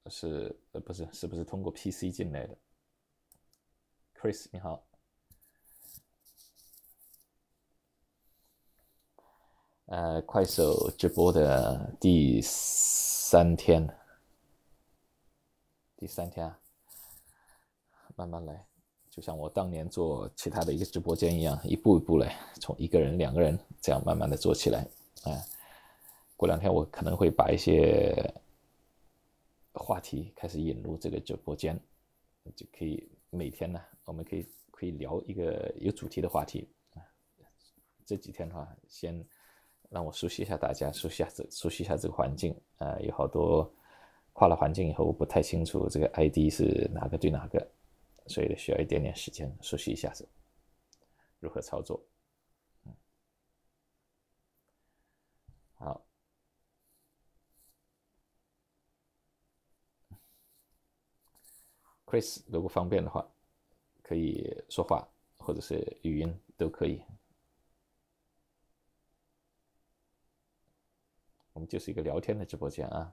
是不是通过 PC 进来的 ？Chris 你好，快手直播的第三天啊，慢慢来，就像我当年做其他的一个直播间一样，一步一步来，从1个人、2个人这样慢慢的做起来。过2天我可能会把一些话题开始引入这个直播间，就可以每天呢，我们可以聊一个有主题的话题。这几天的话，先让我熟悉一下大家，熟悉一下这个环境。有好多跨了环境以后，我不太清楚这个 ID 是哪个对哪个，所以需要一点点时间熟悉一下子如何操作。好。Chris 如果方便的话，可以说话或者是语音都可以。我们就是一个聊天的直播间啊。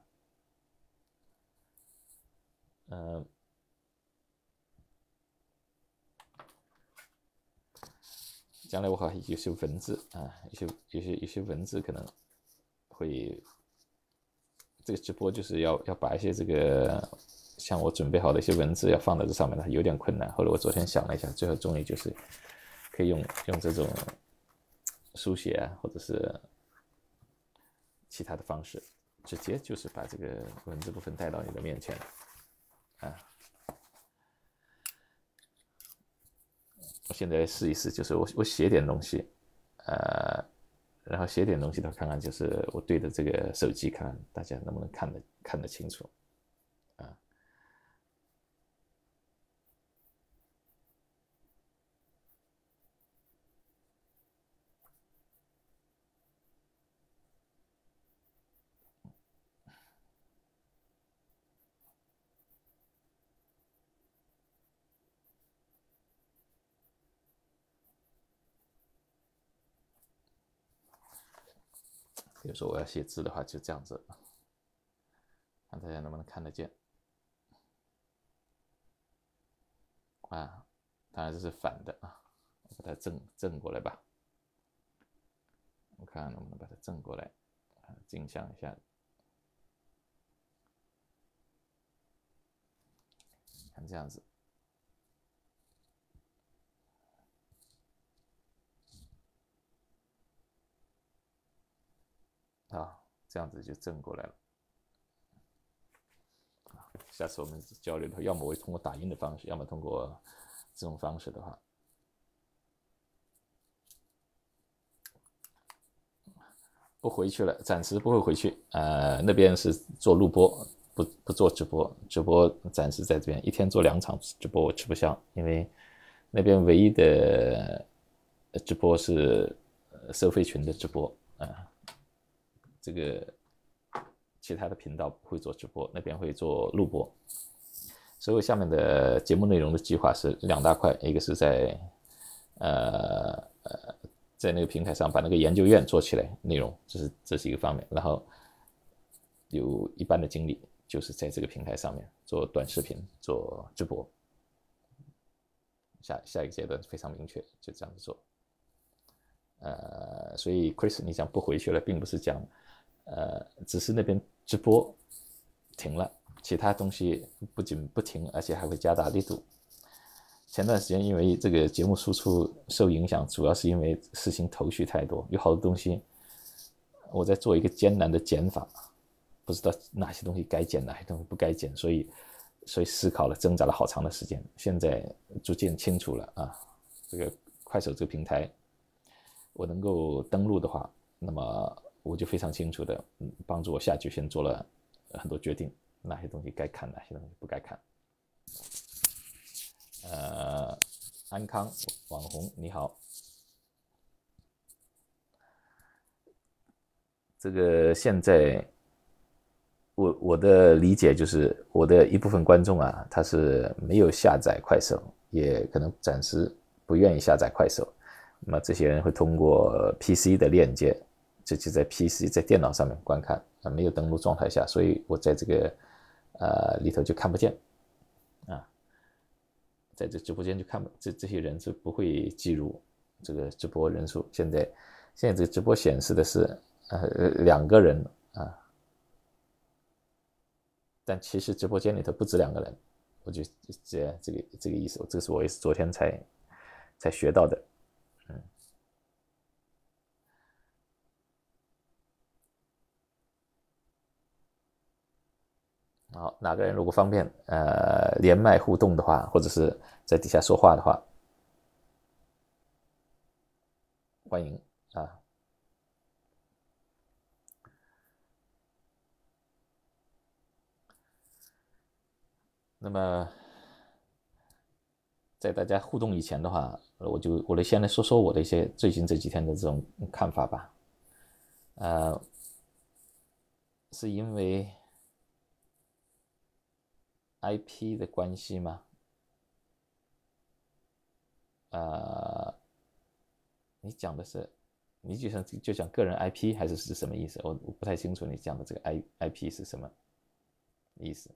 将来我还有些文字啊，有些文字可能会，这个直播就是要把一些这个像我准备好的一些文字要放在这上面的，有点困难。后来我昨天想了一下，最后终于就是可以用这种书写啊，或者是其他的方式，直接就是把这个文字部分带到你的面前啊。我现在试一试，就是我写点东西，然后写点东西的话，看看就是我对着这个手机，看看大家能不能看得清楚啊。比如说我要写字的话，就这样子，看大家能不能看得见啊？当然这是反的啊，我把它正过来吧。我看看能不能把它正过来，镜像一下，看这样子。啊，这样子就正过来了。下次我们交流的话，要么我会通过打印的方式，要么通过这种方式的话，不回去了，暂时不会回去。那边是做录播，不做直播，直播暂时在这边，一天做2场直播我吃不消，因为那边唯一的直播是收费群的直播这个其他的频道不会做直播，那边会做录播。所以我下面的节目内容的计划是2大块，一个是在在那个平台上把那个研究院做起来，内容这是一个方面，然后有一半的精力就是在这个平台上面做短视频、做直播。下一个阶段非常明确，就这样子做。所以 Chris 你讲不回去了，并不是讲只是那边直播停了，其他东西不仅不停，而且还会加大力度。前段时间因为这个节目输出受影响，主要是因为事情头绪太多，有好多东西我在做一个艰难的减法，不知道哪些东西该减，哪些东西不该减，所以思考了挣扎了好长的时间，现在逐渐清楚了啊。这个快手这个平台，我能够登录的话，那么我就非常清楚的帮助我下决心做了很多决定，哪些东西该看，哪些东西不该看。安康网红你好，这个现在我的理解就是我的一部分观众啊，他是没有下载快手，也可能暂时不愿意下载快手，那么这些人会通过 PC 的链接，这就在 PC 在电脑上面观看，没有登录状态下，所以我在这个里头就看不见啊，在这直播间就看不这些人是不会计入这个直播人数。现在这个直播显示的是2个人啊，但其实直播间里头不止2个人，我就这个意思，这是我也是昨天才学到的。好，哪个人如果方便连麦互动的话，或者是在底下说话的话，欢迎啊。那么在大家互动以前的话，我就先来说说我的一些最近这几天的这种看法吧。是因为 IP 的关系吗？你讲的是你就讲个人 IP 还是什么意思？我不太清楚你讲的这个 IP 是什么意思。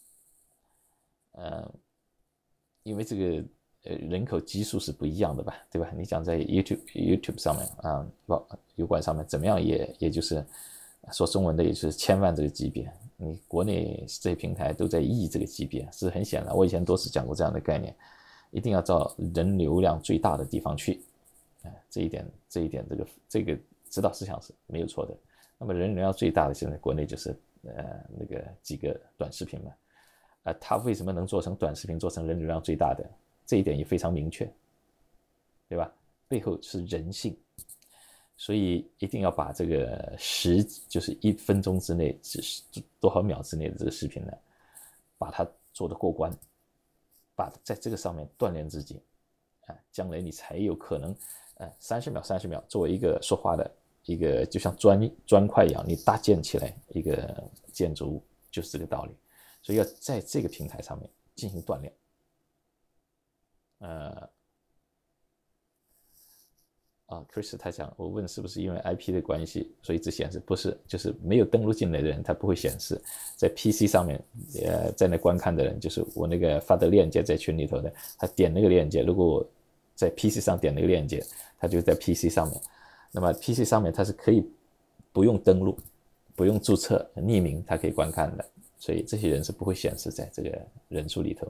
因为这个人口基数是不一样的吧，对吧？你讲在 YouTube 上面啊，油管上面怎么样也就是说中文的也就是1000万这个级别，你国内这些平台都在亿这个级别，是很显然。我以前多次讲过这样的概念，一定要到人流量最大的地方去，这一点这个指导思想是没有错的。那么人流量最大的现在国内就是那个几个短视频嘛。它为什么能做成短视频，做成人流量最大的？这一点也非常明确，对吧？背后是人性，所以一定要把这个就是1分钟之内，多少秒之内的这个视频呢，把它做得过关，把在这个上面锻炼自己，将来你才有可能，30秒作为一个说话的一个，就像砖块一样，你搭建起来一个建筑物，就是这个道理。所以要在这个平台上面进行锻炼。Chris 他讲，我问是不是因为 IP 的关系，所以只显示不是，就是没有登录进来的人，他不会显示在 PC 上面，在那观看的人，就是我那个发的链接在群里头的，他点那个链接，如果我在 PC 上点那个链接，他就在 PC 上面，那么 PC 上面他是可以不用登录、不用注册、匿名，他可以观看的。所以这些人是不会显示在这个人数里头。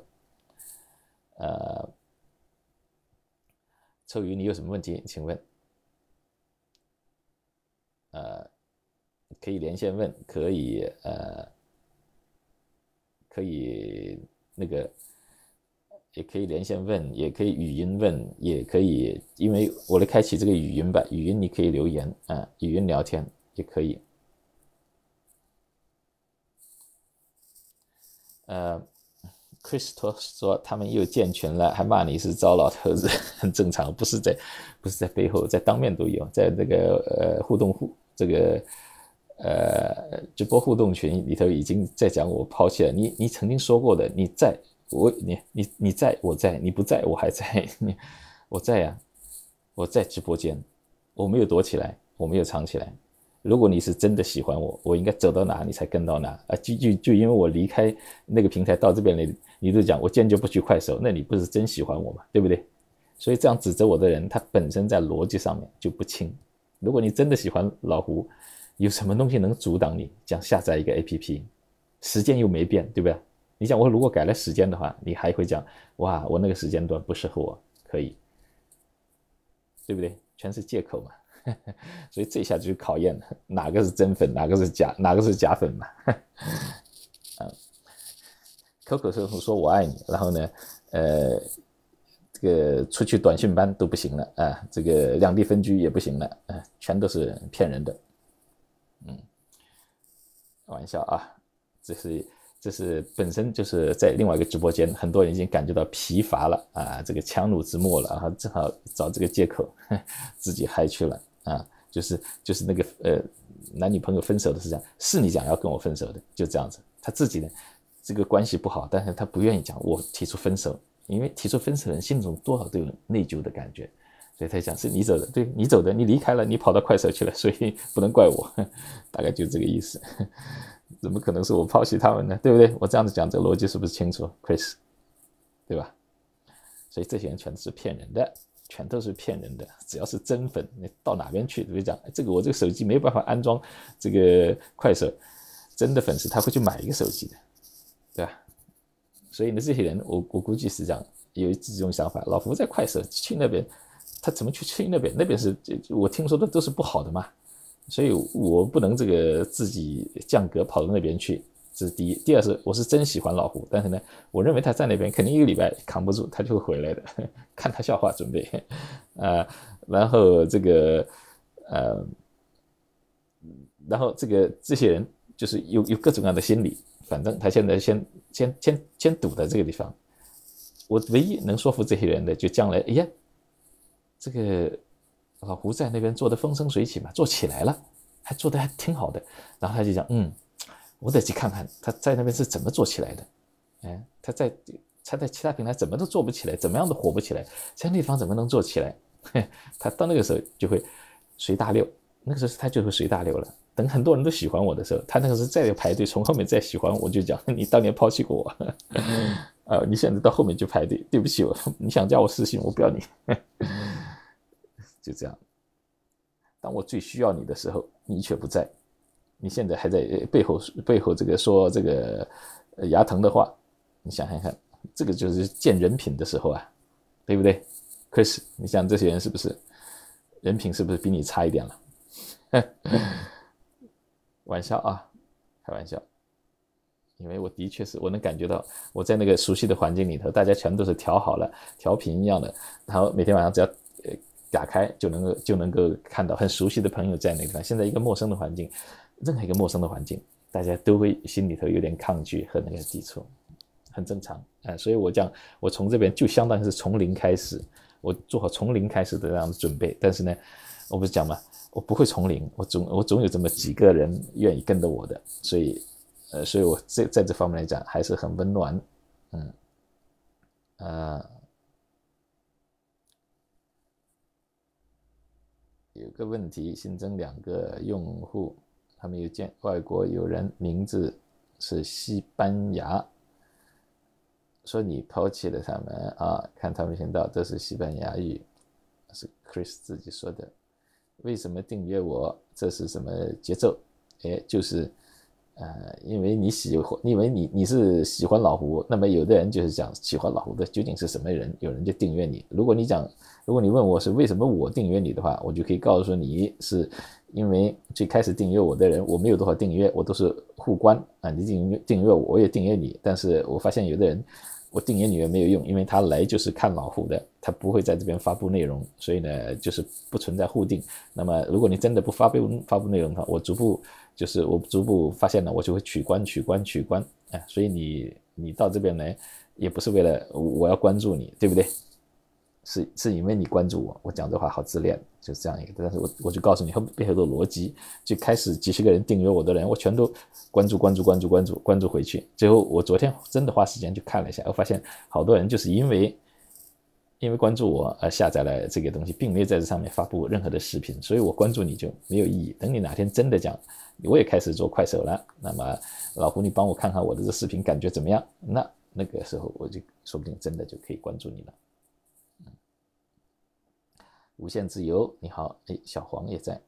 臭鱼，你有什么问题？请问。可以连线问，可以那个，也可以连线问，也可以语音问，也可以，因为我来开启这个语音吧，语音你可以留言语音聊天也可以。Crystal 说他们又建群了，还骂你是糟老头子，很正常，不是在背后，在当面都有，在这个这个直播互动群里头已经在讲我抛弃了你曾经说过的，你在我在，你不在我还在，我在呀，我在直播间，我没有躲起来，我没有藏起来。如果你是真的喜欢我，我应该走到哪你才跟到哪就因为我离开那个平台到这边来，你就讲我坚决不去快手，那你不是真喜欢我嘛，对不对？所以这样指责我的人，他本身在逻辑上面就不清。如果你真的喜欢老胡，有什么东西能阻挡你讲下载一个 APP？ 时间又没变，对不对？你想我如果改了时间的话，你还会讲哇，我那个时间段不适合我，可以，对不对？全是借口嘛。所以这一下就考验哪个是真粉，哪个是假粉嘛。Coco 说我爱你，然后呢，这个出去短讯班都不行了啊，这个两地分居也不行了，全都是骗人的。玩笑啊，这是本身就是在另外一个直播间，很多人已经感觉到疲乏了啊，这个强弩之末了啊，正好找这个借口自己嗨去了啊，就是那个男女朋友分手的是这样，是你讲要跟我分手的，就这样子，他自己呢这个关系不好，但是他不愿意讲我提出分手，因为提出分手的人心中多少都有内疚的感觉，所以他讲是你走的，对你走的，你离开了，你跑到快手去了，所以不能怪我，大概就这个意思。 怎么可能是我抛弃他们呢？对不对？我这样子讲，这个逻辑是不是清楚 ，Chris？ 对吧？所以这些人全都是骗人的，全都是骗人的。只要是真粉，你到哪边去，比如讲，这个我这个手机没有办法安装这个快手，真的粉丝他会去买一个手机的，对吧？所以呢，这些人我估计是这样，有这种想法。老胡在快手去那边，他怎么去那边？那边是我听说的都是不好的嘛，所以我不能这个自己降格跑到那边去。这是第一。第二是我是真喜欢老胡，但是呢，我认为他在那边肯定1个礼拜扛不住，他就会回来的，看他笑话准备。然后这个然后这些人就是有各种各样的心理，反正他现在先堵在这个地方。我唯一能说服这些人的，就将来，哎呀，这个老胡在那边做的风生水起嘛，做起来了，还做的还挺好的。然后他就讲，我得去看看他在那边是怎么做起来的。他在其他平台怎么都做不起来，怎么样都火不起来，在那地方怎么能做起来？他到那个时候就会随大流，那个时候他就会随大流了。等很多人都喜欢我的时候，他那个时候再排队从后面再喜欢我，就讲你当年抛弃过我，你现在到后面就排队，对不起我，你想叫我私信，我不要你，就这样。当我最需要你的时候，你却不在，你现在还在背后这个说这个牙疼的话，你想想看，这个就是见人品的时候啊，对不对 ？Chris， 你想这些人是不是人品是不是比你差一点了？玩笑啊，开玩笑。因为我的确是我能感觉到我在那个熟悉的环境里头，大家全都是调好了调频一样的，然后每天晚上只要打开就能够看到很熟悉的朋友在那个地方。现在一个陌生的环境，任何一个陌生的环境，大家都会心里头有点抗拒和那个抵触，很正常。所以我讲我从这边就相当于是从零开始，我做好从零开始的这样的准备。但是呢，我不是讲嘛，我不会从零，我总有这么几个人愿意跟着我的，所以我在这方面来讲还是很温暖。有个问题，新增2个用户，他们有见外国友人，名字是西班牙，说你抛弃了他们啊，看他们频道都是西班牙语，是 Chris 自己说的。为什么订阅我？这是什么节奏？就是因为你是喜欢老胡，那么有的人就是讲喜欢老胡的究竟是什么人，有人就订阅你。如果你问我是为什么我订阅你的话，我就可以告诉你是因为最开始订阅我的人，我没有多少订阅，我都是互关你订阅我，我也订阅你。但是我发现有的人我订阅你也没有用，因为他来就是看老胡的，他不会在这边发布内容，所以呢就是不存在互订。那么如果你真的不发布内容的话，我逐步发现了，我就会取关，所以你到这边来也不是为了我要关注你，对不对？是因为你关注我，我讲这话好自恋，就是这样一个。但是我就告诉你背后的逻辑，就开始几十个人订阅我的人，我全都关注回去。最后我昨天真的花时间去看了一下，我发现好多人就是因为关注我而下载了这个东西，并没有在这上面发布任何的视频，所以我关注你就没有意义。等你哪天真的讲我也开始做快手了，那么老胡你帮我看看我的这视频感觉怎么样，那个时候我就说不定真的就可以关注你了。无限自由，你好，小黄也在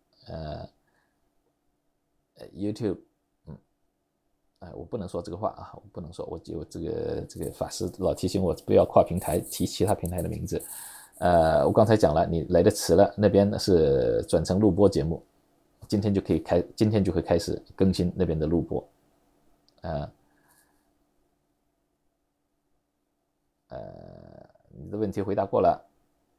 ，YouTube，我不能说这个话啊，我不能说，我这个法师老提醒我不要跨平台提其他平台的名字。我刚才讲了，你来的迟了，那边是转成录播节目，今天就会开始更新那边的录播。你的问题回答过了，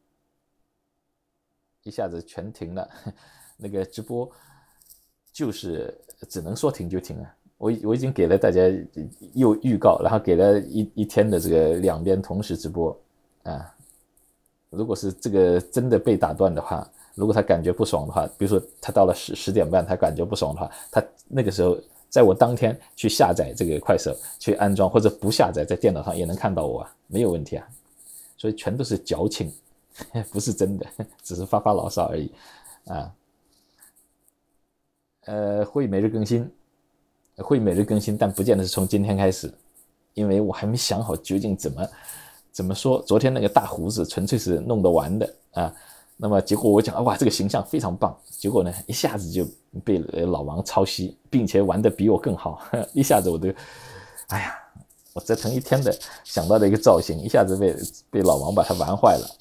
一下子全停了，那个直播就是只能说停就停啊。我已经给了大家又预告，然后给了一天的这个2边同时直播如果是这个真的被打断的话，如果他感觉不爽的话，比如说他到了10点半他感觉不爽的话，他那个时候在我当天去下载这个快手去安装，或者不下载在电脑上也能看到我没有问题啊。所以全都是矫情，不是真的，只是发牢骚而已会每日更新会每日更新，但不见得是从今天开始，因为我还没想好究竟怎么说。昨天那个大胡子纯粹是弄得玩的啊，那么结果我讲哇这个形象非常棒，结果呢一下子就被老王抄袭，并且玩得比我更好，一下子我都哎呀，我折腾一天的想到的一个造型，一下子被老王把它玩坏了，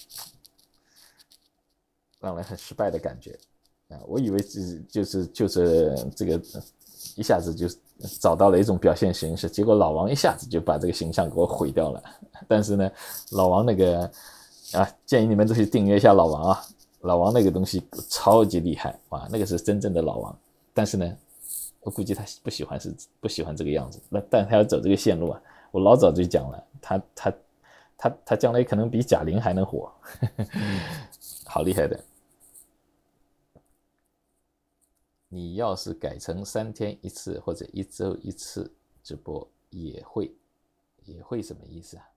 让人很失败的感觉啊！我以为就是这个一下子就找到了一种表现形式，结果老王一下子就把这个形象给我毁掉了。但是呢，老王那个啊，建议你们都去订阅一下老王啊，老王那个东西超级厉害啊，那个是真正的老王。但是呢，我估计他不喜欢这个样子，但他要走这个线路啊，我老早就讲了，他将来可能比贾玲还能火，好厉害的。你要是改成3天1次或者1周1次直播也会什么意思啊？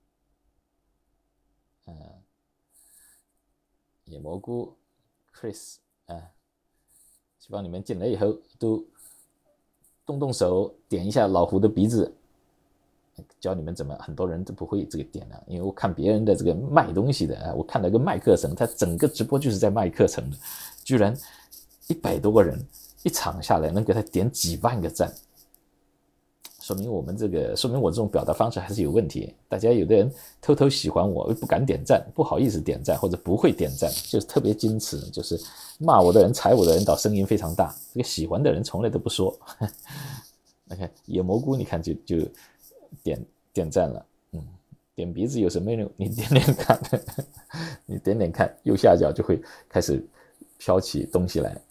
野蘑菇 Chris 希望你们进来以后都动手点一下老胡的鼻子，教你们怎么，很多人都不会这个点因为我看别人的这个卖东西的我看了个卖课程，他整个直播就是在卖课程的，居然100多个人一场下来能给他点几万个赞，说明我这种表达方式还是有问题。大家有的人偷偷喜欢我，不敢点赞，不好意思点赞，或者不会点赞，就是特别矜持，就是骂我的人、踩我的人倒声音非常大，这个喜欢的人从来都不说。OK， 野蘑菇你看就点赞了，点鼻子有什么用？你点点看，你点点看，右下角就会开始飘起东西来。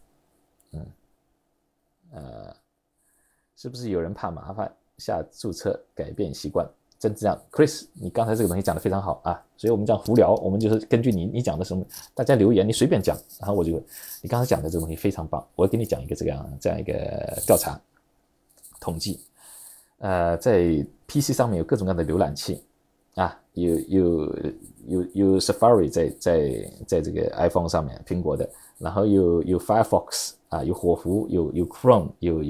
是不是有人怕麻烦下注册改变习惯？真这样 ，Chris， 你刚才这个东西讲得非常好啊，所以我们讲胡聊，我们就是根据你讲的什么，大家留言你随便讲，然后你刚才讲的这个东西非常棒，我给你讲一个这样一个调查统计，在 PC 上面有各种各样的浏览器啊，有 Safari 在这个 iPhone 上面，苹果的，然后有 Firefox 有火狐，有 Chrome， 有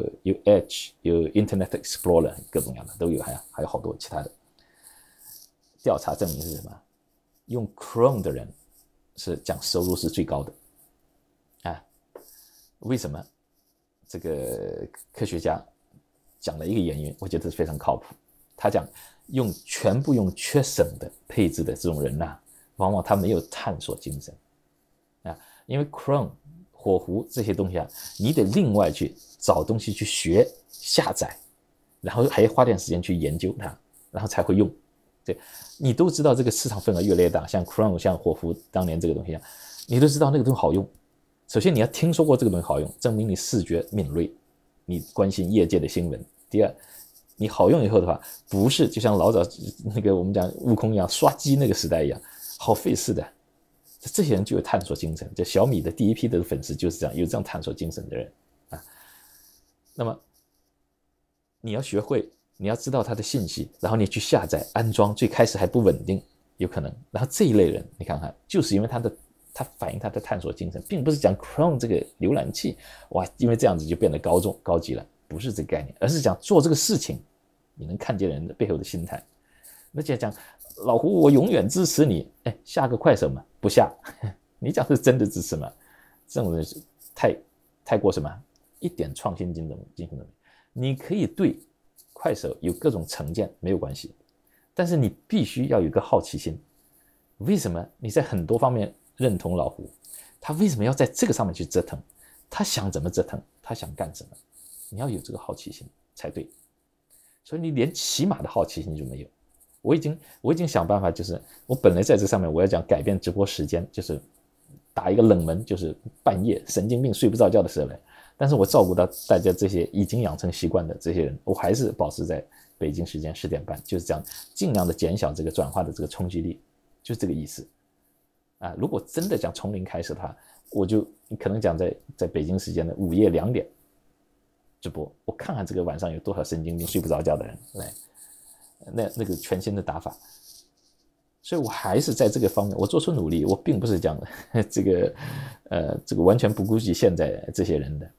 Edge， 有 Internet Explorer， 各种各样的都有，还有好多其他的。调查证明是什么？用 Chrome 的人是讲收入是最高的为什么？这个科学家讲了一个原因，我觉得是非常靠谱。他讲全部用缺省的配置的这种人往往他没有探索精神因为 Chrome 火狐这些东西你得另外去找东西去学下载，然后还要花点时间去研究它，然后才会用。对，你都知道这个市场份额越来越大，像 Chrome 像火狐当年这个东西你都知道那个东西好用。首先你要听说过这个东西好用，证明你视觉敏锐，你关心业界的新闻。第二，你好用以后的话，不是就像老早那个我们讲悟空一样刷机那个时代一样好费事的。这些人就有探索精神，就小米的第一批的粉丝就是这样，有这样探索精神的人那么你要学会，你要知道它的信息，然后你去下载安装，最开始还不稳定，有可能。然后这一类人，你看看，就是因为他反映他的探索精神，并不是讲 Chrome 这个浏览器哇，因为这样子就变得高级了，不是这个概念，而是讲做这个事情，你能看见人的背后的心态。那就讲老胡，我永远支持你，下个快手嘛，不下，你讲是真的支持吗？这种人太过什么？一点创新精神都没有。你可以对快手有各种成见没有关系，但是你必须要有一个好奇心。为什么你在很多方面认同老胡？他为什么要在这个上面去折腾？他想怎么折腾？他想干什么？你要有这个好奇心才对。所以你连起码的好奇心就没有。我已经想办法，就是我本来在这上面我要讲改变直播时间，就是打一个冷门，就是半夜神经病睡不着觉的时候来。但是我照顾到大家这些已经养成习惯的这些人，我还是保持在北京时间10点半，就是这样，尽量的减小这个转化的这个冲击力，就是这个意思如果真的讲从零开始的话，我就可能讲在北京时间的午夜2点直播，我看看这个晚上有多少神经病睡不着觉的人来。那个全新的打法，所以我还是在这个方面我做出努力，我并不是讲这个完全不顾及现在这些人的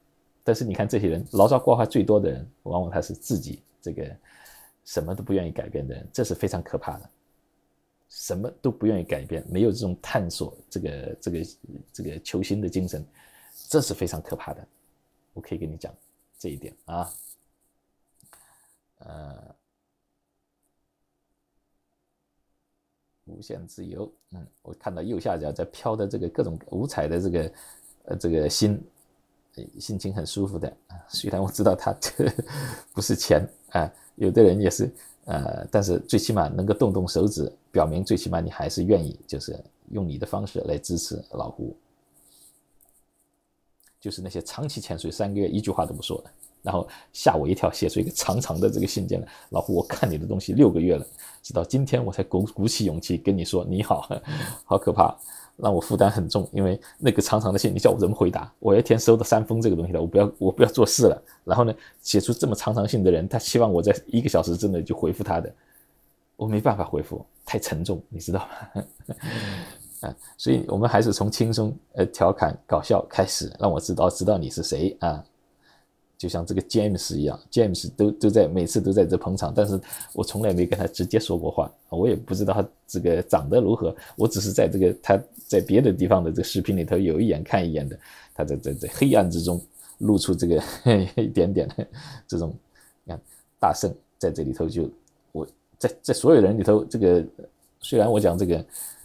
但是你看这些人牢骚挂话最多的人，往往他是自己这个什么都不愿意改变的人，这是非常可怕的。什么都不愿意改变，没有这种探索这个求新的精神，这是非常可怕的。我可以跟你讲这一点啊。无限自由，我看到右下角在飘的这个各种五彩的这个心情很舒服的。虽然我知道它这不是钱啊，有的人也是但是最起码能够动动手指，表明最起码你还是愿意，就是用你的方式来支持老胡。就是那些长期潜水3个月一句话都不说的，然后吓我一跳，写出一个长长的这个信件来，老胡，我看你的东西6个月了，直到今天我才鼓起勇气跟你说你好，好可怕，让我负担很重，因为那个长长的信，你叫我怎么回答？我一天收到3封这个东西了，我不要做事了。然后呢，写出这么长信的人，他希望我在1个小时之内就回复他的，我没办法回复，太沉重，你知道吗？所以我们还是从轻松、调侃、搞笑开始，让我知道你是谁啊。就像这个 James 一样 ，James 都在每次都在这捧场，但是我从来没跟他直接说过话，我也不知道他这个长得如何，我只是在他在别的地方的这个视频里头有一眼看一眼的，他在黑暗之中露出这个一点点的这种，你看大圣在这里头就我在所有人里头，这个虽然我讲这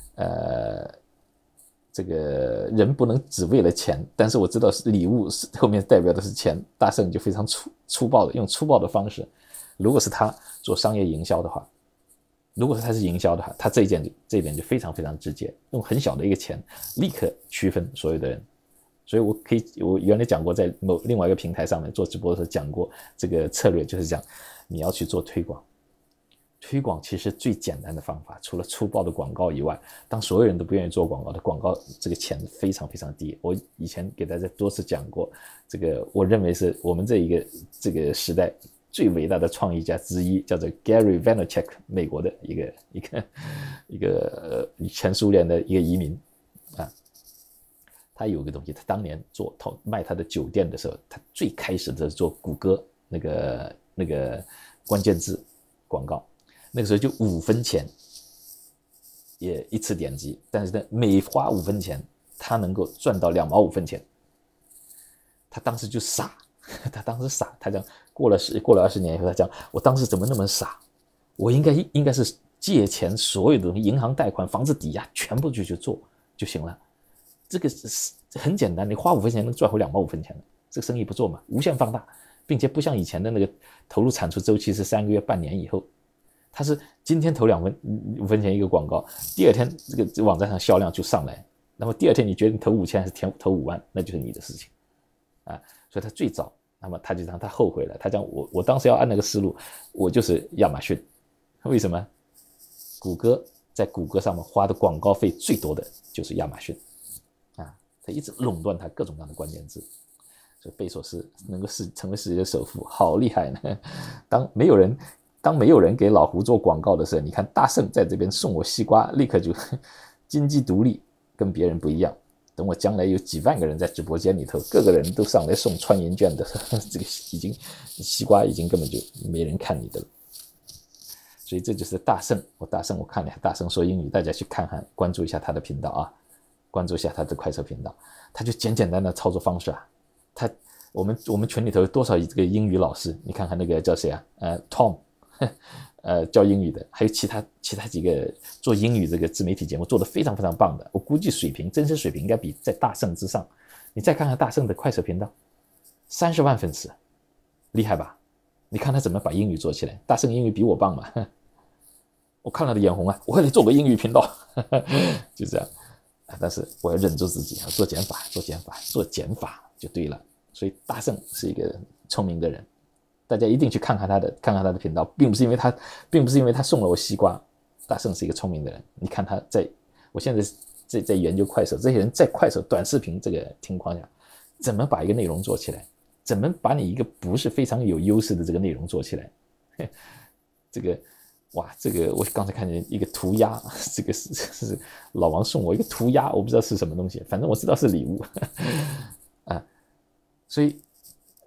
个人不能只为了钱，但是我知道礼物后面代表的是钱。大圣就非常粗暴的用粗暴的方式，如果是他做商业营销的话，如果是他是营销的话，他这一点就非常非常直接，用很小的一个钱立刻区分所有的人。所以我原来讲过，在另外一个平台上面做直播的时候讲过这个策略，就是讲你要去做推广。推广其实最简单的方法，除了粗暴的广告以外，当所有人都不愿意做广告的广告，这个钱非常非常低。我以前给大家多次讲过，这个我认为是我们这个时代最伟大的创意家之一，叫做 Gary Vaynerchuk， 美国的一个前苏联的一个移民啊。他有个东西，他当年卖他的酒店的时候，他最开始的做谷歌那个关键字广告。那个时候就5分钱也一次点击，但是呢，每花5分钱，他能够赚到2毛5分钱。他当时就傻，他讲过了20年以后，他讲我当时怎么那么傻？我应该是借钱，所有的东西，银行贷款、房子抵押，全部就去做就行了。这个是很简单，你花5分钱能赚回2毛5分钱的，这个生意不做嘛，无限放大，并且不像以前的那个投入产出周期是3个月、半年以后。他是今天投5分钱一个广告，第二天这个网站上销量就上来，那么第二天你决定投5000还是投5万，那就是你的事情啊。所以他最早，那么他就让他后悔了，他讲我当时要按那个思路，我就是亚马逊。为什么？在谷歌上面花的广告费最多的就是亚马逊啊，他一直垄断他各种各样的关键字，所以贝索斯能够成为世界的首富，好厉害呢。当没有人给老胡做广告的时候，你看大圣在这边送我西瓜，立刻就经济独立，跟别人不一样。等我将来有几万个人在直播间里头，各个人都上来送穿银券的，这个西瓜已经根本就没人看你的了。所以这就是大圣，我看了大圣说英语，大家去看看，关注一下他的频道啊，关注一下他的快手频道，他就简单的操作方式啊，我们群里头有多少这个英语老师？你看看那个叫谁啊？Tom。教英语的，还有其他几个做英语这个自媒体节目做得非常非常棒的，我估计真实水平应该比在大圣之上。你再看看大圣的快手频道，30万粉丝，厉害吧？你看他怎么把英语做起来？大圣英语比我棒嘛？我看了的眼红啊，我也得做个英语频道，就这样。但是我要忍住自己，做减法就对了。所以大圣是一个聪明的人。大家一定去看看他的频道，并不是因为他送了我西瓜。大圣是一个聪明的人，你看他我现在在研究快手，这些人在快手短视频这个情况下，怎么把一个内容做起来，怎么把你一个不是非常有优势的这个内容做起来。这个我刚才看见一个涂鸦，这个是老王送我一个涂鸦，我不知道是什么东西，反正我知道是礼物啊，所以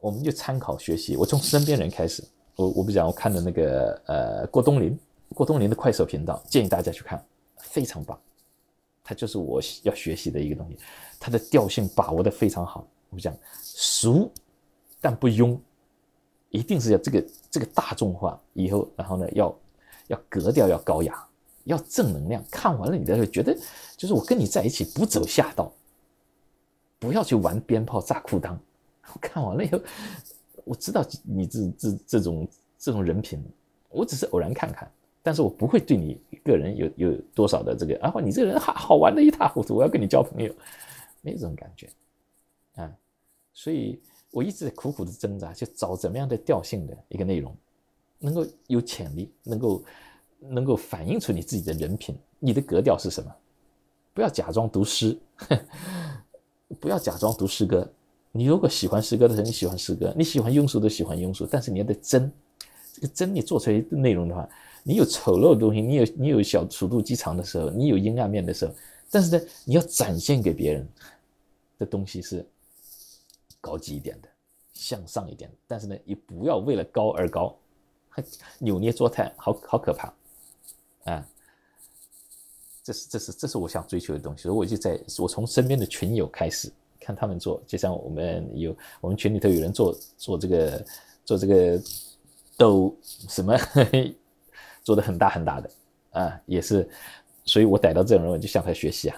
我们就参考学习。我从身边人开始，我不讲，我看的那个郭冬临的快手频道，建议大家去看，非常棒。它就是我要学习的一个东西，它的调性把握的非常好。我讲俗但不庸，一定是要这个大众化以后，然后呢要格调要高雅，要正能量。看完了你会觉得，就是我跟你在一起不走下道，不要去玩鞭炮炸裤裆。看完了以后，我知道你这种人品，我只是偶然看看。但是我不会对你个人有多少的这个你这个人好玩的一塌糊涂，我要跟你交朋友，没有这种感觉啊。所以我一直在苦苦的挣扎，就找怎么样的调性的一个内容，能够有潜力，能够反映出你自己的人品，你的格调是什么？不要假装读诗，不要假装读诗歌。你如果喜欢诗歌的人，你喜欢诗歌；你喜欢庸俗的喜欢庸俗，但是你要的真，这个真你做出来的内容的话。你有丑陋的东西，你有小鼠肚鸡肠的时候，你有阴暗面的时候，但是呢，你要展现给别人的东西是高级一点的，向上一点的，但是呢，也不要为了高而高，扭捏作态，好可怕啊！这是我想追求的东西，所以我从身边的群友开始看他们做，就像我们群里头有人做这个抖什么。做得很大很大的啊，也是，所以我逮到这种人我就向他学习啊，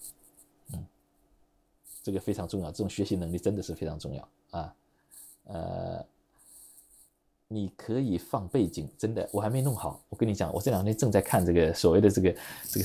这个非常重要，这种学习能力真的是非常重要啊。你可以放背景，真的，我还没弄好。我跟你讲，我这2天正在看这个所谓的这个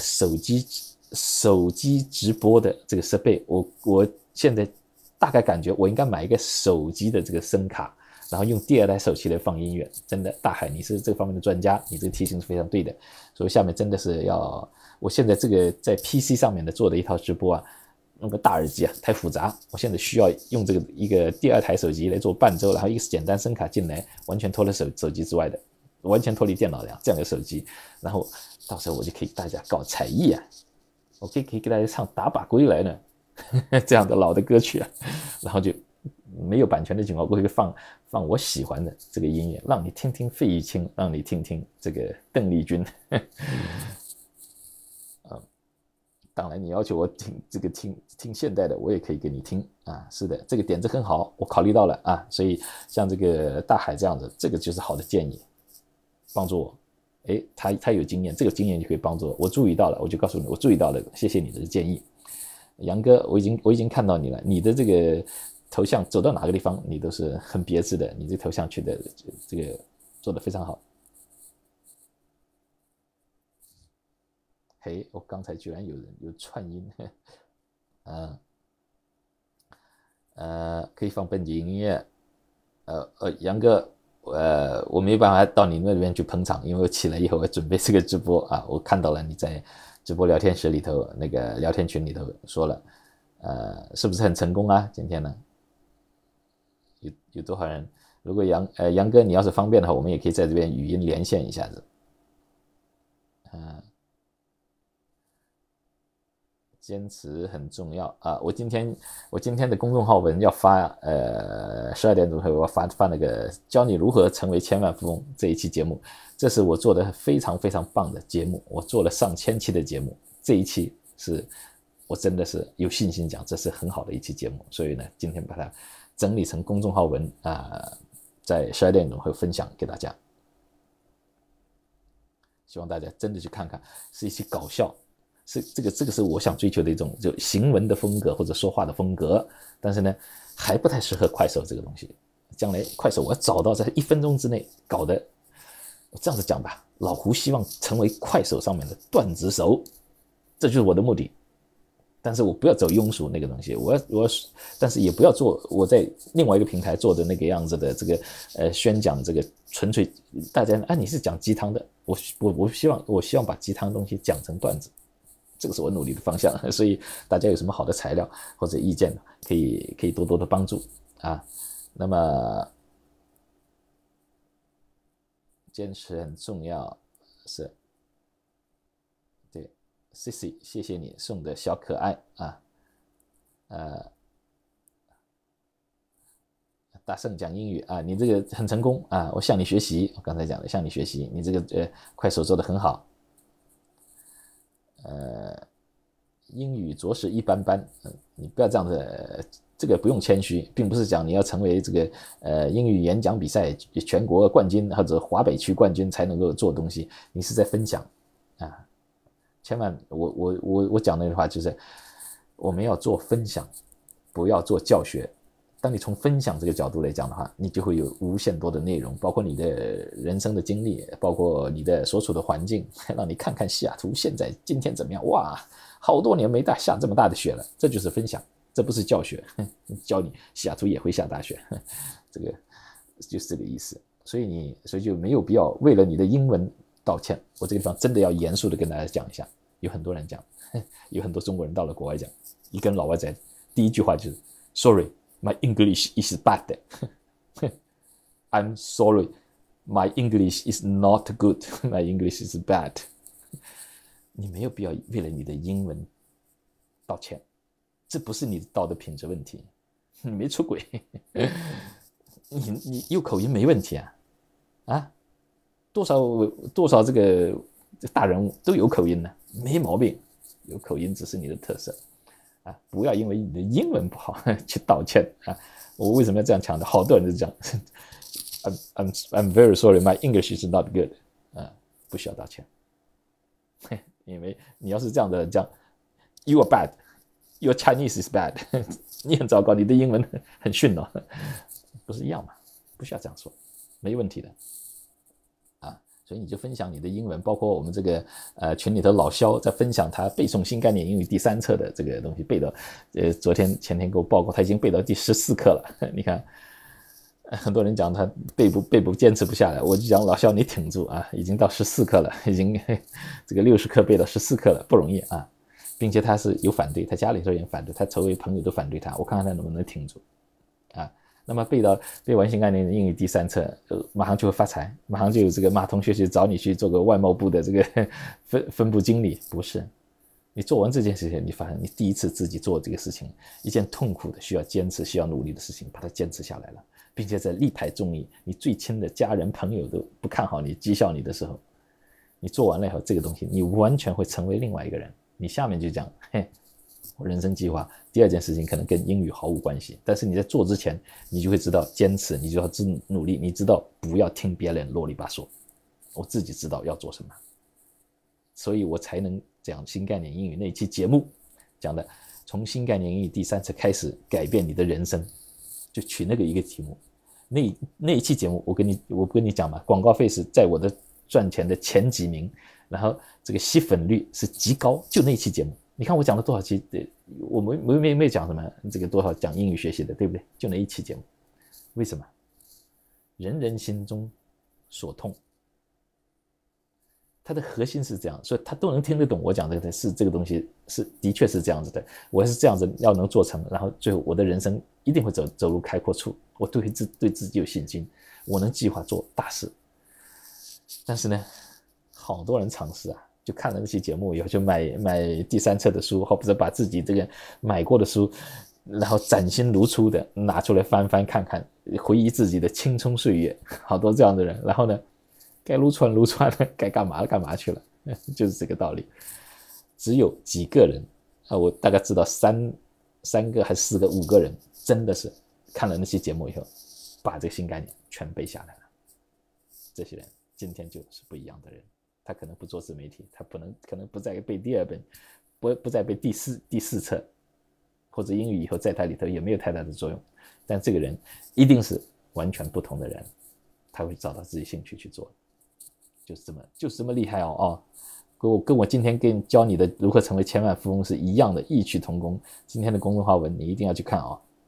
手机直播的这个设备，我现在大概感觉我应该买一个手机的这个声卡。然后用第2代手机来放音乐，真的，大海，你是这方面的专家，你这个提醒是非常对的。所以下面真的是我现在这个在 PC 上面的做的一套直播啊，弄个大耳机啊太复杂，我现在需要用这个一个第2台手机来做伴奏，然后一个简单声卡进来，完全脱了手机之外的，完全脱离电脑的这样的手机，然后到时候我就可以给大家搞才艺啊，我可以给大家唱打靶归来呢，这样的老的歌曲啊，然后就。没有版权的情况，我会放我喜欢的这个音乐，让你听听费玉清，让你听听这个邓丽君。当然你要求我听现代的，我也可以给你听啊。是的，这个点子很好，我考虑到了啊。所以像这个大海这样子，这个就是好的建议，帮助我。他有经验，这个经验就可以帮助我。我注意到了，我就告诉你，我注意到了，谢谢你的建议，杨哥，我已经看到你了，你的这个。头像走到哪个地方，你都是很别致的。你这头像取的这个做的非常好。嘿，我刚才居然有人有串音，可以放背景音乐。杨哥，我没办法到你那边去捧场，因为我起来以后我准备这个直播啊。我看到了你在直播聊天室里头那个聊天群里头说了，是不是很成功啊？今天呢？有多少人？如果杨哥你要是方便的话，我们也可以在这边语音连线一下子。坚持很重要啊！我今天的公众号文要发12点钟后我要发那个教你如何成为千万富翁这一期节目，这是我做的非常非常棒的节目，我做了上千期的节目，这一期是我真的是有信心讲这是很好的一期节目，所以呢，今天把它整理成公众号文在12点钟会分享给大家，希望大家真的去看看，是一期搞笑。这个是我想追求的一种就行文的风格或者说话的风格，但是呢还不太适合快手这个东西。将来快手我要找到在1分钟之内搞的，这样子讲吧，老胡希望成为快手上面的段子手，这就是我的目的。但是我不要走庸俗那个东西，但是也不要做我在另外一个平台做的那个样子的这个宣讲这个纯粹大家你是讲鸡汤的，我希望把鸡汤的东西讲成段子。这个是我努力的方向，所以大家有什么好的材料或者意见，可以多多的帮助啊。那么坚持很重要，是对 ，Cici， 谢谢你送的小可爱啊， 大圣讲英语啊，你这个很成功啊，我向你学习，我刚才讲的向你学习，你这个快手做得很好，英语着实一般般，你不要这样子，这个不用谦虚，并不是讲你要成为这个英语演讲比赛全国冠军或者华北区冠军才能够做东西，你是在分享啊，千万我讲那句话就是我们要做分享，不要做教学。当你从分享这个角度来讲的话，你就会有无限多的内容，包括你的人生的经历，包括你的所处的环境，让你看看西雅图现在今天怎么样。哇，好多年没下这么大的雪了，这就是分享，这不是教学，教你西雅图也会下大雪，这个就是这个意思。所以就没有必要为了你的英文道歉。我这个地方真的要严肃的跟大家讲一下，有很多人讲，有很多中国人到了国外讲，一跟老外在第一句话就是 Sorry。My English is bad. I'm sorry. My English is not good. My English is bad. 你没有必要为了你的英文道歉，这不是你的道德品质问题，你没出轨，你有口音没问题啊，多少这个大人物都有口音呢，没毛病，有口音只是你的特色。不要因为你的英文不好去道歉啊！我为什么要这样强调？好多人都这样I'm very sorry, my English is not good. 不需要道歉，因为你要是这样的讲 You are bad, your Chinese is bad. 你很糟糕，你的英文很逊哦，不是一样吗？不需要这样说，没问题的。所以你就分享你的英文，包括我们这个群里头老肖在分享他背诵新概念英语第3册的这个东西，背到昨天前天给我报告，他已经背到第14课了。你看，很多人讲他背不坚持不下来，我就讲老肖你挺住啊，已经到14课了，已经这个60课背到14课了，不容易啊，并且他是有反对，他家里头也反对，他周围朋友都反对他，我看看他能不能挺住啊。那么背完新概念英语第3册，马上就会发财，马上就有这个马同学去找你去做个外贸部的这个分部经理，不是？你做完这件事情，你发现你第一次自己做这个事情，一件痛苦的、需要坚持、需要努力的事情，把它坚持下来了，并且在力排众议，你最亲的家人朋友都不看好你、讥笑你的时候，你做完了以后，这个东西你完全会成为另外一个人。你下面就讲，我人生计划第2件事情可能跟英语毫无关系，但是你在做之前，你就会知道坚持，你就要努力，你知道不要听别人啰里吧嗦，我自己知道要做什么，所以我才能讲新概念英语那一期节目讲的，从新概念英语第3册开始改变你的人生，就取那个一个题目。那一期节目我不跟你讲嘛，广告费是在我的赚钱的前几名，然后这个吸粉率是极高，就那一期节目。你看我讲了多少期，我没讲什么这个多少讲英语学习的，对不对？就那一期节目。为什么？人人心中所痛，它的核心是这样，所以他都能听得懂我讲的是这个东西是的确是这样子的，我是这样子要能做成，然后最后我的人生一定会走入开阔处，我对自己有信心，我能计划做大事。但是呢，好多人尝试就看了那期节目以后，就买第3册的书，或者把自己这个买过的书，然后崭新如初的拿出来翻看看，回忆自己的青春岁月，好多这样的人。然后呢，该撸串了，该干嘛去了，就是这个道理。只有几个人我大概知道3个还是4个5个人，真的是看了那期节目以后，把这个新概念全背下来了。这些人今天就是不一样的人。他可能不做自媒体，他可能不再背第2本，不再背第4册，或者英语以后在他里头也没有太大的作用。但这个人一定是完全不同的人，他会找到自己兴趣去做，就是这么厉害跟我今天教你的如何成为千万富翁是一样的，异曲同工。今天的公众号文你一定要去看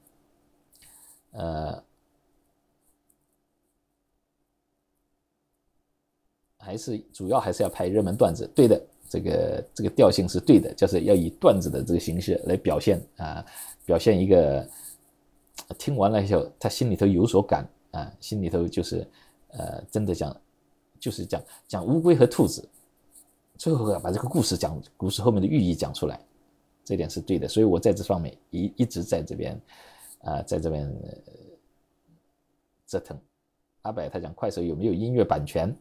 主要还是要拍热门段子，对的，这个调性是对的，就是要以段子的这个形式来表现一个听完了以后他心里头有所感心里头就是真的就是讲乌龟和兔子，最后把这个故事后面的寓意讲出来，这点是对的。所以我在这方面一直在这边折腾。阿柏他讲快手有没有音乐版权，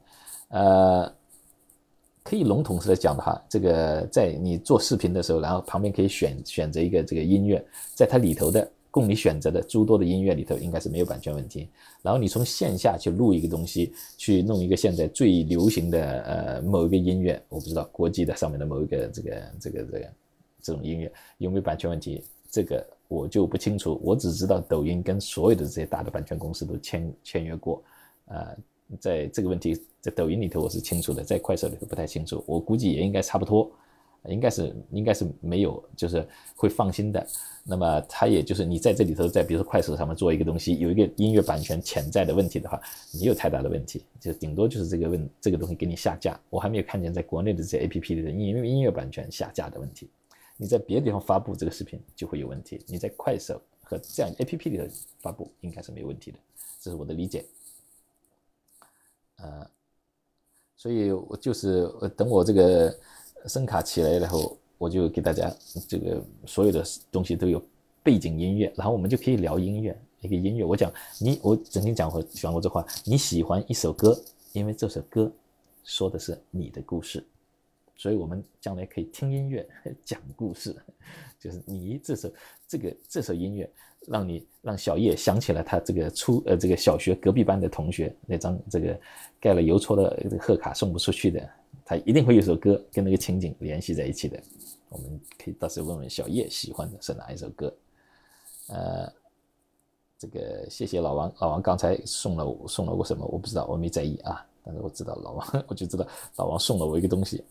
可以笼统式的讲的话，这个在你做视频的时候，然后旁边可以选择一个这个音乐，在它里头的供你选择的诸多的音乐里头，应该是没有版权问题。然后你从线下去录一个东西，去弄一个现在最流行的某一个音乐，我不知道国际的上面的某一个这种音乐有没有版权问题，这个我就不清楚。我只知道抖音跟所有的这些大的版权公司都签约过，在这个问题在抖音里头我是清楚的，在快手里头不太清楚，我估计也应该差不多，应该是没有，就是会放心的。那么它也就是你在这里头，在比如说快手上面做一个东西，有一个音乐版权潜在的问题的话，没有太大的问题，就顶多就是这个东西给你下架。我还没有看见在国内的这些 APP 里的音乐版权下架的问题。你在别的地方发布这个视频就会有问题，你在快手和这样 APP 里头发布应该是没有问题的，这是我的理解。所以我就是等我这个声卡起来了后，我就给大家这个所有的东西都有背景音乐，然后我们就可以聊音乐。一个音乐，我曾经讲过这话，你喜欢一首歌，因为这首歌说的是你的故事，所以我们将来可以听音乐讲故事，就是你这首音乐让小叶想起了他这个小学隔壁班的同学那张这个盖了邮戳的贺卡送不出去的，他一定会有一首歌跟那个情景联系在一起的。我们可以到时候问问小叶喜欢的是哪一首歌。这个谢谢老王，老王刚才送了我什么我不知道，我没在意啊，但是我知道老王，我就知道老王送了我一个东西。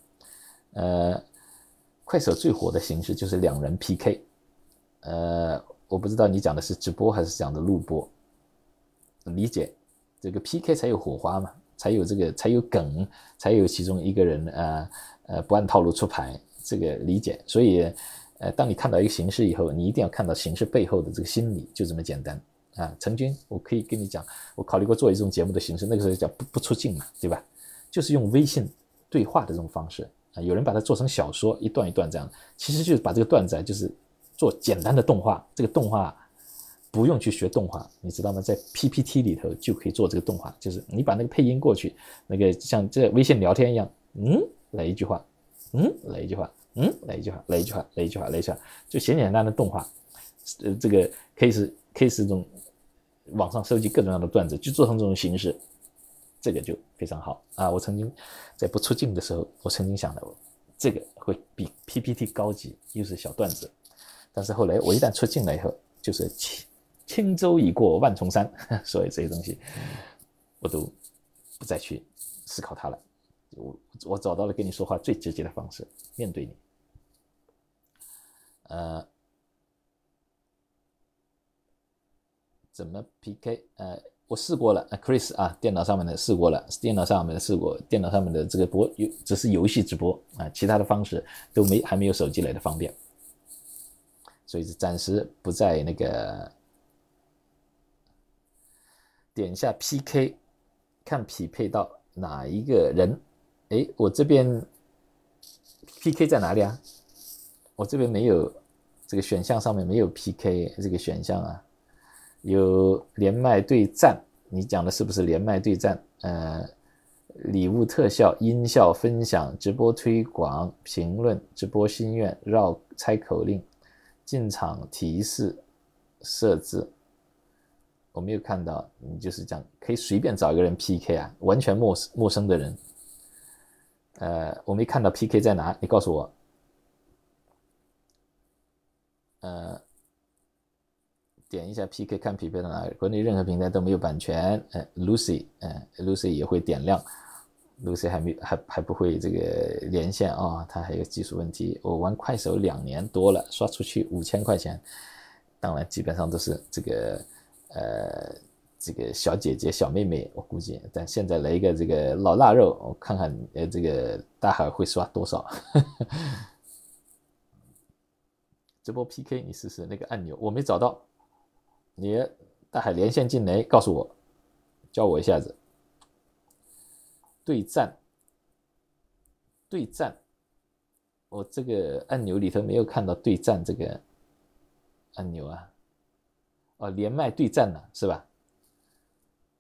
快手最火的形式就是2人 PK， 我不知道你讲的是直播还是讲的录播，理解这个 PK 才有火花嘛，才有梗，才有其中一个人不按套路出牌，这个理解。所以当你看到一个形式以后，你一定要看到形式背后的这个心理，就这么简单啊。曾经我可以跟你讲，我考虑过做一种节目的形式，那个时候叫不出镜嘛，对吧？就是用微信对话的这种方式啊，有人把它做成小说，一段一段这样，其实就是把这个段子就是做简单的动画，这个动画不用去学动画，你知道吗？在 PPT 里头就可以做这个动画，就是你把那个配音过去，那个像这微信聊天一样，来一句话，来一句话，来一句话，来一句话，来一句话，来一句话，就简简单单的动画。这个可以是这种网上收集各种各样的段子，就做成这种形式，这个就非常好啊！我曾经在不出镜的时候，我曾经想的，这个会比 PPT 高级，又是小段子。但是后来我一旦出镜了以后，就是轻舟已过万重山，所以这些东西我都不再去思考它了。我找到了跟你说话最直接的方式，面对你。怎么 PK？ 我试过了 ，Chris 啊，电脑上面的试过了，电脑上面的试过，电脑上面的这个只是游戏直播啊，其他的方式都还没有手机来的方便，所以暂时不在那个点一下 PK， 看匹配到哪一个人。我这边 PK 在哪里啊？我这边没有这个选项，上面没有 PK 这个选项啊。有连麦对战，你讲的是不是连麦对战？礼物特效、音效分享、直播推广、评论、直播心愿、猜口令、进场提示、设置，我没有看到。你就是这样，可以随便找一个人 PK 啊，完全陌生的人。我没看到 PK 在哪，你告诉我。点一下 PK 看匹配到哪里，国内任何平台都没有版权。Lucy 也会点亮 ，Lucy 还不会这个连线啊，她还有技术问题。我玩快手2年多了，刷出去5000块钱，当然基本上都是这个小姐姐小妹妹，我估计。但现在来一个这个老腊肉，我看看这个大海会刷多少。直播 PK 你试试那个按钮，我没找到。你大海连线进来告诉我，教我一下子。对战，我这个按钮里头没有看到对战这个按钮啊。连麦对战呢，是吧？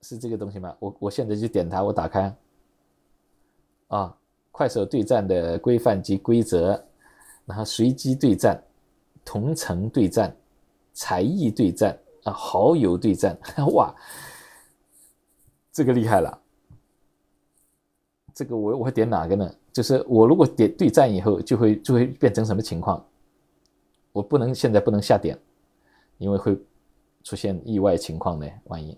是这个东西吗？我现在就点它，我打开啊，快手对战的规范及规则，然后随机对战、同城对战、才艺对战啊、好友对战，哇，这个厉害了。这个我会点哪个呢？就是我如果点对战以后，就会变成什么情况？我现在不能下点，因为会出现意外情况呢，万一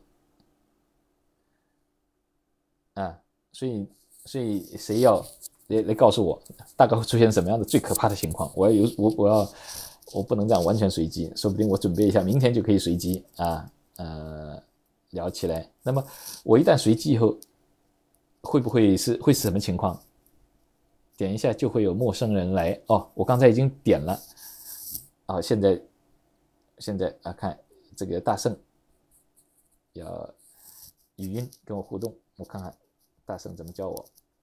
啊，所以谁要来告诉我，大概会出现什么样的最可怕的情况？我不能这样完全随机，说不定我准备一下，明天就可以随机啊，聊起来。那么我一旦随机以后，会不会是什么情况？点一下就会有陌生人来哦，我刚才已经点了啊，现在啊，看这个大圣要语音跟我互动，我看看大圣怎么教我。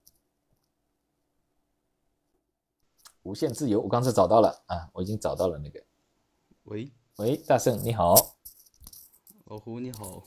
无限自由，我刚才找到了啊，我已经找到了那个。喂，大圣你好。 老胡你好，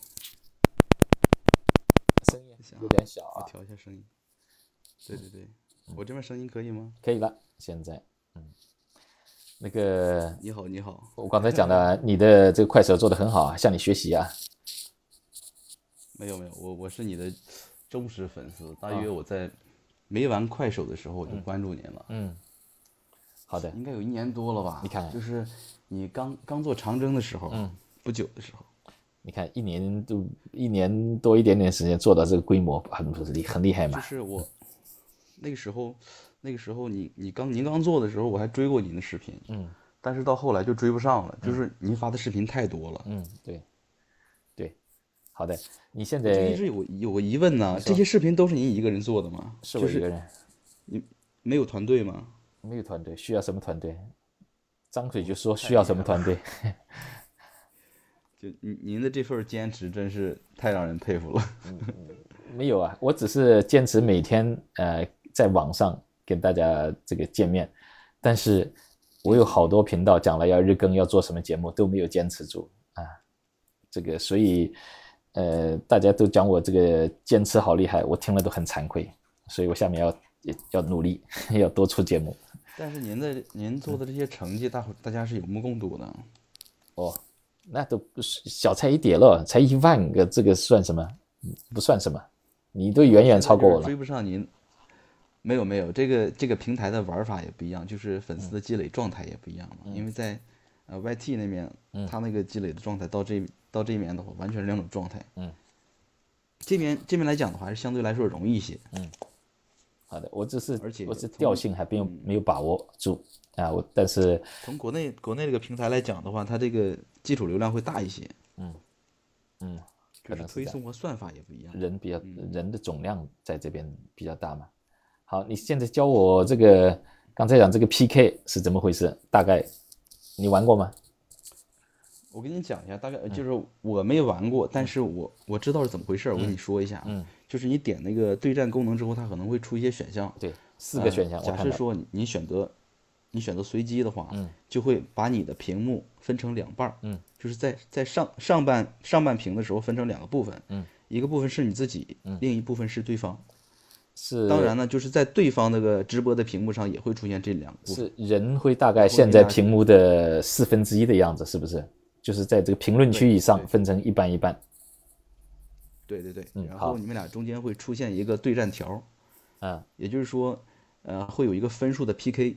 声音有点小啊， 我调一下声音。对，我这边声音可以吗？ 可以了，现在，那个你好， 我刚才讲的，你的这个快手做得很好啊，向你学习啊。 没有，我是你的忠实粉丝，大约我在没玩快手的时候我就关注您了。 好的， 应该有1年多了吧？ 你看， 就是你刚做长征的时候，不久的时候。 你看1年多一点点时间做到这个规模，很厉害嘛。 就是我那个时候您刚做的时候，我还追过您的视频，但是到后来就追不上了，就是您发的视频太多了。 对，好的，你现在我就一直有个疑问呢，这些视频都是您一个人做的吗？ 是我一个人， 你没有团队吗？ 没有团队，需要什么团队？张嘴就说需要什么团队。 就您的这份坚持真是太让人佩服了。 没有啊，我只是坚持每天在网上跟大家这个见面，但是我有好多频道讲了要日更，要做什么节目都没有坚持住啊。这个所以大家都讲我这个坚持好厉害，我听了都很惭愧，所以我下面要努力，要多出节目。 但是您做的这些成绩，大家是有目共睹的。 哦，那都不是小菜一碟了，才1万个，这个算什么？不算什么，你都远远超过我了。 追不上您。没有，这个平台的玩法也不一样，就是粉丝的积累状态也不一样嘛。因为在YT 那边，他那个积累的状态到这边的话，完全是2种状态。这边来讲的话，还是相对来说容易一些。 好的，我是从调性还没有把握住啊，但是从国内这个平台来讲的话，它这个基础流量会大一些。 可能是推送和算法也不一样。 人的总量在这边比较大嘛。好，你现在教我这个刚才讲这个 PK 是怎么回事？大概你玩过吗？ 我跟你讲一下，大概就是我没玩过，但是我知道是怎么回事，我跟你说一下。就是你点那个对战功能之后，它可能会出一些选项。 对，4个选项。 假设说你选择随机的话，就会把你的屏幕分成2半。就是在上半屏的时候分成2个部分。一个部分是你自己，另一部分是对方。当然呢，就是在对方那个直播的屏幕上也会出现这2个部分。 是人会大概现在屏幕的1/4的样子，是不是？就是在这个评论区以上分成一半一半。 对，然后你们俩中间会出现一个对战条，也就是说，会有一个分数的 PK。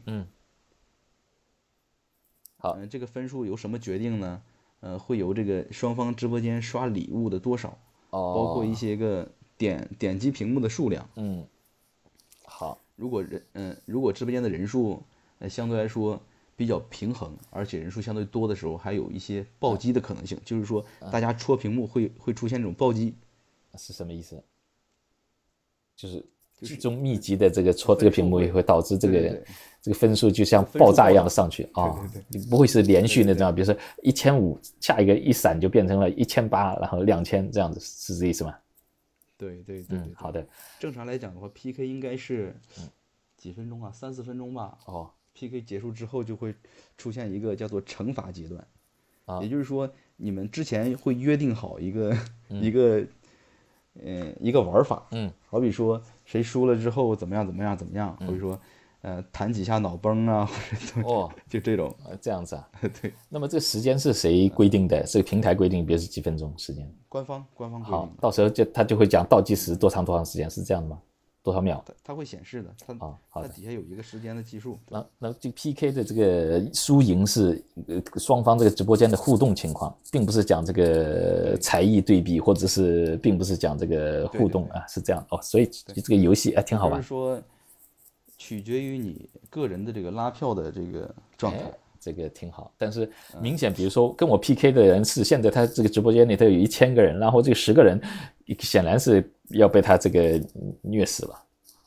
好， 这个分数由什么决定呢？会由这个双方直播间刷礼物的多少，包括一些个点击屏幕的数量。 好， 如果直播间的人数相对来说比较平衡，而且人数相对多的时候，还有一些暴击的可能性，就是说大家戳屏幕会出现这种暴击。 是什么意思？就是这种密集的这个戳这个屏幕，也会导致这个分数就像爆炸一样的上去啊！你不会是连续那种，比如说1500，下一个一闪就变成了1800，然后2000这样子，是这意思吗？ 对， 好的。 正常来讲的话，PK 应该是几分钟啊？3-4分钟吧。PK 结束之后就会出现一个叫做惩罚阶段，也就是说你们之前会约定好一个一个玩法，好比说谁输了之后怎么样怎么样怎么样，好比说弹几下脑崩啊，或者就这种这样子啊。 对。 那么这个时间是谁规定的？这个平台规定，比如是几分钟时间？ 官方规定。 好，到时候他就会讲倒计时多长多长时间，是这样的吗？多少秒？ 它会显示的，它底下有一个时间的计数。 那这个 PK 的这个输赢是双方这个直播间的互动情况，并不是讲这个才艺对比，或者是并不是讲这个互动啊，是这样哦。所以这个游戏挺好玩。 就是说，取决于你个人的这个拉票的这个状态。 这个挺好，但是明显，比如说跟我 PK 的人是现在他这个直播间里头有1000个人，然后这个10个人显然是要被他这个虐死了。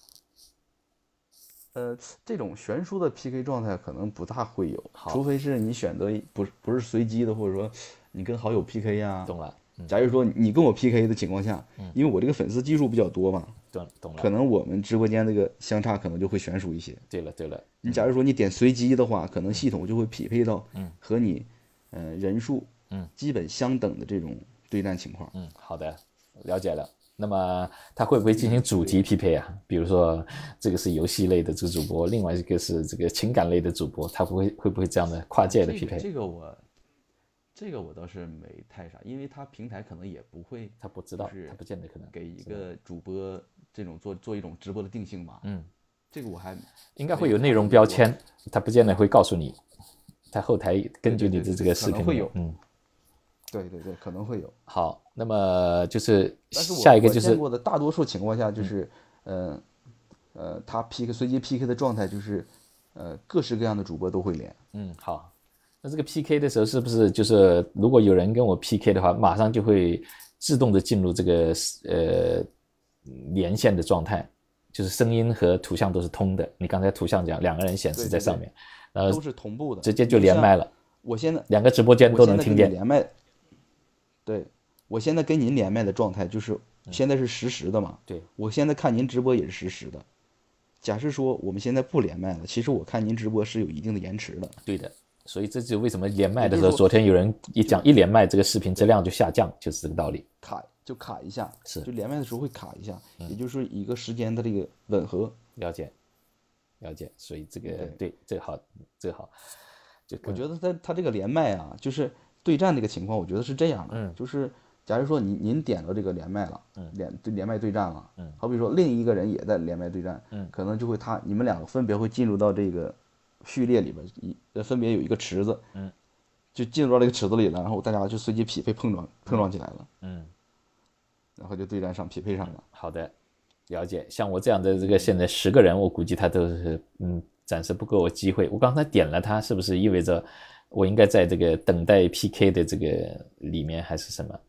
这种悬殊的 PK 状态可能不大会有，除非是你选择不是随机的，或者说你跟好友 PK 呀。 懂了。 假如说你跟我 PK 的情况下，因为我这个粉丝基数比较多嘛， 懂了。 可能我们直播间这个相差可能就会悬殊一些。 对了。 你假如说你点随机的话，可能系统就会匹配到和你人数基本相等的这种对战情况。 好的，了解了。那么他会不会进行主题匹配啊？比如说这个是游戏类的这个主播，另外一个是这个情感类的主播，他会不会这样的跨界的匹配？ 这个我倒是没太啥，因为他平台可能也不会， 他不知道，他不见得可能给一个主播这种做一种直播的定性吧。这个我还应该会有内容标签，他不见得会告诉你，他后台根据你的这个视频会有，对，可能会有。 好，那么就是下一个就是我见过的大多数情况下就是他 PK 随机 PK 的状态就是各式各样的主播都会连。 好。那这个 PK 的时候是不是就是如果有人跟我 PK 的话，马上就会自动的进入这个连线的状态，就是声音和图像都是通的。你刚才图像讲2个人显示在上面，然后都是同步的， 直接就连麦了。 我现在 2个直播间都能听见。 连麦，对，我现在跟您连麦的状态就是现在是实时的嘛？ 对， 我现在看您直播也是实时的。假设说我们现在不连麦了，其实我看您直播是有一定的延迟的。 对的。所以这就为什么连麦的时候，昨天有人一连麦，这个视频质量就下降，就是这个道理。 卡一下， 就连麦的时候会卡一下，也就是一个时间的这个吻合。 了解。所以这个对这个好。 我觉得他这个连麦啊，就是对战这个情况，我觉得是这样的，就是假如说您点了这个连麦了，连麦对战了，好比说另一个人也在连麦对战，可能就会你们2个分别会进入到这个序列里边，分别有一个池子，就进入到这个池子里了，然后大家就随机匹配碰撞起来了，然后就对战上匹配上了。 好的，了解。像我这样的这个现在10个人，我估计他都是暂时不给我机会。我刚才点了他，是不是意味着我应该在这个等待 PK 的这个里面还是什么？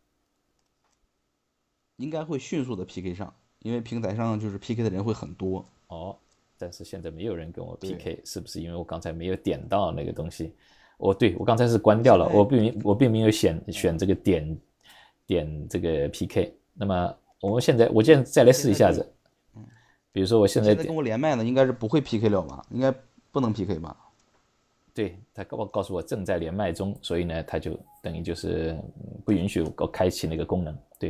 应该会迅速的 PK 上，因为平台上就是 PK 的人会很多。 但是现在没有人跟我 PK， 是不是因为我刚才没有点到那个东西？对，我刚才是关掉了，我并没有选这个点这个 PK。那么我现在再来试一下子，比如说我现在跟我连麦呢，应该是不会 PK 了吧？应该不能 PK 吧？ 对，他告诉我正在连麦中，所以呢，他就等于就是不允许我开启那个功能。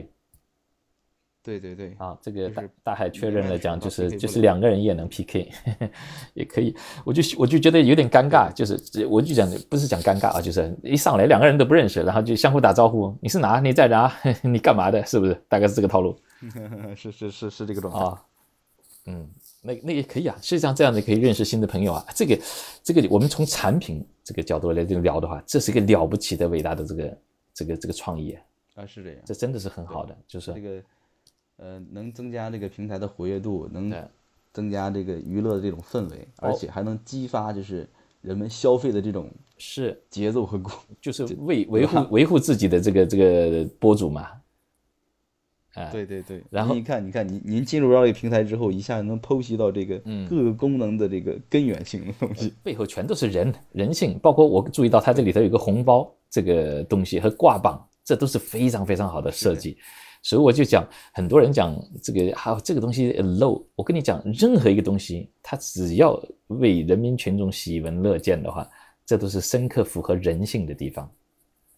对这个大海确认了讲，就是2个人也能 PK， 也可以。我就觉得有点尴尬，就是我就讲不是讲尴尬啊，就是一上来2个人都不认识，然后就相互打招呼，你是哪？你在哪？你干嘛的？是不是？大概是这个套路。 是这个状态。 那也可以啊，实际上这样子可以认识新的朋友啊。这个我们从产品这个角度来聊的话，这是一个了不起的伟大的这个创意啊，是这样， 这真的是很好的，就是这个能增加这个平台的活跃度，能增加这个娱乐的这种氛围，而且还能激发就是人们消费的这种节奏和就是维护自己的这个博主嘛。 对， 然后你看您进入到这个平台之后，一下能剖析到这个各个功能的这个根源性的东西， 背后全都是人性，包括我注意到它这里头有个红包这个东西和挂榜，这都是非常非常好的设计。所以我就讲，很多人讲这个东西 low， 我跟你讲，任何一个东西，它只要为人民群众喜闻乐见的话，这都是深刻符合人性的地方。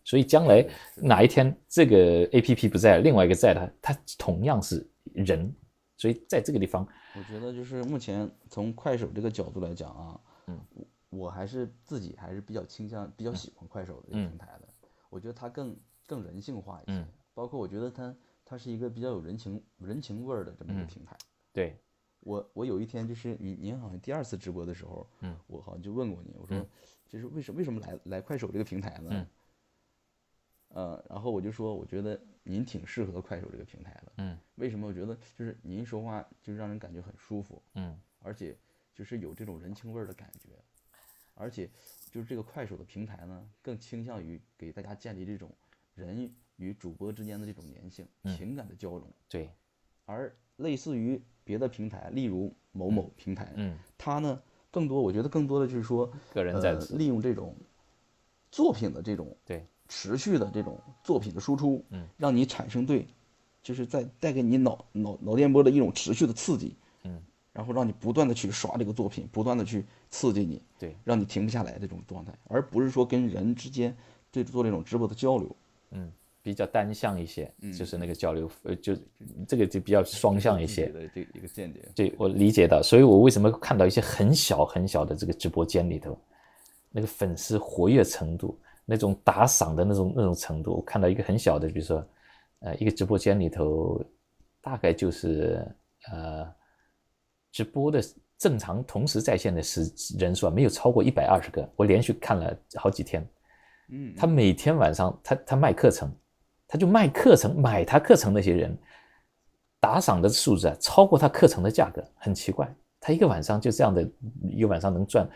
所以将来哪一天这个 APP 不在，另外一个在的，它同样是人。所以在这个地方， 我觉得就是目前从快手这个角度来讲啊，我还是自己还是比较倾向、比较喜欢快手的这个平台的。我觉得它更人性化一些，包括我觉得它是一个比较有人情味儿的这么一个平台。 对。 我有一天就是您好像第2次直播的时候，我好像就问过你，我说就是为什么来快手这个平台呢？然后我就说我觉得您挺适合快手这个平台的。为什么？我觉得就是您说话就让人感觉很舒服，而且就是有这种人情味儿的感觉，而且就是这个快手的平台呢，更倾向于给大家建立这种人与主播之间的这种粘性、情感的交融。 对， 而类似于别的平台，例如某某平台，它呢我觉得更多的就是说个人在利用这种作品的这种持续的这种作品的输出，让你产生就是带给你脑电波的一种持续的刺激，然后让你不断的去刷这个作品，不断的去刺激你，让你停不下来这种状态，而不是说跟人之间做这种直播的交流， 比较单向一些，就是那个交流，就这个就比较双向一些的这一个见解。 对，我理解到，所以我为什么看到一些很小很小的这个直播间里头，那个粉丝活跃程度，那种打赏的那种程度，我看到一个很小的，比如说，一个直播间里头，大概就是直播的正常同时在线的人数没有超过120个，我连续看了好几天。他每天晚上他卖课程，他就卖课程，买他课程那些人打赏的数字超过他课程的价格，很奇怪，他一个晚上就这样的一个晚上能赚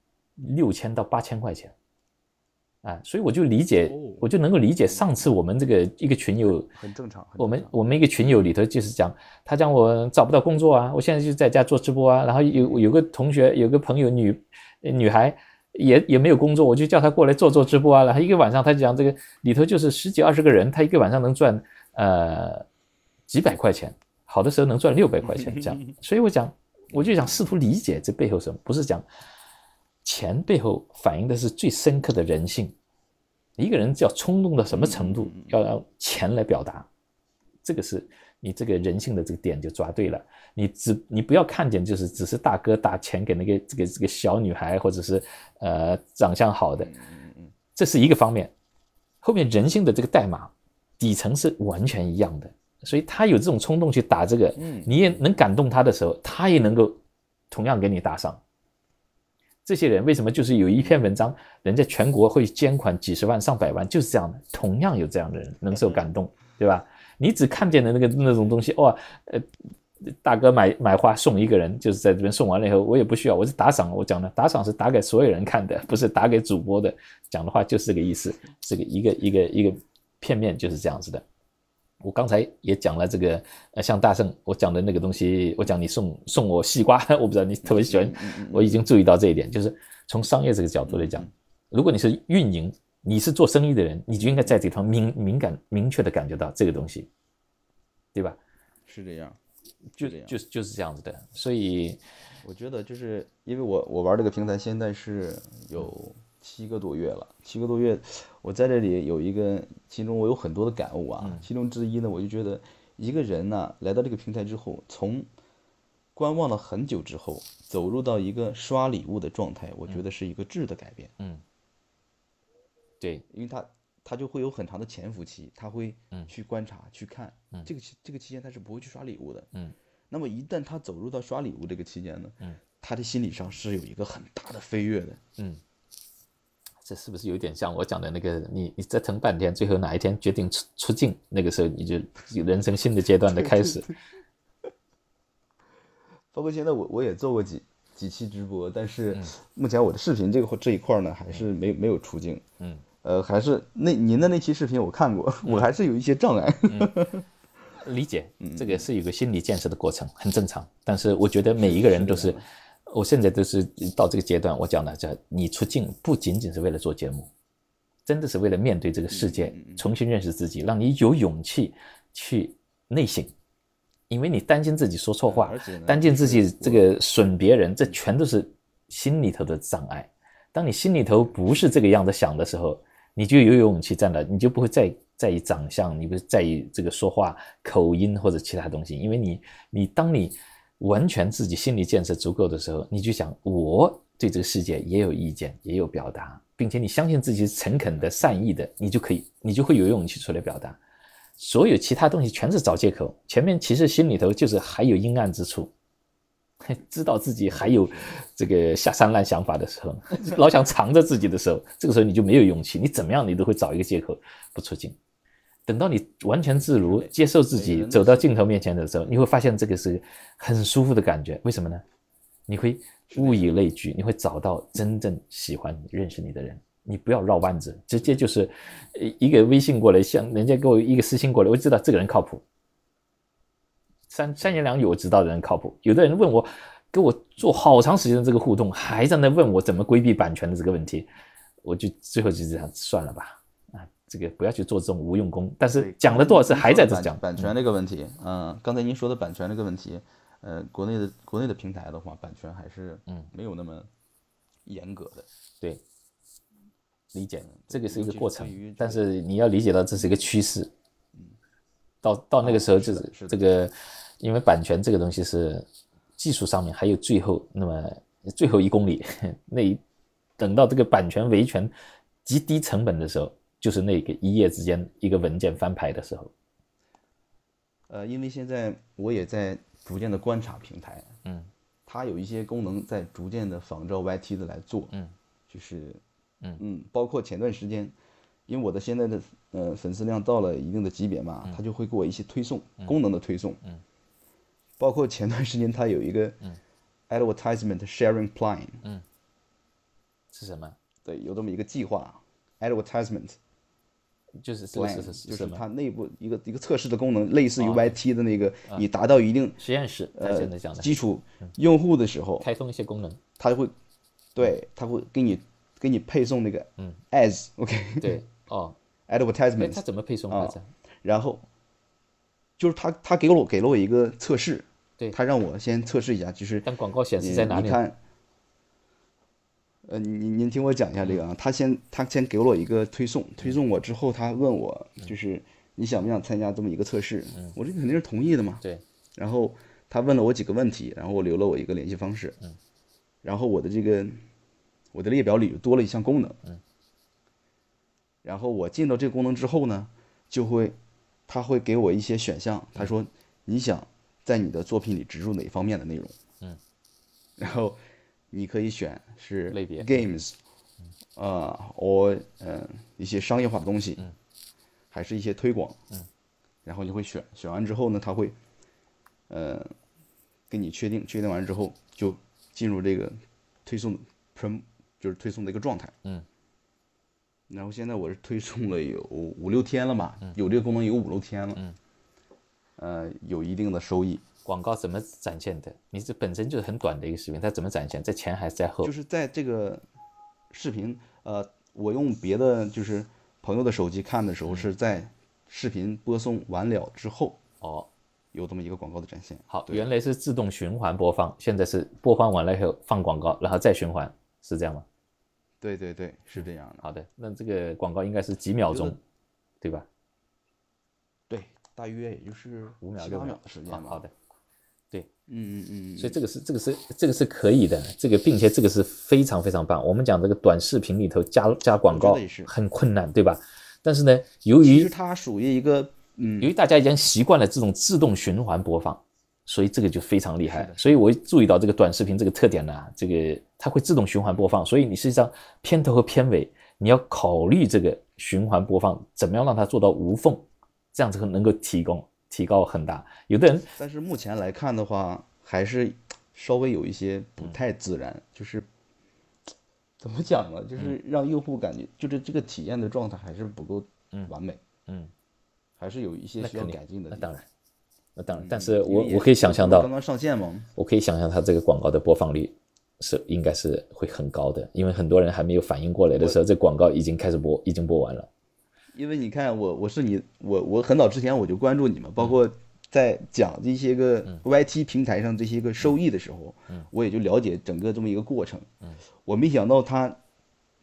6000到8000块钱。所以我就能够理解上次我们这个一个群友很正常， 我们一个群友里头就是讲，他讲我找不到工作啊，我现在就在家做直播啊，然后有个同学有个朋友女孩也没有工作，我就叫他过来做直播啊，然后一个晚上他讲这个里头就是10几20个人，他一个晚上能赚几百块钱，好的时候能赚600块钱这样。所以我就想试图理解这背后什么，不是讲钱背后反映的是最深刻的人性。一个人要冲动到什么程度，要钱来表达，这个是你这个人性的这个点就抓对了。你不要看见就是只是大哥打钱给那个这个小女孩，或者是长相好的，这是一个方面。后面人性的这个代码底层是完全一样的，所以他有这种冲动去打这个，你也能感动他的时候，他也能够同样给你打赏。这些人为什么就是有一篇文章，人家全国会捐款几十万上百万，就是这样的，同样有这样的人能受感动，对吧？你只看见的那种东西，大哥买花送一个人，就是在这边送完了以后，我也不需要，我是打赏，我讲的打赏是打给所有人看的，不是打给主播的，讲的话就是这个意思，这个一个片面就是这样子的。我刚才也讲了这个，像大圣我讲的那个东西，我讲你送我西瓜，我不知道你特别喜欢，我已经注意到这一点，就是从商业这个角度来讲，如果你是运营，你是做生意的人，你就应该在这方明确的感觉到这个东西，对吧？ 是这样， 就是这样子的，所以我觉得就是因为我玩这个平台现在是有7个多月了，7个多月，我在这里其中我有很多的感悟啊。其中之一呢，我就觉得一个人呢来到这个平台之后，从观望了很久之后，走入到一个刷礼物的状态，我觉得是一个质的改变。 对， 因为他就会有很长的潜伏期，他会去观察去看，这个期间他是不会去刷礼物的。那么一旦他走入到刷礼物这个期间呢，他的心理上是有一个很大的飞跃的。 这是不是有点像我讲的那个你折腾半天，最后哪一天决定出镜，那个时候你就有人生新的阶段的开始。 包括现在我也做过几期直播，但是目前我的视频这一块呢，还是没有出镜。还是您的那期视频我看过，我还是有一些障碍。 理解，这个是有个心理建设的过程，很正常。但是我觉得每一个人都是。我现在都是到这个阶段，我讲的叫你出镜不仅仅是为了做节目，真的是为了面对这个世界，重新认识自己，让你有勇气去内省，因为你担心自己说错话，担心自己这个损别人，这全都是心里头的障碍。当你心里头不是这个样子想的时候， 你就有勇气站了，你就不会在意长相，你不会在意这个说话口音或者其他东西，因为当你完全自己心理建设足够的时候，你就想我对这个世界也有意见，也有表达，并且你相信自己是诚恳的、善意的，你就会有勇气出来表达。所有其他东西全是找借口，前面其实心里头就是还有阴暗之处，知道自己还有这个下三滥想法的时候，老想藏着自己的时候，这个时候你就没有勇气，你怎么样你都会找一个借口不出镜。等到你完全自如接受自己走到镜头面前的时候，你会发现这个是很舒服的感觉。为什么呢？你会物以类聚，你会找到真正喜欢你认识你的人，你不要绕弯子，直接就是一个微信过来，像人家给我一个私信过来，我知道这个人靠谱，三言两语我知道的人靠谱。有的人问我，跟我做好长时间的这个互动，还在那问我怎么规避版权的这个问题，我就最后就这样算了吧。这个不要去做这种无用功，但是讲了多少次还在这讲版权这个问题。刚才您说的版权这个问题，国内的平台的话，版权还是没有那么严格的。 对，理解，这个是一个过程，但是你要理解到这是一个趋势。到那个时候就是这个，因为版权这个东西是技术上面还有最后1公里，等到这个版权维权极低成本的时候。就是那个一夜之间一个文件翻牌的时候。 因为现在我也在逐渐的观察平台，它有一些功能在逐渐的仿照 YT 的来做，就是包括前段时间，因为我的现在的粉丝量到了一定的级别嘛，它就会给我一些推送，功能的推送，包括前段时间它有一个advertisement sharing plan， 是什么？ 对，有这么一个计划 advertisement。 就是它内部一个测试的功能，类似于 YT 的那个，你达到一定实验室现在讲的基础用户的时候， 开通一些功能， 它会给你配送那个ads，OK， 对 advertisement， 它怎么配送来着？ 然后就是他给了我一个测试， 对， 他让我先测试一下，就是但广告显示在哪里？ 你看。您听我讲一下这个啊，他先给了我一个推送我之后，他问我就是你想不想参加这么一个测试？我这肯定是同意的嘛。 对。 然后他问了我几个问题，然后我留了我一个联系方式。然后我的列表里多了一项功能。然后我进到这个功能之后呢，他会给我一些选项，他说你想在你的作品里植入哪方面的内容？然后。你可以选是类别 games，一些商业化的东西，还是一些推广，然后你会选完之后呢，他会，给你确定完之后就进入这个推送就是推送的一个状态，然后现在我是推送了有5-6天了吧，有这个功能有5-6天了，有一定的收益。 广告怎么展现的？你这本身就是很短的一个视频，它怎么展现？在前还是在后？ 就是在这个视频，我用别的就是朋友的手机看的时候，是在视频播送完了之后，有这么一个广告的展现。 好，原来是自动循环播放，现在是播放完了以后放广告，然后再循环，是这样吗？ 对，是这样的。 好的，那这个广告应该是几秒钟，对吧？ 对，大约也就是 5秒、 6秒的时间吧。 好的。对， 所以这个是可以的，并且这个是非常非常棒。我们讲这个短视频里头加广告很困难，对吧？但是呢，由于其实它属于一个由于大家已经习惯了这种自动循环播放，所以这个就非常厉害。所以我注意到这个短视频这个特点呢，这个它会自动循环播放，所以你实际上片头和片尾你要考虑这个循环播放怎么样让它做到无缝，这样子能够提高很大。有的人， 但是目前来看的话，还是稍微有一些不太自然，就是怎么讲呢？就是让用户感觉，就是这个体验的状态还是不够完美，还是有一些需要改进的。 那当然，但是我可以想象到， 刚刚上线嘛， 我可以想象它这个广告的播放率应该是会很高的，因为很多人还没有反应过来的时候，这广告已经开始播，已经播完了。 因为你看我很早之前我就关注你们，包括在讲这些个 YT 平台上这些个收益的时候，我也就了解整个这么一个过程。我没想到它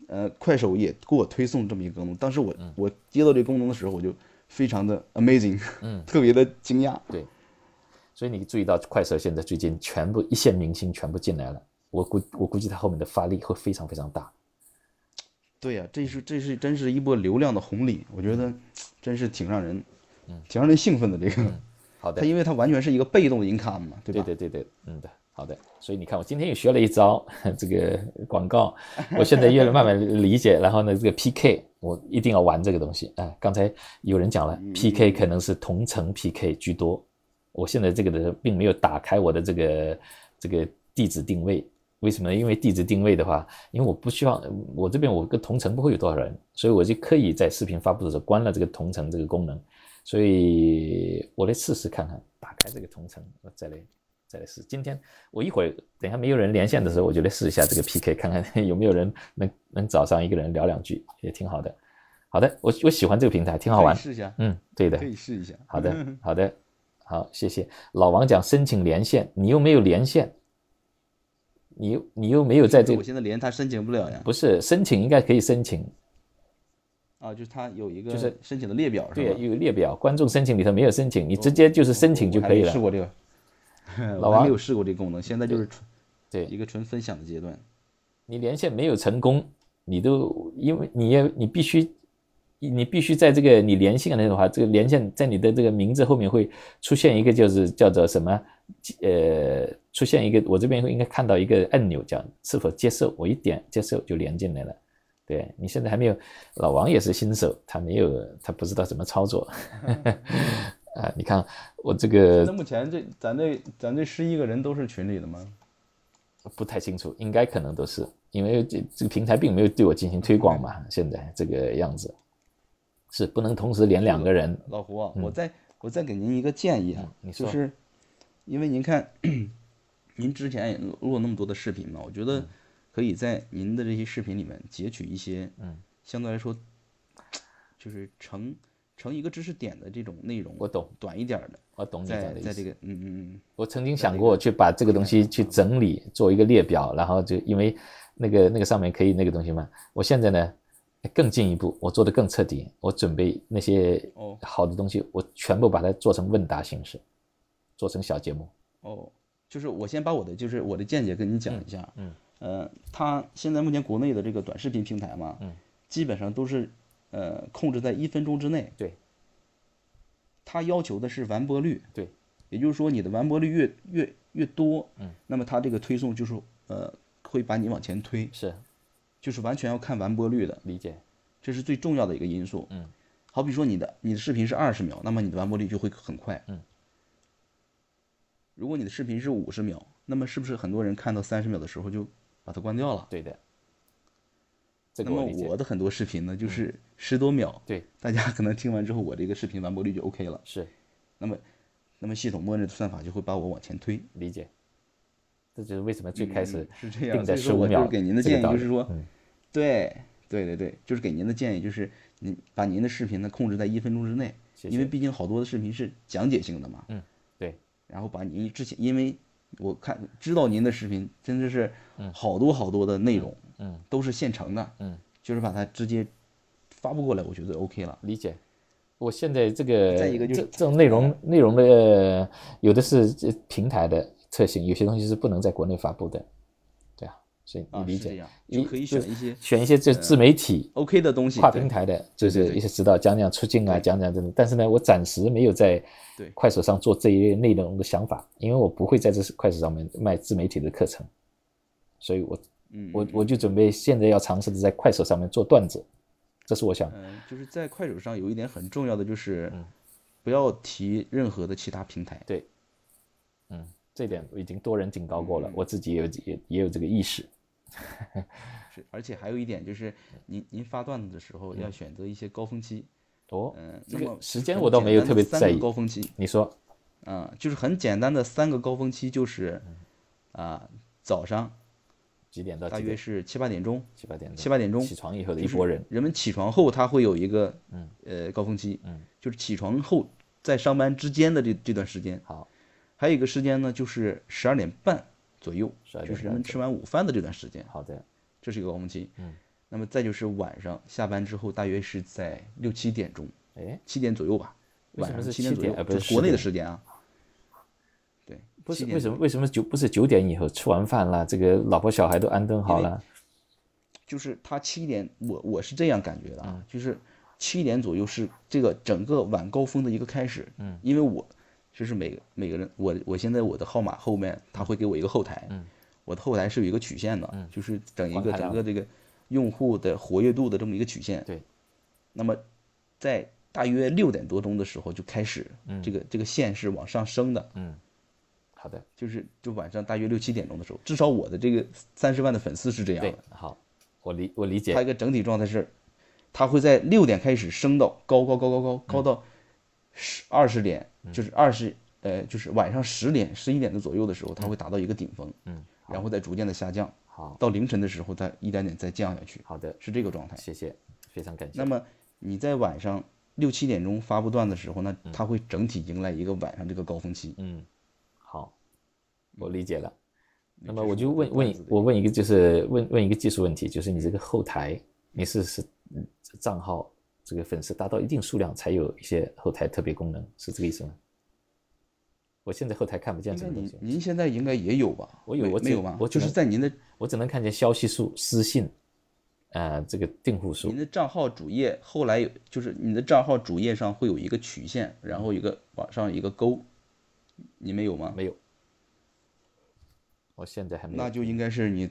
快手也给我推送这么一个功能。当时我接到这个功能的时候，我就非常的 amazing，特别的惊讶。 对，所以你注意到快手现在最近全部一线明星全部进来了，我估计它后面的发力会非常非常大。 对呀，这是真是一波流量的红利，我觉得真是挺让人兴奋的这个。 好的， 它因为它完全是一个被动的 income 嘛，对吧？ 对，好的。所以你看，我今天又学了一招这个广告，我现在越慢慢理解。然后呢，这个 PK 我一定要玩这个东西。刚才有人讲了，PK 可能是同城 PK 居多。我现在这个的并没有打开我的这个地址定位。为什么呢？因为地址定位的话，因为我不希望我这边我跟同城不会有多少人，所以我就刻意在视频发布的时候关了这个同城这个功能。所以我来试试看看，打开这个同城，我再来试。今天我一会儿等一下没有人连线的时候，我就来试一下这个 PK， 看看有没有人能找上一个人聊两句，也挺好的。好的，我喜欢这个平台，挺好玩。 可以试一下。 对的， 可以试一下。 好的，好，谢谢。老王讲申请连线，你又没有连线，你又没有在这个， 我现在连他申请不了呀。 不是申请应该可以申请。 就是它有一个申请的列表，是吧？ 对，有列表，观众申请里头没有申请，你直接就是申请就可以了。 我还没试过这个，老王没有试过这个功能，现在就是一个纯分享的阶段。 你连线没有成功，你都因为你必须在这个你连线的话，这个连线在你的这个名字后面会出现一个就是叫做什么出现一个，我这边应该看到一个按钮叫是否接受，我一点接受就连进来了。对，你现在还没有，老王也是新手，他不知道怎么操作。你看我这个， 那目前咱这11个人都是群里的吗？ 不太清楚，应该可能都是，因为这个平台并没有对我进行推广嘛，现在这个样子是不能同时连2个人。 老胡啊，我再给您一个建议啊，就是因为您看，您之前也录了那么多的视频嘛，我觉得可以在您的这些视频里面截取一些，相对来说，就是成一个知识点的这种内容。 我懂， 短一点的。 我懂你讲的意思。 在这个， 我曾经想过去把这个东西去整理，做一个列表，然后就因为那个上面可以那个东西嘛。我现在呢更进一步，我做的更彻底，我准备那些好的东西，我全部把它做成问答形式，做成小节目。 就是我先把我的见解跟你讲一下。它现在目前国内的这个短视频平台嘛，基本上都是控制在1分钟之内。 对。 它要求的是完播率。 对。 也就是说，你的完播率越多，那么它这个推送就是会把你往前推。 是。 就是完全要看完播率的。 理解。 这是最重要的一个因素。好比说你的视频是20秒，那么你的完播率就会很快。如果你的视频是50秒，那么是不是很多人看到30秒的时候就把它关掉了？ 对的。 那么我的很多视频呢，就是10多秒， 对， 大家可能听完之后，我这个视频完播率就 OK 了。 是。 那么系统默认的算法就会把我往前推。 理解。这就是为什么最开始是这样， 定在15秒。 我给您的建议就是说，对，就是给您的建议就是您把您的视频呢控制在1分钟之内，因为毕竟好多的视频是讲解性的嘛。 对。 然后把您之前，因为我知道您的视频真的是好多的内容，都是现成的，就是把它直接发布过来，我觉得 OK 了。 理解。我现在这个再一个就是这种内容的有的是平台的特性，有些东西是不能在国内发布的，对啊，所以你理解。 就可以选一些这自媒体 OK 的东西， 跨平台的，就是一些指导讲出镜啊，讲这种。但是呢，我暂时没有在快手上做这一类内容的想法，因为我不会在这快手上面卖自媒体的课程，所以我就准备现在要尝试的在快手上面做段子，这是我想。 就是在快手上有一点很重要的就是，不要提任何的其他平台。 对。这点我已经多人警告过了，我自己也有这个意识。 是，而且还有一点就是，您发段子的时候要选择一些高峰期。 这个时间我倒没有特别在意。 高峰期， 你说。 就是很简单的3个高峰期，就是早上几点到几点？ 大约是7、8点钟。 7、8点钟起床以后的一波人， 人们起床后他会有一个高峰期，就是起床后在上班之间的这段时间。 好。 还有一个时间呢，就是12点半左右，就是人们吃完午饭的这段时间。 好的。 这是一个高峰期。 那么再就是晚上下班之后，大约是在6、7点钟，7点左右吧，晚上7点左右， 不是国内的时间啊。对， 不是为什么不是9点以后吃完饭了，这个老婆小孩都安顿好了？ 就是他7点，我是这样感觉的啊，就是7点左右是这个整个晚高峰的一个开始。因为我就是每个人，我现在我的号码后面他会给我一个后台，我的后台是有一个曲线的，就是整个这个用户的活跃度的这么一个曲线。 对。 那么在大约6点多钟的时候就开始，这个线是往上升的。 好的。 就晚上大约6、7点钟的时候，至少我的这个30万的粉丝是这样的。 对，好，我理解。 它一个整体状态是，它会在6点开始升到高到20点，就是晚上10点、11点的左右的时候，它会达到一个顶峰，然后再逐渐的下降， 好， 到凌晨的时候再一点点再降下去。 好的， 是这个状态。 谢谢，非常感谢。 那么你在晚上6、7点钟发布段的时候呢，它会整体迎来一个晚上这个高峰期。 好，我理解了。那么我就问一个，就是问一个技术问题，就是你这个后台，你是账号这个粉丝达到一定数量才有一些后台特别功能，是这个意思吗？我现在后台看不见什么东西。 您现在应该也有吧？ 我有， 没有吗？就是在您的， 我只能看见消息数、私信，这个订户数。 您的账号主页后来就是你的账号主页上会有一个曲线，然后往上一个勾，你没有吗？ 没有。我现在还没有。 那就应该是你。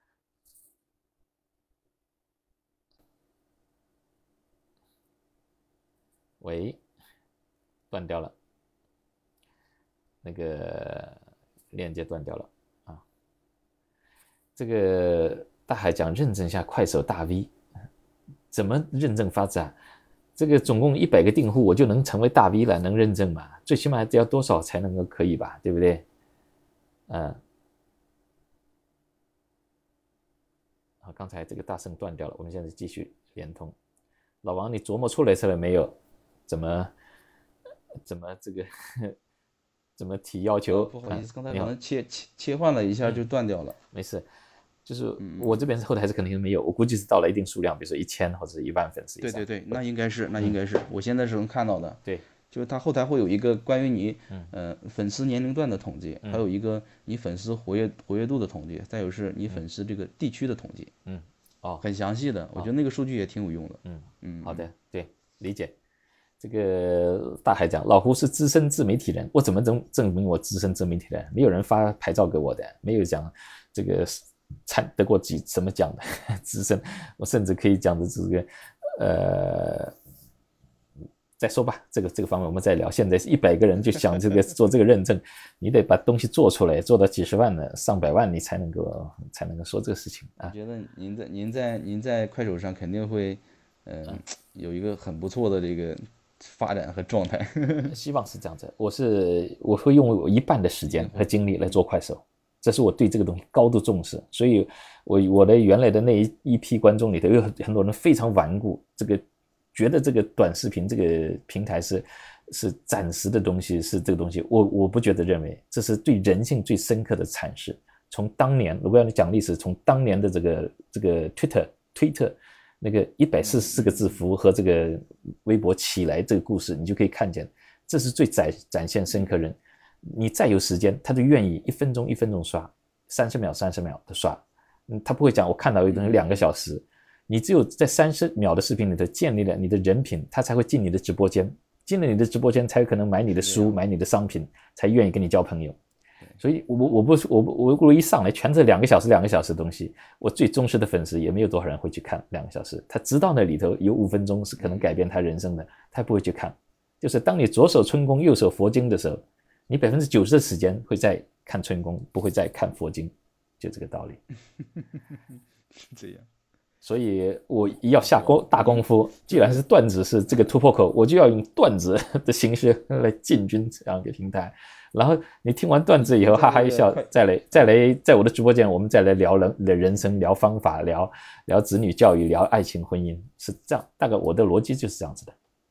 喂，断掉了，那个链接断掉了啊。这个大海讲认证下快手大 V， 怎么认证法子啊？这个总共100个订户，我就能成为大 V 了，能认证吗？最起码得要多少才能够可以吧？对不对？好，刚才这个大圣断掉了，我们现在继续连通。老王，你琢磨出来了没有？怎么这个怎么提要求？ 不好意思，刚才可能切换了一下就断掉了。 没事，就是我这边后台是肯定没有，我估计是到了一定数量，比如说1000或者是1万粉丝以上。 对，那应该是，我现在是能看到的。 对， 就是它后台会有一个关于你粉丝年龄段的统计，还有一个你粉丝活跃度的统计，再有是你粉丝这个地区的统计。很详细的，我觉得那个数据也挺有用的。 好的，对，理解。这个大海讲，老胡是资深自媒体人，我怎么证明我资深自媒体人？没有人发牌照给我的，没有讲这个得过什么奖的资深，我甚至可以讲的这个再说吧，这个方面我们再聊。现在是100个人就想这个做这个认证，你得把东西做出来，做到几十万的、上百万，你才能够说这个事情啊。 我觉得您在快手上肯定会有一个很不错的这个发展和状态。 希望是这样子。我会用我1半的时间和精力来做快手，这是我对这个东西高度重视。所以我的原来的那一批观众里头有很多人非常顽固，这个觉得这个短视频这个平台是暂时的东西，是这个东西，我不觉得认为这是对人性最深刻的阐释。从当年，如果要讲历史，从当年的这个推特那个144个字符和这个微博起来这个故事，你就可以看见，这是最展现深刻人。你再有时间，他就愿意1分钟1分钟刷，30秒30秒的刷，他不会讲我看到一个东西2个小时。你只有在30秒的视频里头建立了你的人品，他才会进你的直播间，进了你的直播间才有可能买你的书，买你的商品，才愿意跟你交朋友。所以我一上来全是2个小时的东西，我最忠实的粉丝也没有多少人会去看2个小时，他知道那里头有5分钟是可能改变他人生的，他不会去看。就是当你左手春宫右手佛经的时候，你90%的时间会在看春宫，不会再看佛经，就这个道理。 是这样。 所以我要下大功夫，既然是段子是这个突破口，我就要用段子的形式来进军这样一个平台。然后你听完段子以后哈哈一笑，再来在我的直播间我们再来聊人生，聊方法，聊子女教育，聊爱情婚姻，是这样。大概我的逻辑就是这样子的。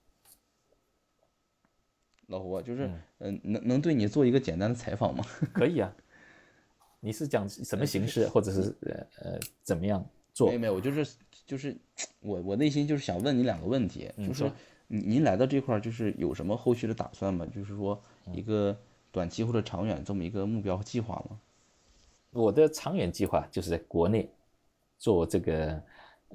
老胡啊，就是能对你做一个简单的采访吗？ 可以啊。你是讲什么形式，或者是怎么样？ 做。 没有，就是我内心就是想问你2个问题，就是您来到这块儿就是有什么后续的打算吗？就是说一个短期或者长远这么一个目标和计划吗？ 我的长远计划就是在国内做这个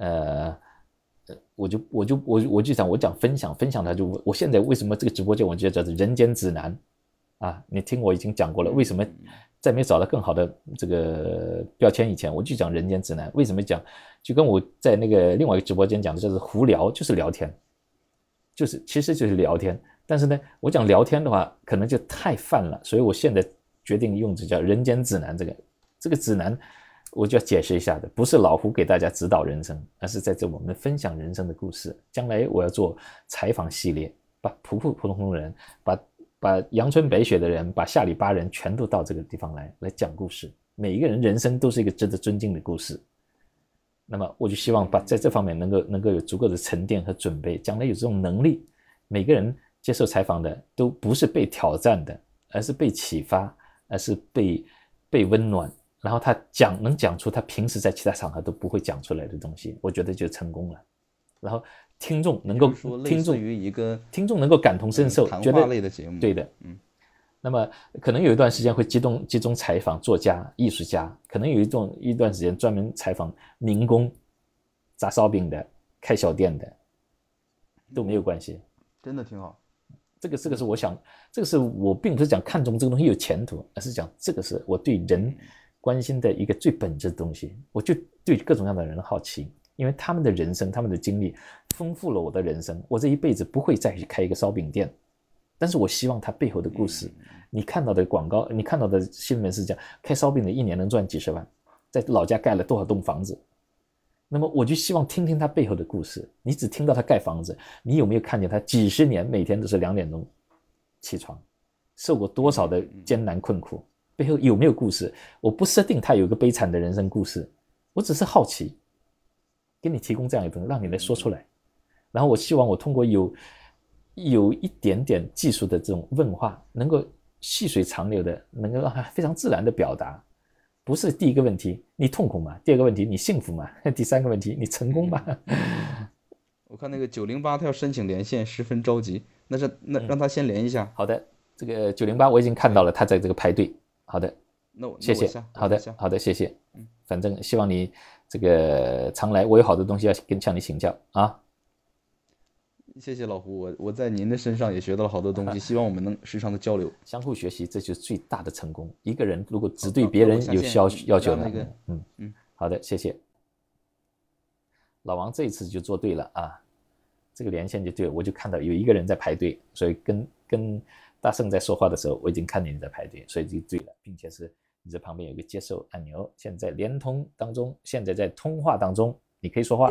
我就讲，我讲分享它，就我现在为什么这个直播间我觉得叫做人间指南啊？你听我已经讲过了，为什么在没找到更好的这个标签以前，我就讲人间指南。为什么讲？就跟我在那个另外一个直播间讲的，就是胡聊，就是聊天，其实就是聊天。但是呢，我讲聊天的话，可能就太泛了，所以我现在决定用这叫人间指南这个指南。我就要解释一下的，不是老胡给大家指导人生，而是在这我们分享人生的故事。将来我要做采访系列，把普通人，把阳春白雪的人，把下里巴人全都到这个地方来讲故事。每一个人人生都是一个值得尊敬的故事。那么我就希望在这方面能够有足够的沉淀和准备，将来有这种能力，每个人接受采访的都不是被挑战的，而是被启发，而是被温暖。然后他能讲出他平时在其他场合都不会讲出来的东西，我觉得就成功了。然后听众能够听众能够感同身受， 谈话类的节目， 对的，那么可能有一段时间会集中采访作家、艺术家，可能有一段时间专门采访民工、炸烧饼的、开小店的，都没有关系， 真的挺好。 这个是我想，这个是我并不是讲看中这个东西有前途，而是讲这个是我对人关心的一个最本质的东西。我就对各种各样的人好奇，因为他们的人生他们的经历丰富了我的人生。我这一辈子不会再去开一个烧饼店，但是我希望他背后的故事，你看到的广告，你看到的新闻是讲开烧饼的一年能赚几十万，在老家盖了多少栋房子。那么我就希望听听他背后的故事。你只听到他盖房子，你有没有看见他几十年每天都是2点钟起床，受过多少的艰难困苦，背后有没有故事？我不设定他有一个悲惨的人生故事，我只是好奇，给你提供这样一种让你来说出来。然后我希望我通过有一点点技术的这种问话，能够细水长流的，能够让他非常自然的表达。不是第一个问题你痛苦吗？第二个问题你幸福吗？第三个问题你成功吗？ 我看那个908他要申请连线，十分着急，那让他先连一下。 好的，这个908我已经看到了，他在这个排队。好的，谢谢。好的，谢谢。反正希望你这个常来，我有好多东西要向你请教啊。 谢谢老胡，我在您的身上也学到了好多东西，希望我们能时常的交流， 相互学习，这就是最大的成功。一个人如果只对别人有要求呢？好的，谢谢。老王这一次就做对了啊，这个连线就对了，我就看到有一个人在排队，所以跟大圣在说话的时候，我已经看见你在排队，所以就对了，并且是你这旁边有个接受按钮，现在连通当中，现在在通话当中，你可以说话。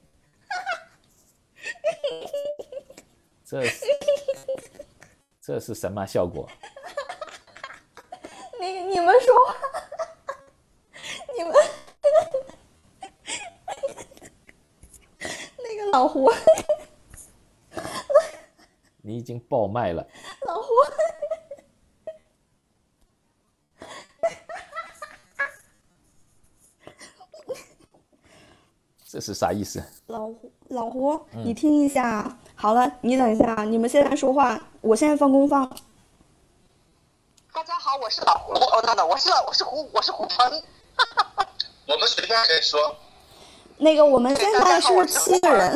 这是什么效果？ 你们说话，你们那个老胡， 你已经爆麦了， 老胡， 这是啥意思？ 老胡，你听一下。好了，你等一下，你们现在说话，我现在放公放。 大家好，我是老胡。我是胡鹏。我们随便可以说。 那个，我们现在是7个人。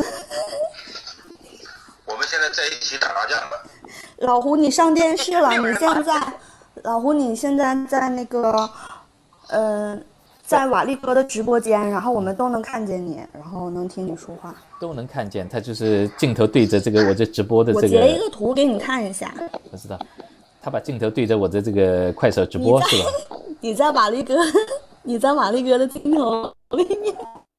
我们现在在一起打麻将了。 老胡，你上电视了，老胡，你现在在那个，在瓦力哥的直播间，然后我们都能看见你，然后能听你说话， 都能看见。他就是镜头对着这个我这直播的这个， 我截一个图给你看一下。 我知道，他把镜头对着我的这个快手直播是吧？ 你在瓦力哥的镜头里面。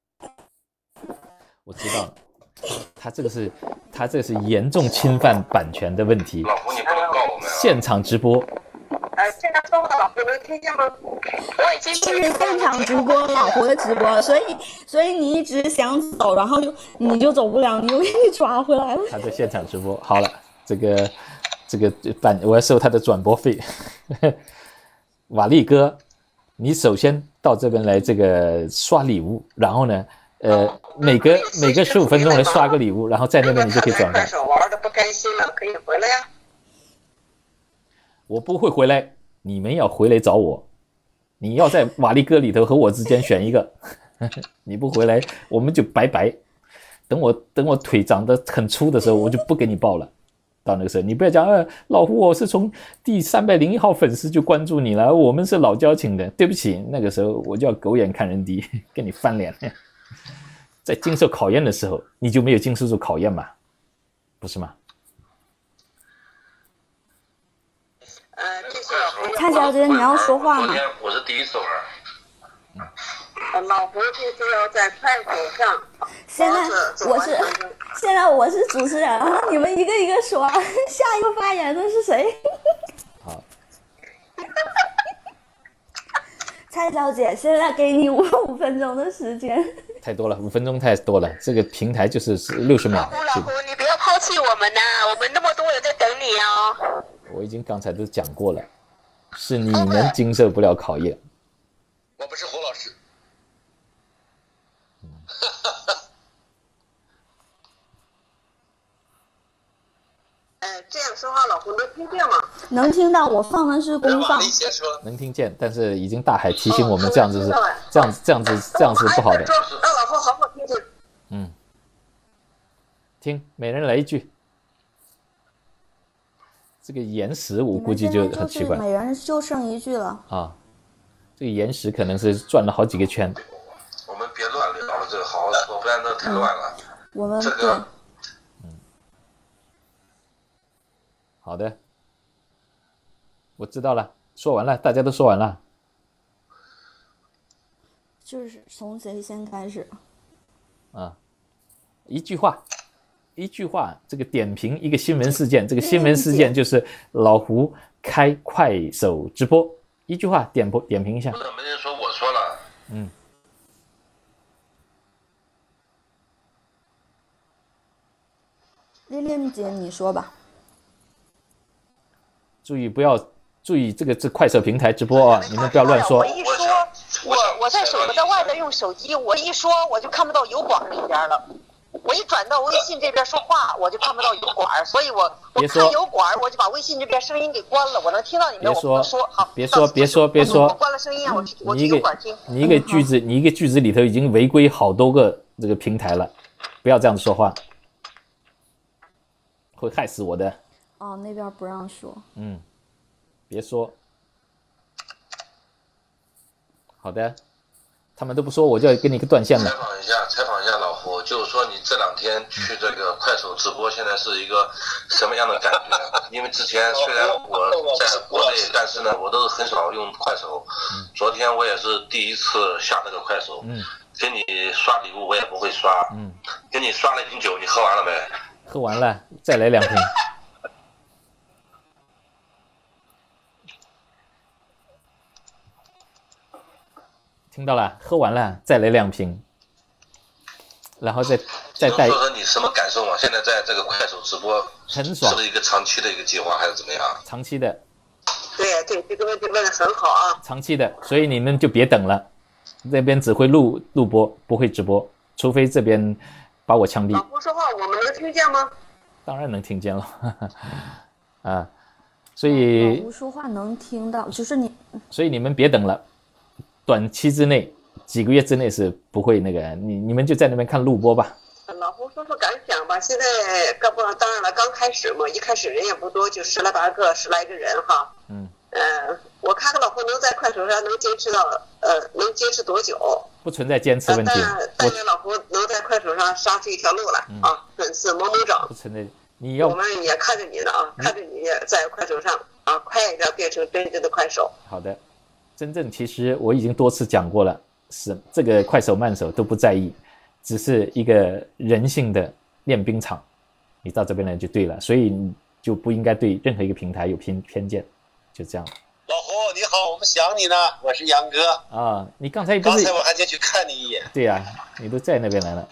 我知道了，他这个是严重侵犯版权的问题。 老胡，你不能告我们啊！ 现场直播。 现在说话，老胡能听见吗？我已经是现场直播，老胡的直播，所以你一直想走，然后你就走不了，你又给你抓回来了。 他在现场直播，好了，这个我要收他的转播费。瓦力哥，你首先到这边来这个刷礼物，然后呢，每个15分钟来刷个礼物，然后在那边你就可以转发。 玩的不开心了，可以回来呀。 我不会回来，你们要回来找我。你要在瓦力哥里头和我之间选一个，你不回来，我们就拜拜。等我腿长得很粗的时候，我就不给你报了。到那个时候，你不要讲，老胡，我是从第301号粉丝就关注你了，我们是老交情的。对不起，那个时候我就要狗眼看人低，跟你翻脸。在经受考验的时候，你就没有经受住考验嘛，不是吗？ 这是老胡。 蔡小姐，你要说话吗？ 我是第一次玩。 老胡这次要在快手上。 现在我是主持人啊，你们一个一个说，下一个发言的是谁？ 好。 蔡小姐，现在给你5分钟的时间。 太多了，5分钟太多了。这个平台就是60秒。 老胡，你不要抛弃我们呐，我们那么多人在等你哦。 我已经刚才都讲过了，是你们经受不了考验。 我不是胡老师。 这样说话，老胡能听见吗？ 能听到，我放的是公放。 能听见，但是已经大海提醒我们，这样子是这样子不好的。 让老胡好好听听。 听，每人来一句。这个岩石我估计就很奇怪。 每人就剩1句了。 啊，这个岩石可能是转了好几个圈。 我们别乱聊了，这个好好说，不然这太乱了。 我们这个。 好的，我知道了，说完了，大家都说完了。 就是从谁先开始？ 一句话，这个点评一个新闻事件，这个新闻事件就是老胡开快手直播，一句话点评一下。 不怎么人说我说了。 丽丽姐，你说吧。 注意这个快手平台直播啊，你们不要乱说。 我一说，我在外边用手机，我一说我就看不到油管里边了。我一转到微信这边说话，我就看不到油管，所以我看油管，我就把微信这边声音给关了，我能听到你们我说。好， 别说， 我关了声音，我去油管听。 你一个句子里头已经违规好多个这个平台了，不要这样子说话，会害死我的。 那边不让说。 别说。好的，他们都不说，我就要给你一个断线了。 采访一下老胡，就是说你这2天去这个快手直播，现在是一个什么样的感觉？因为之前虽然我在国内，但是呢，我都是很少用快手。昨天我也是第一次下这个快手。给你刷礼物我也不会刷。给你刷了一瓶酒，你喝完了没？ 喝完了，再来2瓶。听到了，喝完了再来2瓶，然后再带。 说说你什么感受吗？现在在这个快手直播， 很爽。 是一个长期的一个计划还是怎么样？ 长期的。 对，这个问题问得很好啊。 长期的，所以你们就别等了，这边只会录播，不会直播，除非这边把我枪毙。 老胡说话，我们能听见吗？ 当然能听见了，所以。 老胡说话能听到，就是你。 所以你们别等了。短期之内，几个月之内是不会那个，你们就在那边看录播吧。 老胡说说感想吧。现在当然了，刚开始嘛，一开始人也不多，就10来8个，10来个人哈。我看看老胡能在快手上能坚持多久？ 不存在坚持问题。 但愿老胡能在快手上杀出一条路来啊！粉丝猛涨。 不存在， 我们也看着你呢啊，看着你在快手上啊，快一点变成真正的快手。 好的。真正其实我已经多次讲过了，是这个快手慢手都不在意，只是一个人性的练兵场，你到这边来就对了，所以你就不应该对任何一个平台有偏见，就这样。 老胡你好，我们想你呢，我是杨哥啊。你刚才不是？ 刚才我还进去看你一眼。 对呀，你都在那边来了。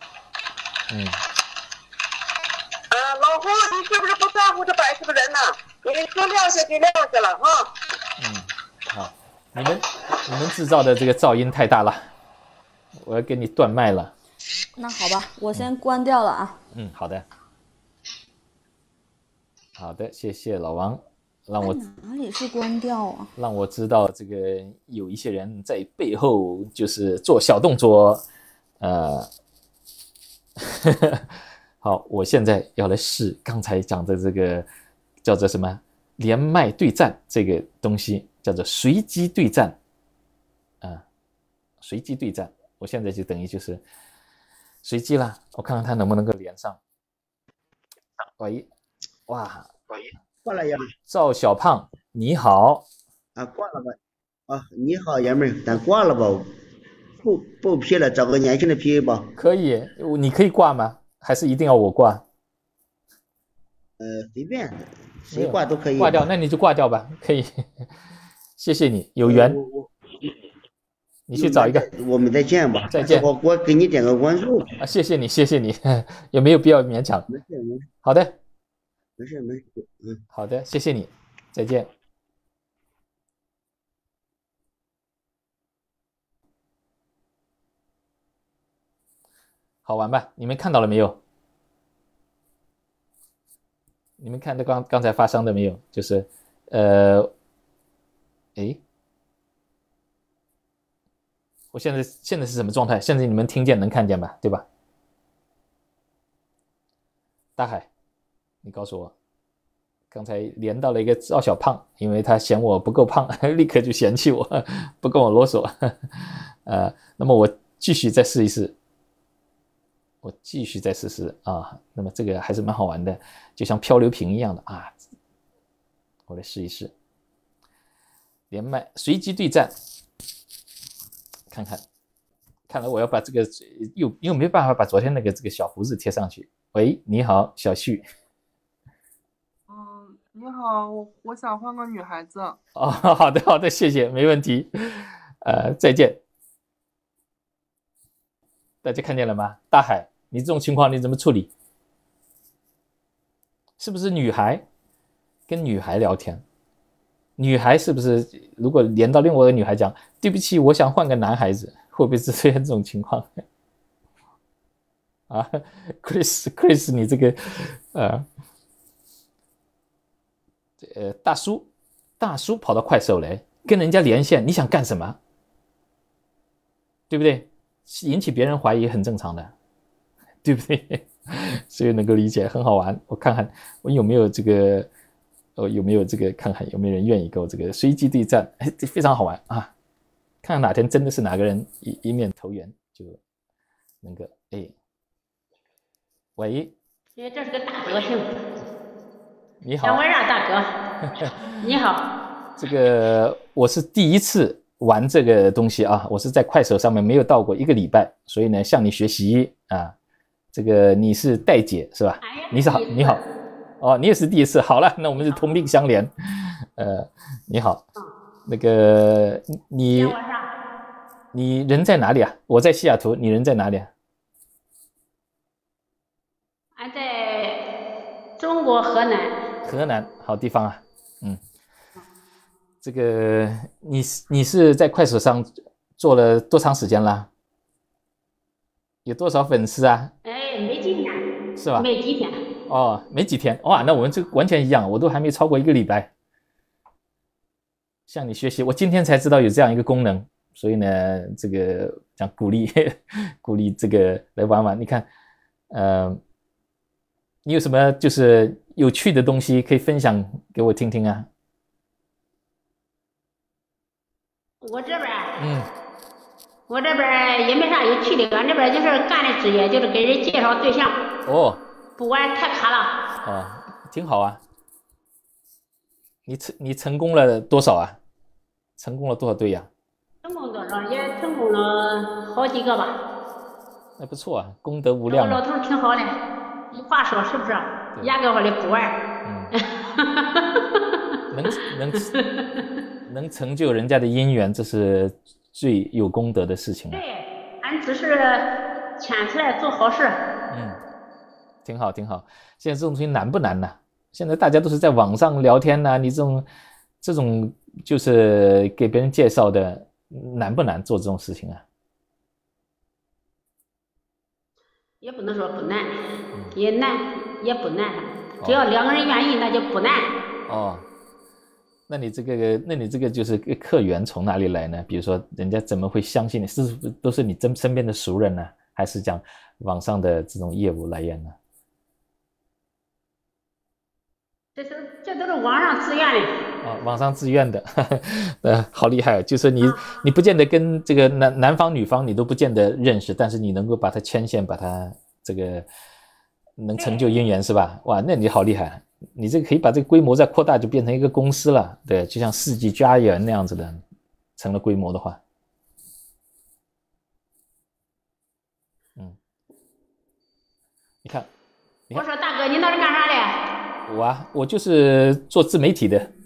老胡，你是不是不在乎这80个人呢？你说撂下就撂下了哈。 好。 你们制造的这个噪音太大了，我要给你断麦了。 那好吧，我先关掉了啊。 好的，好的，谢谢老王，让我哪里是关掉啊？ 让我知道这个有一些人在背后就是做小动作，好，我现在要来试刚才讲的这个叫做什么连麦对战这个东西，叫做随机对战，随机对战，我现在就等于就是随机啦，我看看他能不能够连上。喂，哇， 挂了呀！ 赵小胖，你好。 挂了吧？你好，爷们儿，咱挂了吧？不批了，找个年轻的批吧。 可以，你可以挂吗？还是一定要我挂？ 随便，谁挂都可以。 挂掉，那你就挂掉吧，可以。谢谢你，有缘。你去找一个。 我们再见吧。 再见。 我给你点个关注。 谢谢你，谢谢你，也没有必要勉强。 没事。 好的。 没事。 好的，谢谢你，再见。好玩吧？你们看到了没有？你们看到刚才发生的没有？就是我现在是什么状态？现在你们听见能看见吧？对吧？大海，你告诉我，刚才连到了一个赵小胖，因为他嫌我不够胖，立刻就嫌弃我，不跟我啰嗦。那么我继续再试一试。啊，那么这个还是蛮好玩的，就像漂流瓶一样的啊。我来试一试，连麦随机对战，看来我要把这个又没办法把昨天那个这个小胡子贴上去。喂，你好，小旭。 你好，我想换个女孩子。 哦，好的，谢谢，没问题。再见。大家看见了吗？大海，你这种情况你怎么处理？是不是女孩跟女孩聊天？女孩是不是如果连到另外一个女孩讲对不起，我想换个男孩子，会不会是出现这种情况？啊 ，Chris， 你这个大叔跑到快手来跟人家连线，你想干什么？对不对？引起别人怀疑很正常的，对不对？所以能够理解，很好玩。我看看我有没有这个，看看有没有人愿意跟我这个随机对战，这非常好玩啊！看看哪天真的是哪个人一面投缘，就能够喂， 这是个大哥姓。 你好， 小晚上大哥，你好。 这个我是第一次玩这个东西啊，我是在快手上面没有到过1个礼拜，所以呢向你学习啊。这个你是戴姐是吧？你好，哦，你也是第一次。好了，那我们是同病相怜。你好，那个你人在哪里啊？我在西雅图，你人在哪里啊？ 俺在中国河南。 河南，好地方啊。这个你是在快手上做了多长时间了？有多少粉丝啊？ 没几天。 是吧？ 没几天。 哦，没几天。哇，那我们这完全一样，我都还没超过1个礼拜。向你学习，我今天才知道有这样一个功能，所以呢，这个想鼓励这个来玩玩。你看，你有什么就是有趣的东西可以分享给我听听啊？ 我这边也没啥有趣的，俺这边就是干的职业就是给人介绍对象。 哦， 不玩太卡了。 哦，挺好啊。你成功了多少啊？成功了多少对呀？ 成功多少？也成功了好几个吧。 那不错啊，功德无量。 老头挺好的，有话说是不是？牙根话的不玩。 能成就人家的姻缘，这是最有功德的事情啊。 对，俺只是牵出来做好事。 挺好。现在这种东西难不难呢？现在大家都是在网上聊天呢，你这这种就是给别人介绍的，难不难做这种事情啊？ 也不能说不难，也难也不难，只要两个人愿意，那就不难。 哦，那你这个就是客源从哪里来呢？比如说，人家怎么会相信你？都是你身边的熟人呢，还是讲网上的这种业务来源呢？ 这都是网上自愿的。 哦，网上自愿的，好厉害！就是你不见得跟这个男方女方你都不见得认识，但是你能够把它牵线，把它这个能成就姻缘是吧？哇，那你好厉害！你这个可以把这个规模再扩大，就变成一个公司了，对，就像世纪佳缘那样子的，成了规模的话，你看， 我说大哥，你那是干啥的？ 我就是做自媒体的。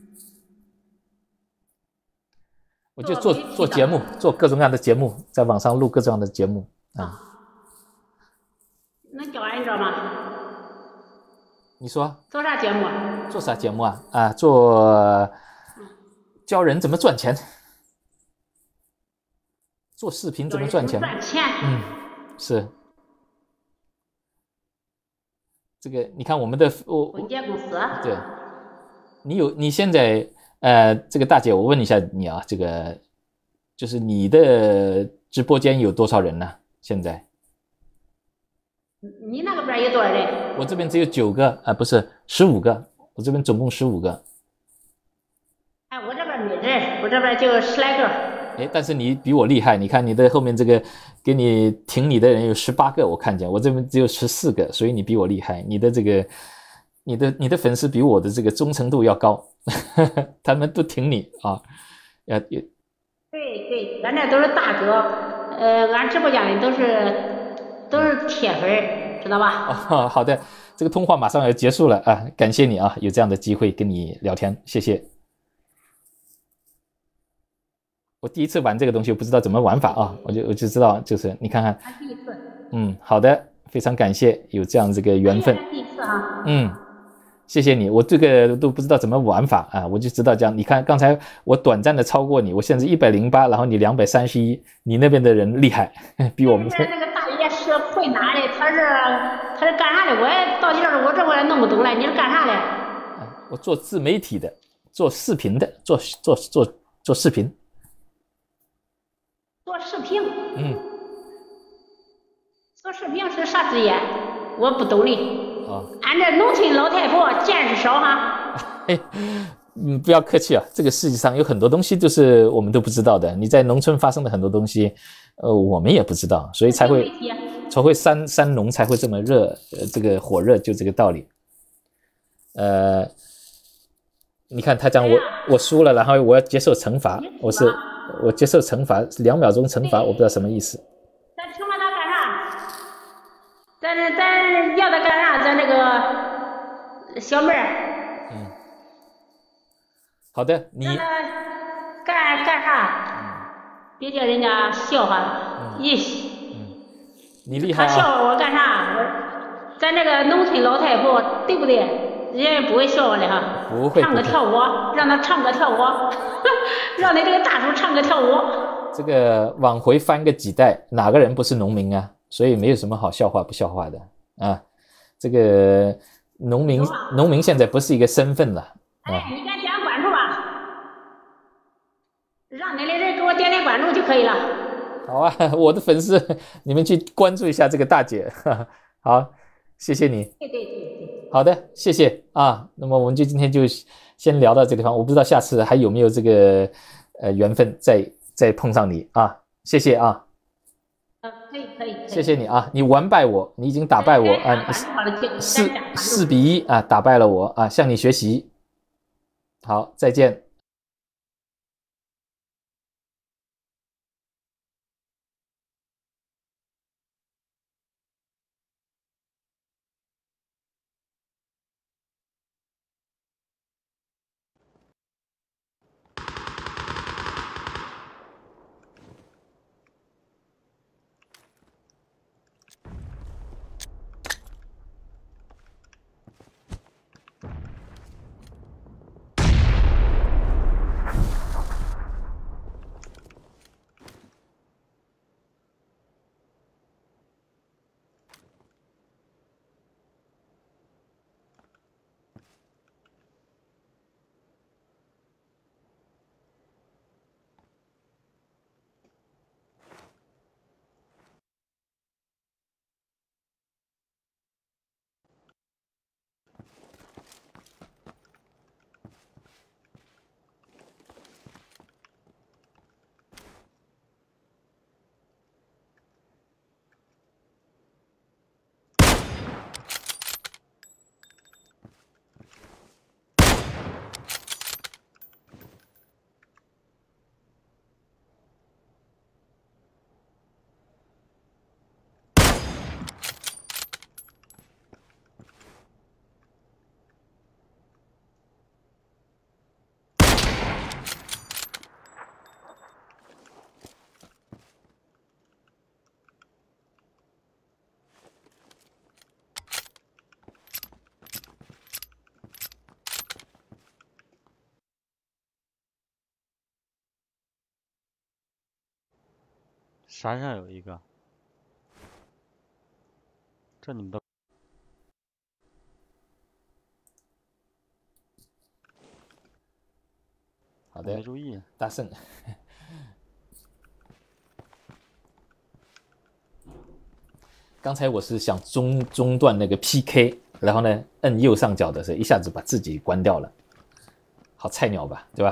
我就做节目，做各种各样的节目，在网上录各种各样的节目啊。 能教俺一招吗？ 你说做啥节目？ 做啥节目啊？啊，做教人怎么赚钱，做视频怎么赚钱？ 赚钱。 是。这个你看我们的婚介公司。 对，你现在。这个大姐，我问一下你啊，这个就是你的直播间有多少人呢？现在？ 你那个边有多少人？ 我这边只有9个啊，不是15个，我这边总共15个。 哎，我这边没人，我这边就10来个。 哎，但是你比我厉害，你看你的后面这个给你挺你的人有18个，我看见，我这边只有14个，所以你比我厉害，你的这个。你的粉丝比我的这个忠诚度要高，他们都挺你啊， 对，咱这都是大哥，俺直播间里都是铁粉，知道吧？ 哦，好的，这个通话马上要结束了啊，感谢你啊，有这样的机会跟你聊天，谢谢。我第一次玩这个东西，我不知道怎么玩法啊，我就知道，就是你看看， 第一次。 好的，非常感谢有这样这个缘分。 第一次啊。 谢谢你，我这个都不知道怎么玩法啊，我就知道这样。你看刚才我短暂的超过你，我现在是108，然后你231，你那边的人厉害，比我们。 那个大爷是会哪的？他是干啥的？我也到底儿我也弄不懂了。你是干啥的？ 我做自媒体的，做视频的，做视频。 做视频。做视频是啥职业？我不懂的。俺这农村老太婆见识少哈。 不要客气啊，这个世界上有很多东西就是我们都不知道的。你在农村发生的很多东西，我们也不知道，所以才会三农才会这么热，这个火热就这个道理。你看他讲我输了，然后我要接受惩罚，我接受惩罚，2秒钟惩罚，我不知道什么意思。 咱惩罚他干啥？咱要他干啥？咱这个小妹儿。 好的，你干啥？别叫人家笑话了。 你厉害啊！ 他笑话我干啥？咱这个农村老太婆，对不对？人家也不会笑话的哈。 不会。 唱歌跳舞，让他唱歌跳舞，让你这个大叔唱歌跳舞。 这个往回翻个几代，哪个人不是农民啊？所以没有什么好笑话不笑话的啊。这个农民现在不是一个身份了。 你赶紧点关注吧，让你的人给我点关注就可以了。 好啊，我的粉丝，你们去关注一下这个大姐。好，谢谢你。 对。 好的，谢谢啊。那么我们今天就先聊到这个地方，我不知道下次还有没有这个缘分再碰上你啊。谢谢啊。 可以。 谢谢你啊，你完败我，你已经打败我啊，4比1啊，打败了我啊，向你学习。好，再见。 山上有一个，这你们都好的， 没注意。 大圣，刚才我是想中断那个 PK， 然后呢，摁右上角的时候，一下子把自己关掉了，好菜鸟吧，对吧？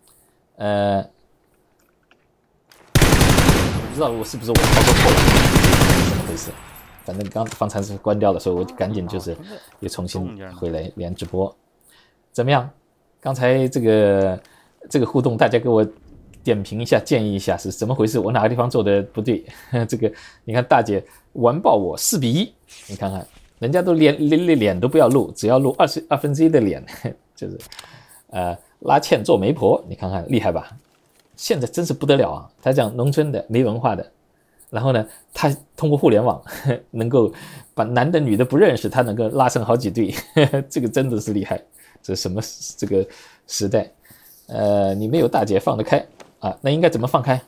我不知道我是不是我操作错了，怎么回事？反正方才是关掉了，所以我赶紧就是又重新回来连直播。怎么样？刚才这个互动，大家给我点评一下，建议一下是怎么回事？我哪个地方做的不对？这个你看大姐完爆我4-1，你看看人家都连脸都不要露，只要露1/2的脸，就是拉纤做媒婆，你看看厉害吧？现在真是不得了啊！他讲农村的没文化的，然后呢，他通过互联网能够把男的女的不认识，他能够拉成好几对，这个真的是厉害。这什么这个时代？你没有大姐放得开啊？那应该怎么放开？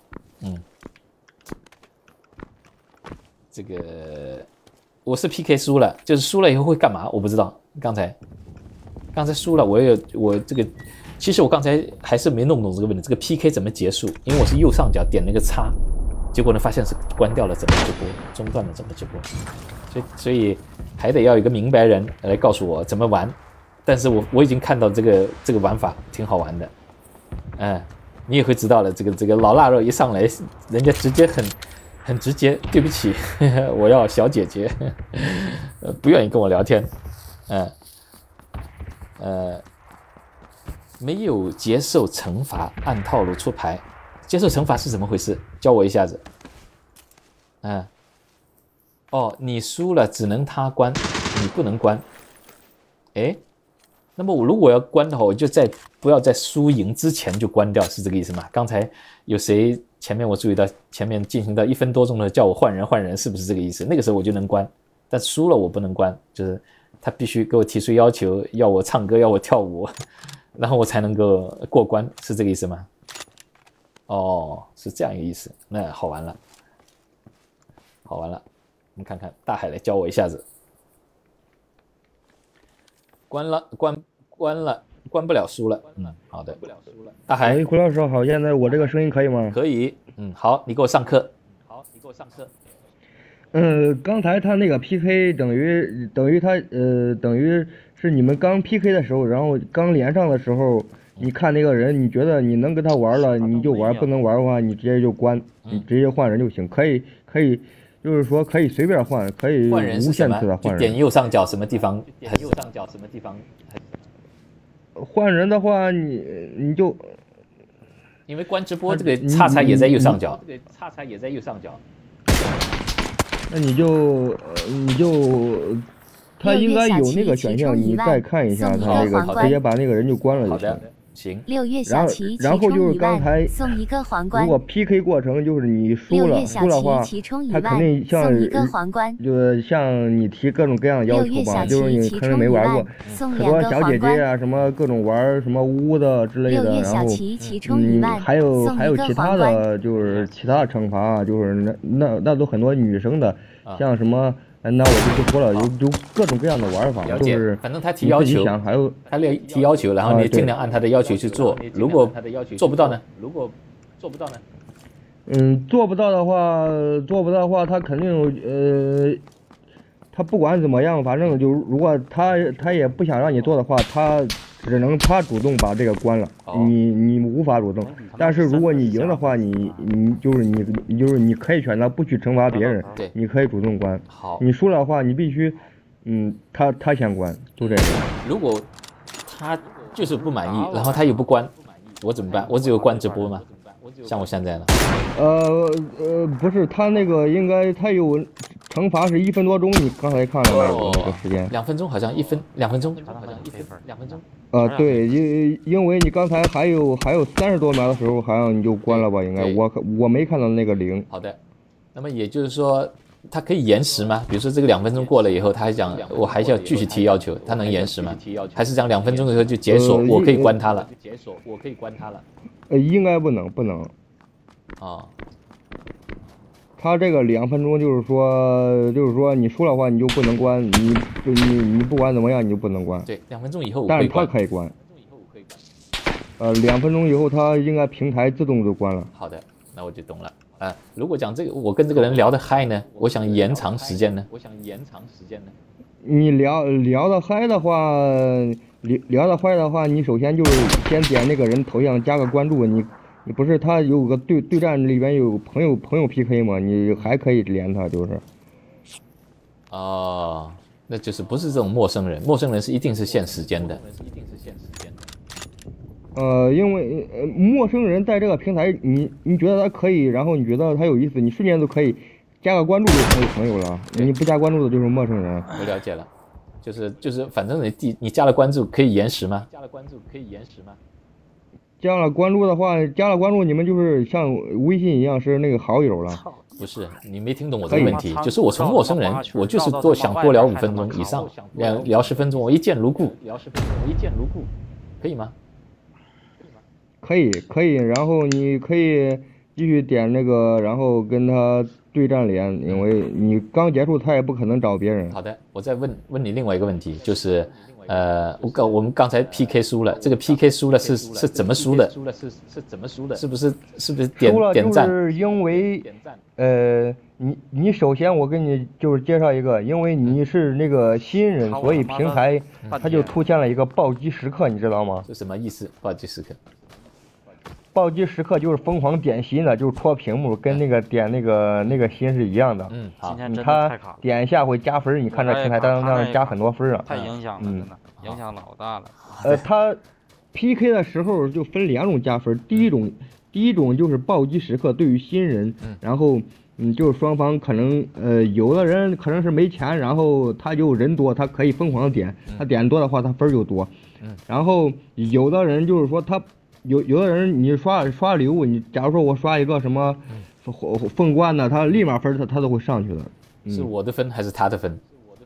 这个我是 PK 输了，就是输了以后会干嘛？我不知道。刚才输了，我这个。其实我刚才还是没弄懂这个问题，这个 PK 怎么结束？因为我是右上角点那个叉，结果呢发现是关掉了怎么直播，中断了怎么直播，所以还得要一个明白人来告诉我怎么玩。但是我已经看到这个玩法挺好玩的，你也会知道了。这个老腊肉一上来，人家直接很直接，对不起，我要小姐姐，不愿意跟我聊天，没有接受惩罚，按套路出牌。接受惩罚是怎么回事？教我一下子。你输了只能他关，你不能关。那么我如果要关的话，我就不要在输赢之前就关掉，是这个意思吗？刚才有谁前面我注意到前面进行到1分多钟的叫我换人，是不是这个意思？那个时候我就能关，但输了我不能关，就是他必须给我提出要求，要我唱歌，要我跳舞。然后我才能够过关，是这个意思吗？是这样一个意思，那好玩了，我们看看大海来教我一下子。关不了，输了。好的。大海， 胡老师好，现在我这个声音可以吗？ 可以。好，你给我上课。 刚才他那个 PK 等于是你们刚 PK 的时候，然后刚连上的时候，你看那个人，你觉得你能跟他玩了，你就玩；不能玩的话，你直接就关，你直接换人就行。可以，就是说可以随便换，可以无限次的换人。 点右上角什么地方？ 换人的话，你就因为关直播这个叉也在右上角。 那你就他应该有那个选项，你再看一下他那个，直接把那个人就关了就行。 行。 然后就是刚才送一个皇冠。 如果 PK 过程就是你输了话，他肯定就是像你提各种各样的要求吧，就是你可能没玩过，很多小姐姐啊，什么各种玩什么污的之类的，然后还有其他的就是其他的惩罚啊，就是那都很多女生的，像什么。那我就不说了，有各种各样的玩法，就是反正他提要求，他提要求，然后你尽量按他的要求去做。如果做不到呢？ 做不到的话，他肯定他不管怎么样，反正就如果他也不想让你做的话，他只能他主动把这个关了，你无法主动。但是如果你赢的话，你可以选择不去惩罚别人，你可以主动关。你输了的话，你必须他先关，就这个。 如果他就是不满意，然后他又不关，我怎么办？我只有关直播吗？像我现在呢？ 不是，他那个应该他有惩罚是1分多钟，你刚才看了那个时间。 2分钟好像2分钟。 对，因为你刚才还有30多秒的时候，好像你就关了吧？应该我没看到那个0。 好的，那么也就是说，它可以延时吗？比如说这个2分钟过了以后，他还讲我还是要继续提要求，他能延时吗？还是讲2分钟的时候就解锁，我可以关他了？ 应该不能。 他这个2分钟就是说你输了的话你就不能关，你不管怎么样你就不能关。 对，2分钟以后但是他可以关。2分钟以后他应该平台自动就关了。 好的，那我就懂了。如果讲这个，我跟这个人聊得嗨呢，我想延长时间呢。你聊得嗨的话，你首先就是先点那个人头像加个关注，你不是他有个对战里边有朋友 PK 吗？你还可以连他就是。 哦，那就是不是这种陌生人，陌生人是一定是限时间的。 因为陌生人在这个平台，你觉得他可以，然后你觉得他有意思，你瞬间都可以加个关注就成为朋友了。你不加关注的就是陌生人。 我了解了，就是反正你加了关注可以延时吗？ 加了关注的话，你们就是像微信一样是那个好友了。 不是，你没听懂我这个问题，就是我从陌生人，我就是想多聊5分钟以上，聊10分钟，我一见如故，可以吗？ 可以，然后你可以继续点那个，然后跟他对战连，因为你刚结束，他也不可能找别人。 好的，我再问你另外一个问题，就是我们刚才 PK 输了，这个 PK 输了是怎么输的？是不是点赞？ 就是因为你首先我给你就是介绍一个，因为你是那个新人，所以平台它就出现了一个暴击时刻，你知道吗？ 是什么意思？暴击时刻？ 暴击时刻就是疯狂点心的，就是戳屏幕，跟那个点那个心是一样的。 好， 他点一下会加分，你看这平台当加很多分啊。 太影响了，真的影响老大了。 他 PK 的时候就分2种加分，第一种就是暴击时刻，对于新人，然后就是双方可能有的人可能是没钱，然后他就人多，他可以疯狂的点，他点多的话他分就多。然后有的人就是说他。有的人你刷礼物，你假如说我刷一个什么凤冠的，他立马分他都会上去的。 是我的分还是他的分？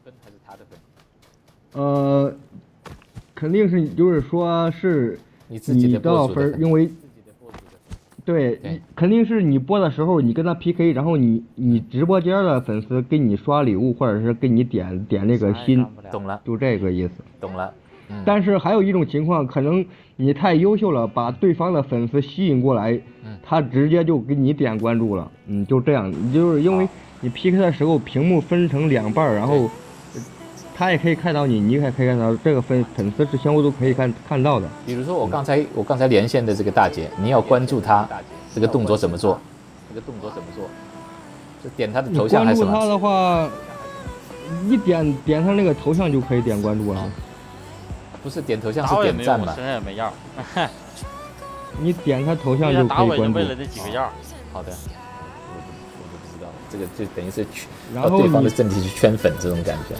肯定是就是说是你自己的得到分，因为对，肯定是你播的时候你跟他 PK， 然后你直播间的粉丝给你刷礼物，或者是给你点那个心， 懂了， 就这个意思。 懂了。 但是还有一种情况，可能你太优秀了，把对方的粉丝吸引过来，他直接就给你点关注了，就这样，就是因为你 PK 的时候屏幕分成2半，然后他也可以看到你，你也可以看到，这个粉丝是相互都可以看到的。 比如说我刚才连线的这个大姐，你要关注她，这个动作怎么做？就点她的头像还是什么？ 关注她的话，一点她那个头像就可以点关注了。 不是点头像是点赞嘛？ 身上也没样。 你点他头像就可以关注。 为了这几个样。 好的，我都不知道，这个就等于是然后对方的阵地去圈粉这种感觉。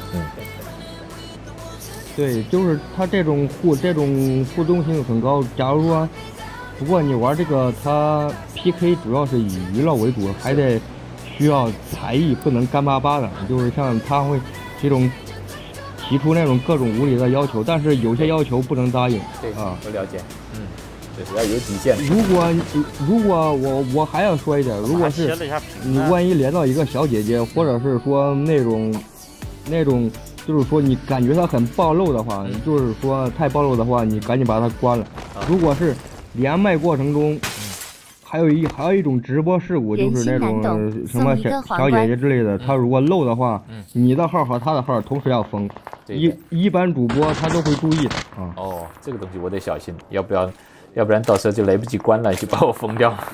对，就是他这种互动性很高。假如说，不过你玩这个，他 PK 主要是以娱乐为主，还得需要才艺，不能干巴巴的。就是像他会这种。提出那种各种无理的要求，但是有些要求不能答应。 对啊，我了解。就是要有底线。 如果我还要说一点，如果是你万一连到一个小姐姐，或者是说那种，就是说你感觉她很暴露的话，就是说太暴露的话，你赶紧把她关了。如果是连麦过程中，还有一种直播事故，就是那种什么小姐姐之类的，她如果漏的话，你的号和她的号同时要封。一般主播他都会注意的啊。 哦，这个东西我得小心，要不然到时候就来不及关了，就把我封掉。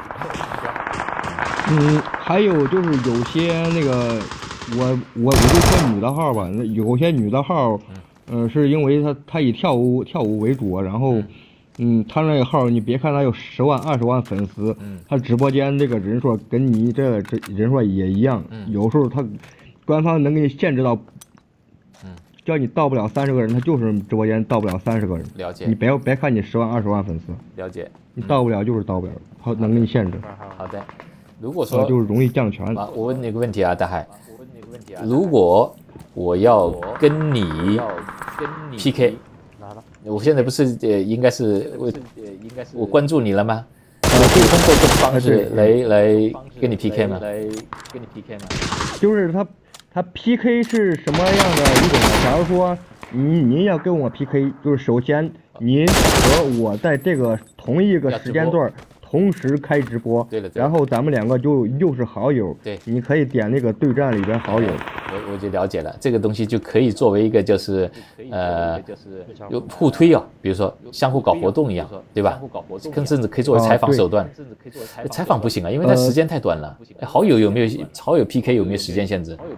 还有就是有些那个我就说女的号吧，有些女的号，是因为她以跳舞为主，然后她那个号你别看她有10万20万粉丝，她直播间这个人数跟你这个人数也一样，有时候她官方能给你限制到。叫你到不了30个人，他就是直播间到不了30个人。 了解。 你别看你10万20万粉丝。 了解。 你到不了就是到不了，他能给你限制。 好的。如果说就是容易降权。 我问你个问题啊，大海。如果我要跟你 PK， 我现在不是应该是我关注你了吗？我可以通过这个方式跟你 PK 吗？ 就是他 PK 是什么样的一种呢？假如说您要跟我 PK， 就是首先您和我在这个同一个时间段同时开直播， 对了， 然后咱们两个又是好友， 对， 你可以点那个对战里边好友， 我就了解了，这个东西就可以作为一个就是有互推啊，比如说相互搞活动一样，对吧？甚至可以作为采访手段。采访不行啊，因为它时间太短了。好友有没有好友 PK 有没有时间限制？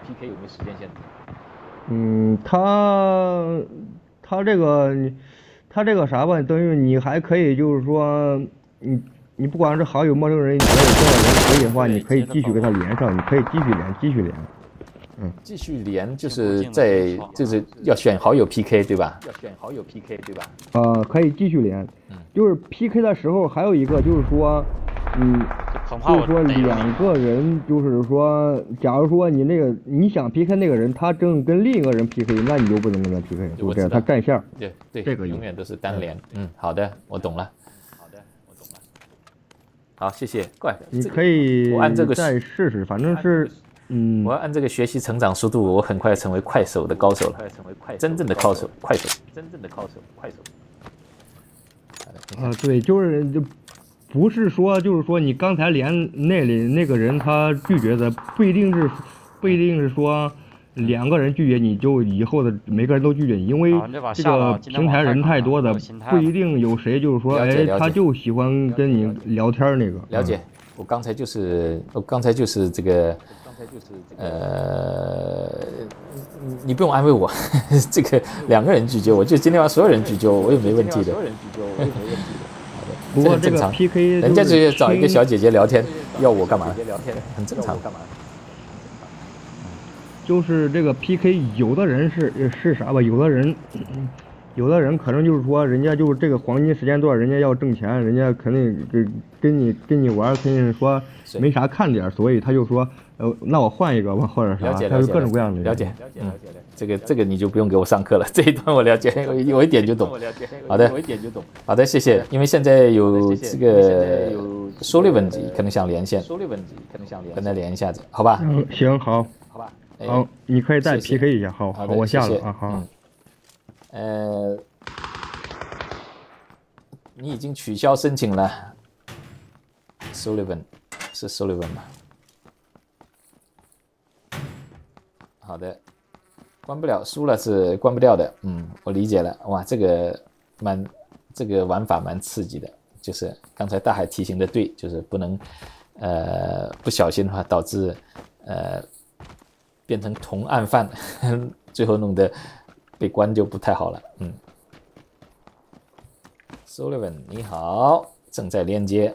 他这个啥吧，等于你还可以就是说你不管是好友、陌生人，你还有多少人可以的话，你可以继续跟他连上，你可以继续连。 继续连就是就是要选好友 PK 对吧？ 可以继续连。就是 PK 的时候还有一个就是说，就是说两个人，就是说，假如说你想 PK 那个人，他正跟另一个人 PK， 那你就不能跟他 PK， 就这样，他占线。 对， 这个永远都是单连。好的，我懂了。好，谢谢。 你可以我按这个再试试，反正是我要按这个学习成长速度，我很快成为快手的高手了，真正的快手。 对，就不是说就是说你刚才连那个人他拒绝的，不一定是说两个人拒绝你就以后的每个人都拒绝你，因为这个平台人太多的，不一定有谁就是说他就喜欢跟你聊天那个。 了解，我刚才就是这个你不用安慰我，这个两个人拒绝我，就今天晚上所有人拒绝我，我也没问题的。 不过这个 PK 人家就找一个小姐姐聊天，要我干嘛？很正常。 就是这个 PK， 有的人是啥吧？有的人可能就是说，人家就是这个黄金时间段，人家要挣钱，人家肯定跟你玩，肯定说没啥看点，所以他就说，那我换一个吧，或者啥，他就各种各样的。 了解。这个你就不用给我上课了，这一段我了解，我一点就懂。好的，谢谢。因为现在有这个说的问题，可能想连线，跟他连一下子，好吧？ 行，好，好，你可以再 PK 一下，好，我下了啊，好。 你已经取消申请了 ，Sullivan 是 Sullivan 吗？好的，关不了，输了是关不掉的。我理解了。哇，这个玩法蛮刺激的，就是刚才大海提醒的对，就是不能不小心的话导致变成同案犯，最后弄得被关就不太好了。Sullivan 你好，正在连接。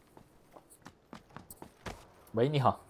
喂，你好。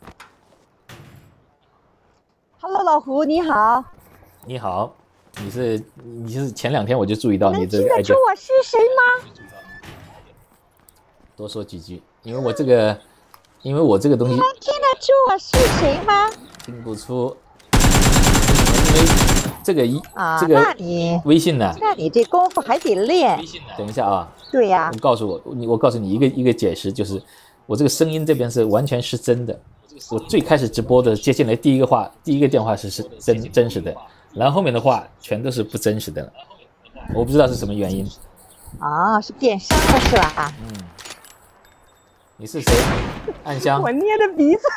Hello， 老胡你好。 你好，你是前2天我就注意到你这个。 能听得出我是谁吗？ 多说几句，因为我这个东西。 能听得出我是谁吗？ 听不出。因为这个那你微信呢？ 那你这功夫还得练。 等一下啊。 对呀。 我告诉你一个解释，就是我这个声音这边是完全失真的。我最开始直播的接进来第一个电话是真实的，然后后面的话全都是不真实的了，我不知道是什么原因。 是变声了是吧？ 你是谁？暗香。 我捏着鼻子。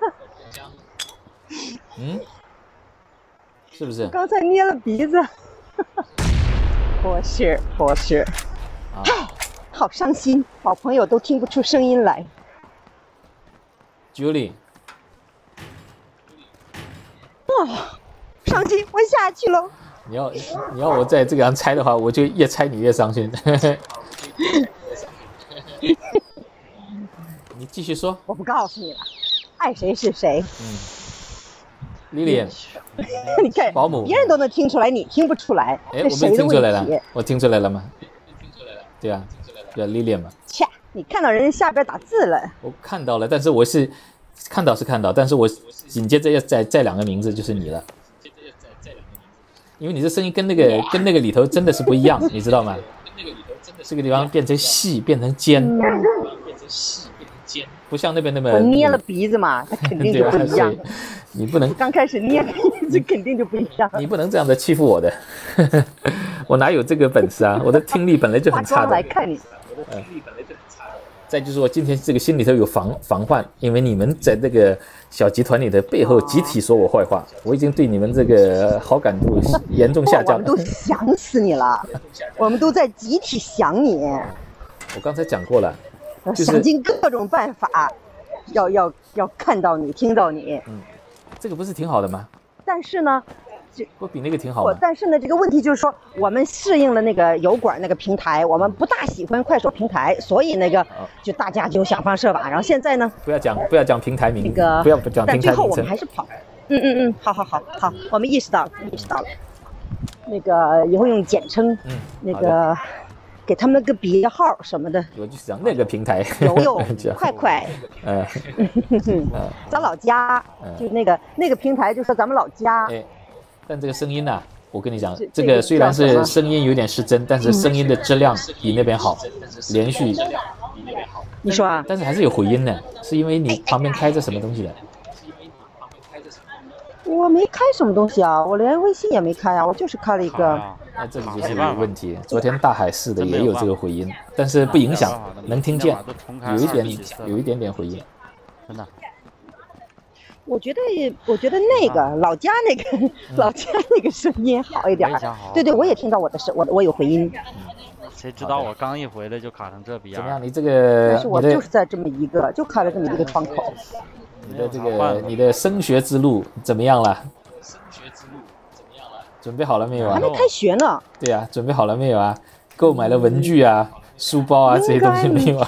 是不是？ 刚才捏了鼻子。不是。好伤心，好朋友都听不出声音来。 Julie。 伤心，我下去了。 你要我再这样猜的话，我就越猜你越伤心。你继续说。 我不告诉你了，爱谁是谁。 Lilian， 你看， 保姆， 别人都能听出来，你听不出来。 我没听出来了，我听出来了吗？对啊，Lilian 嘛。 切，你看到人家下边打字了。 我看到了，但是我是看到，但是我紧接着要再2个名字就是你了，因为你这声音跟那个里头真的是不一样，你知道吗？这个地方变成细，变成尖， 不像那边那么。 我捏了鼻子嘛，它肯定就不一样。 你不能刚开始捏鼻子肯定就不一样。 你不能这样的欺负我的，我哪有这个本事啊？我的听力本来就很差的。 来看你， 我的听力本来就很差。再就是说，今天这个心里头有防患，因为你们在这个小集团里的背后集体说我坏话，我已经对你们这个好感度严重下降了。 我们都想死你了，我们都在集体想你。 我刚才讲过了， 想尽各种办法，要看到你，听到你。 这个不是挺好的吗？ 但是呢， 不比那个挺好吗？ 但是呢，这个问题就是说，我们适应了那个油管那个平台，我们不大喜欢快手平台，所以那个就大家就想方设法。然后现在呢， 不要讲平台名， 那个不要讲平台名称。 但最后我们还是跑。好，我们意识到了。那个以后用简称，那个给他们那个别号什么的。 我就是讲那个平台。 有快，咱老家就那个平台，就说咱们老家。 但这个声音呢，我跟你讲，这个虽然是声音有点失真，但是声音的质量比那边好，连续。 你说啊？ 但是还是有回音的，是因为你旁边开着什么东西的？ 我没开什么东西啊，我连微信也没开啊，我就是开了一个。 那这个就是有问题。昨天大海市的也有这个回音，但是不影响，能听见，有一点点回音， 真的。 我觉得那个老家那个声音好一点。对，我也听到我有回音。 谁知道我刚一回来就卡成这逼样？ 怎么样？你这个？ 但是我就是在这么一个，就开了这么一个窗口。 你的升学之路怎么样了？准备好了没有啊？ 还没开学呢。 对呀，准备好了没有啊？购买了文具啊、书包啊这些东西没有啊？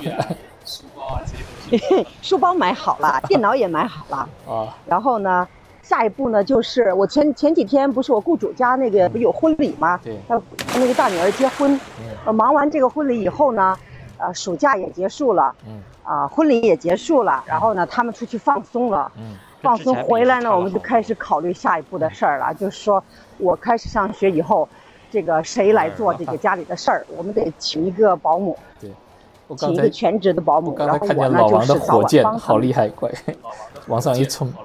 书包买好了，电脑也买好了。然后呢，下一步呢就是我前几天不是我雇主家那个不有婚礼吗？ 对。 他那个大女儿结婚，忙完这个婚礼以后呢，暑假也结束了。婚礼也结束了，然后呢，他们出去放松了。放松回来呢，我们就开始考虑下一步的事儿了。就是说我开始上学以后，这个谁来做这个家里的事儿？我们得请一个保姆。 对。 请一个全职的保姆， 然后我呢就是火箭，好厉害，快往上一冲。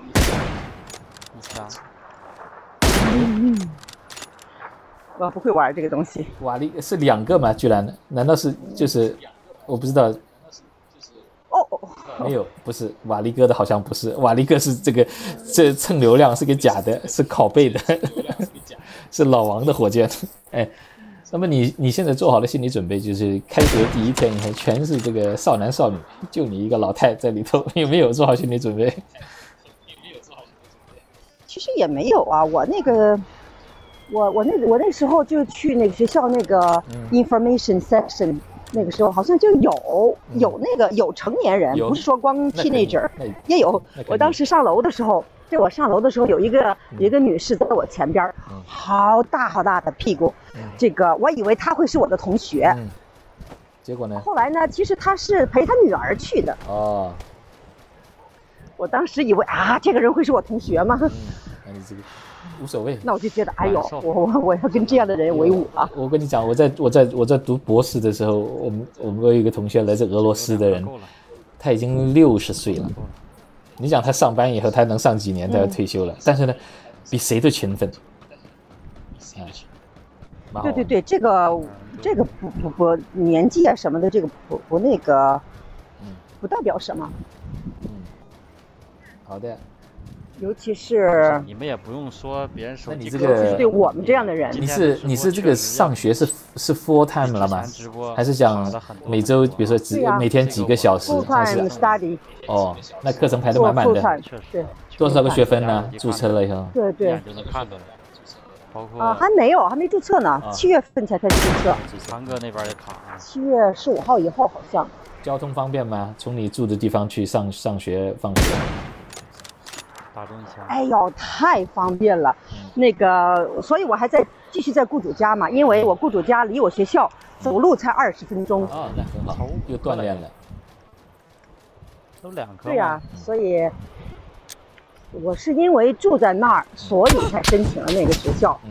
我不会玩这个东西。 瓦力是2个吗？居然？难道是就是我不知道。没有，不是瓦力哥的，好像不是。瓦力哥是这蹭流量是个假的，是拷贝的，是老王的火箭。那么你现在做好了心理准备，就是开学第一天，你看全是这个少男少女，就你一个老太在里头，有没有做好心理准备？ 其实也没有啊，我那时候就去那个学校那个 information section，那个时候好像就有成年人，不是说光 teenager， 也有。我当时上楼的时候。我上楼的时候，有一个女士在我前边，好大的屁股，这个我以为她会是我的同学， 结果呢？ 后来呢，其实她是陪她女儿去的。我当时以为这个人会是我同学吗？ 那你这个无所谓。 那我就觉得，哎呦，我要跟这样的人为伍啊！ 我跟你讲，我在读博士的时候，我们有一个同学来自俄罗斯的人，他已经60岁了。你讲他上班以后，他能上几年，他要退休了。但是呢，比谁都勤奋。 对，这个不年纪啊什么的，这个不那个，不代表什么。 好的。 尤其是你们也不用说别人手机， 你这个对我们这样的人， 你是这个上学是 full time 了吗？还是讲每周比如说每天几个小时？ full time study。 那课程排得满满的。 对。 多少个学分呢？注册了以后。 对。 就能看出来。包括还没注册呢，7月份才开始注册。 长哥那边也卡。 7月15号以后好像。 交通方便吗？从你住的地方去上学放学？ 哎呦，太方便了，那个，所以我还继续在雇主家嘛，因为我雇主家离我学校走路才20分钟。 那很好，又锻炼了。 都2科。 对呀，所以我是因为住在那儿，所以才申请了那个学校。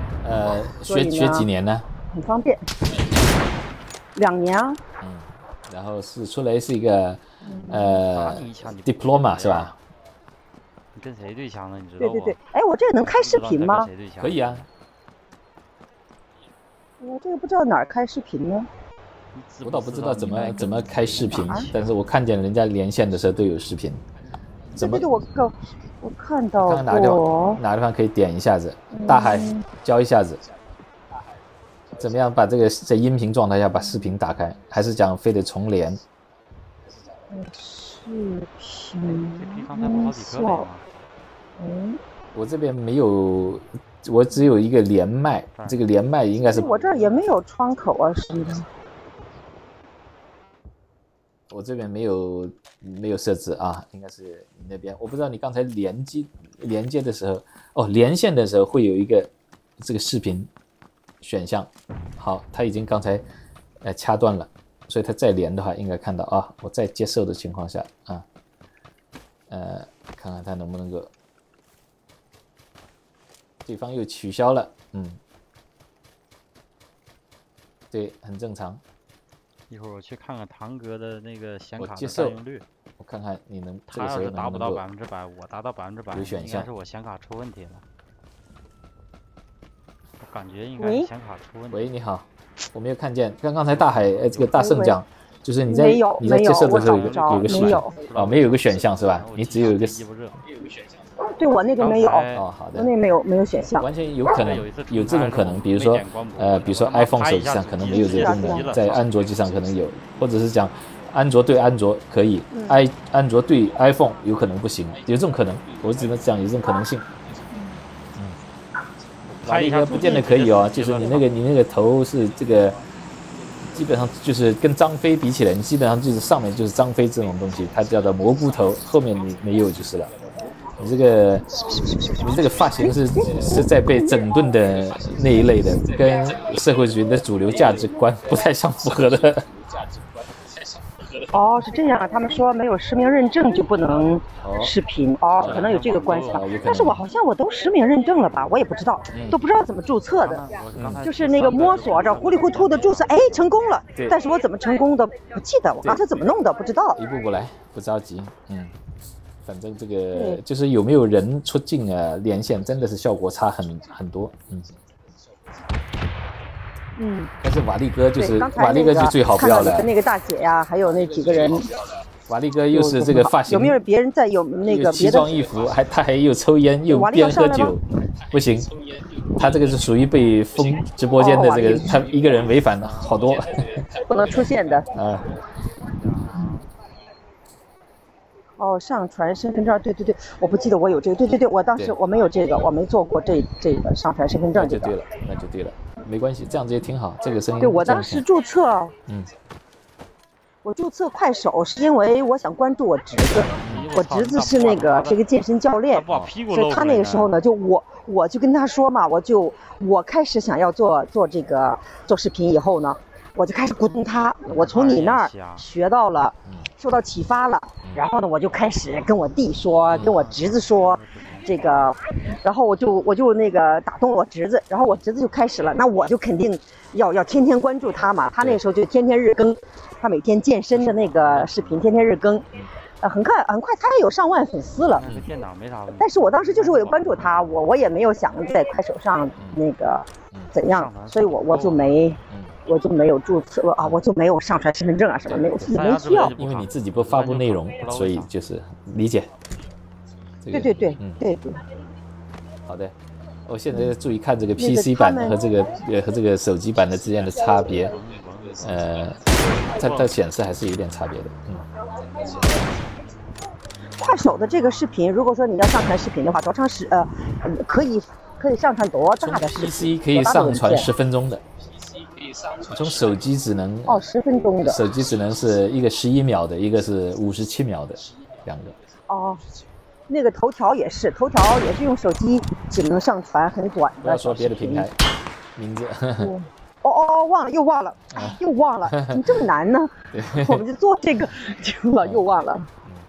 学几年呢？ 很方便，2年啊。 然后是出来是一个diploma 是吧？ 你跟谁对枪呢？你知道对对对，哎，我这个能开视频吗？ 可以啊。 我这个不知道哪儿开视频呢。 我倒不知道怎么开视频，但是我看见人家连线的时候都有视频。 对对对，我看到过。 看哪个地方可以点一下子？大海教一下子。怎么样把这个在音频状态下把视频打开？还是讲非得重连？ 视频。 我这边没有，我只有一个连麦，这个连麦应该是我这儿也没有窗口啊，实际上。 我这边没有设置啊，应该是你那边。我不知道你刚才连接的时候，连线的时候会有一个这个视频选项。好，他已经刚才掐断了，所以他再连的话应该看到啊，我在接受的情况下啊，看看他能不能够，对方又取消了，对，很正常。 一会儿我去看看堂哥的那个显卡的占用率， 我看看你能他要是达不到100%，我达到100%，应该是我显卡出问题了。我感觉应该是显卡出问题。 喂，你好，我没有看见，刚才大海这个大圣讲，就是你在接受的时候有个选项啊，没有一个选项是吧？你只有一个对我那个没有好的， 我那没有选项， 完全有可能有这种可能，比如说 iPhone 手机上可能没有这个功能，在安卓机上可能有，或者是讲安卓对安卓可以，安卓对 iPhone 有可能不行，有这种可能，我只能讲有这种可能性。瓦力哥不见得可以哦，就是你那个头是这个，基本上就是跟张飞比起来，你基本上就是上面就是张飞这种东西，它叫做蘑菇头，后面你没有就是了。你这个发型是在被整顿的那一类的，跟社会主义的主流价值观不太相符合的。 哦，是这样啊，他们说没有实名认证就不能视频可能有这个关系吧。但是我好像我都实名认证了吧，我也不知道，都不知道怎么注册的，就是那个摸索着糊里糊涂的注册，哎，成功了。但是我怎么成功的不记得，我刚才怎么弄的不知道。 一步步来，不着急，反正这个就是有没有人出镜啊，连线真的是效果差很多，但是瓦力哥就是瓦力哥就最好不要了。 那个大姐呀，还有那几个人。 瓦力哥又是这个发型， 有没有别人在有那个奇装异服，他还又抽烟又边喝酒，不行，他这个是属于被封直播间的这个，他一个人违反了好多， 不能出现的上传身份证，对，我不记得我有这个，对，我当时我没有这个，我没做过这个上传身份证， 那就对了，没关系，这样子也挺好，这个声音。 对，我当时注册，我注册快手是因为我想关注我侄子，我侄子是一个健身教练，所以他那个时候呢，就我就跟他说嘛，我开始想要做视频以后呢，我就开始鼓动他，我从你那儿学到了。受到启发了，然后呢，我就开始跟我弟说，跟我侄子说，然后我就那个打动我侄子，然后我侄子就开始了，那我就肯定要天天关注他嘛，他那时候就天天日更，他每天健身的那个视频天天日更，很快他也有上万粉丝了。 电脑没啥问题。 但是我当时就是为了关注他，我也没有想在快手上那个怎样，所以我就没有注册我就没有上传身份证啊什么，没需要。 因为你自己不发布内容，所以就是理解。 对。 好的，我现在注意看这个 PC 版和这个手机版的之间的差别，它显示还是有点差别的。 快手的这个视频，如果说你要上传视频的话，多长时可以上传多大的视频？ PC 可以上传10分钟的。从手机只能 10分钟的， 手机只能是一个11秒的，一个是57秒的，两个。 那个头条也是用手机只能上传很短的。 不要说别的平台名字。 又忘了，怎么这么难呢？我们就做这个又忘了。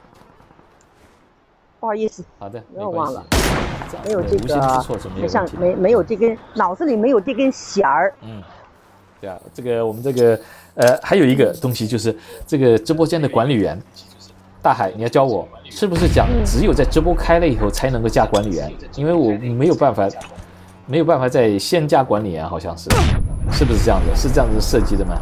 不好意思， 好的， 又忘了，没有这个， 没有这根脑子里没有这根弦儿。 对啊，这个我们这个还有一个东西就是这个直播间的管理员，大海，你要教我是不是讲只有在直播开了以后才能够加管理员？因为我没有办法在先加管理员，好像是不是这样的？是这样子设计的吗？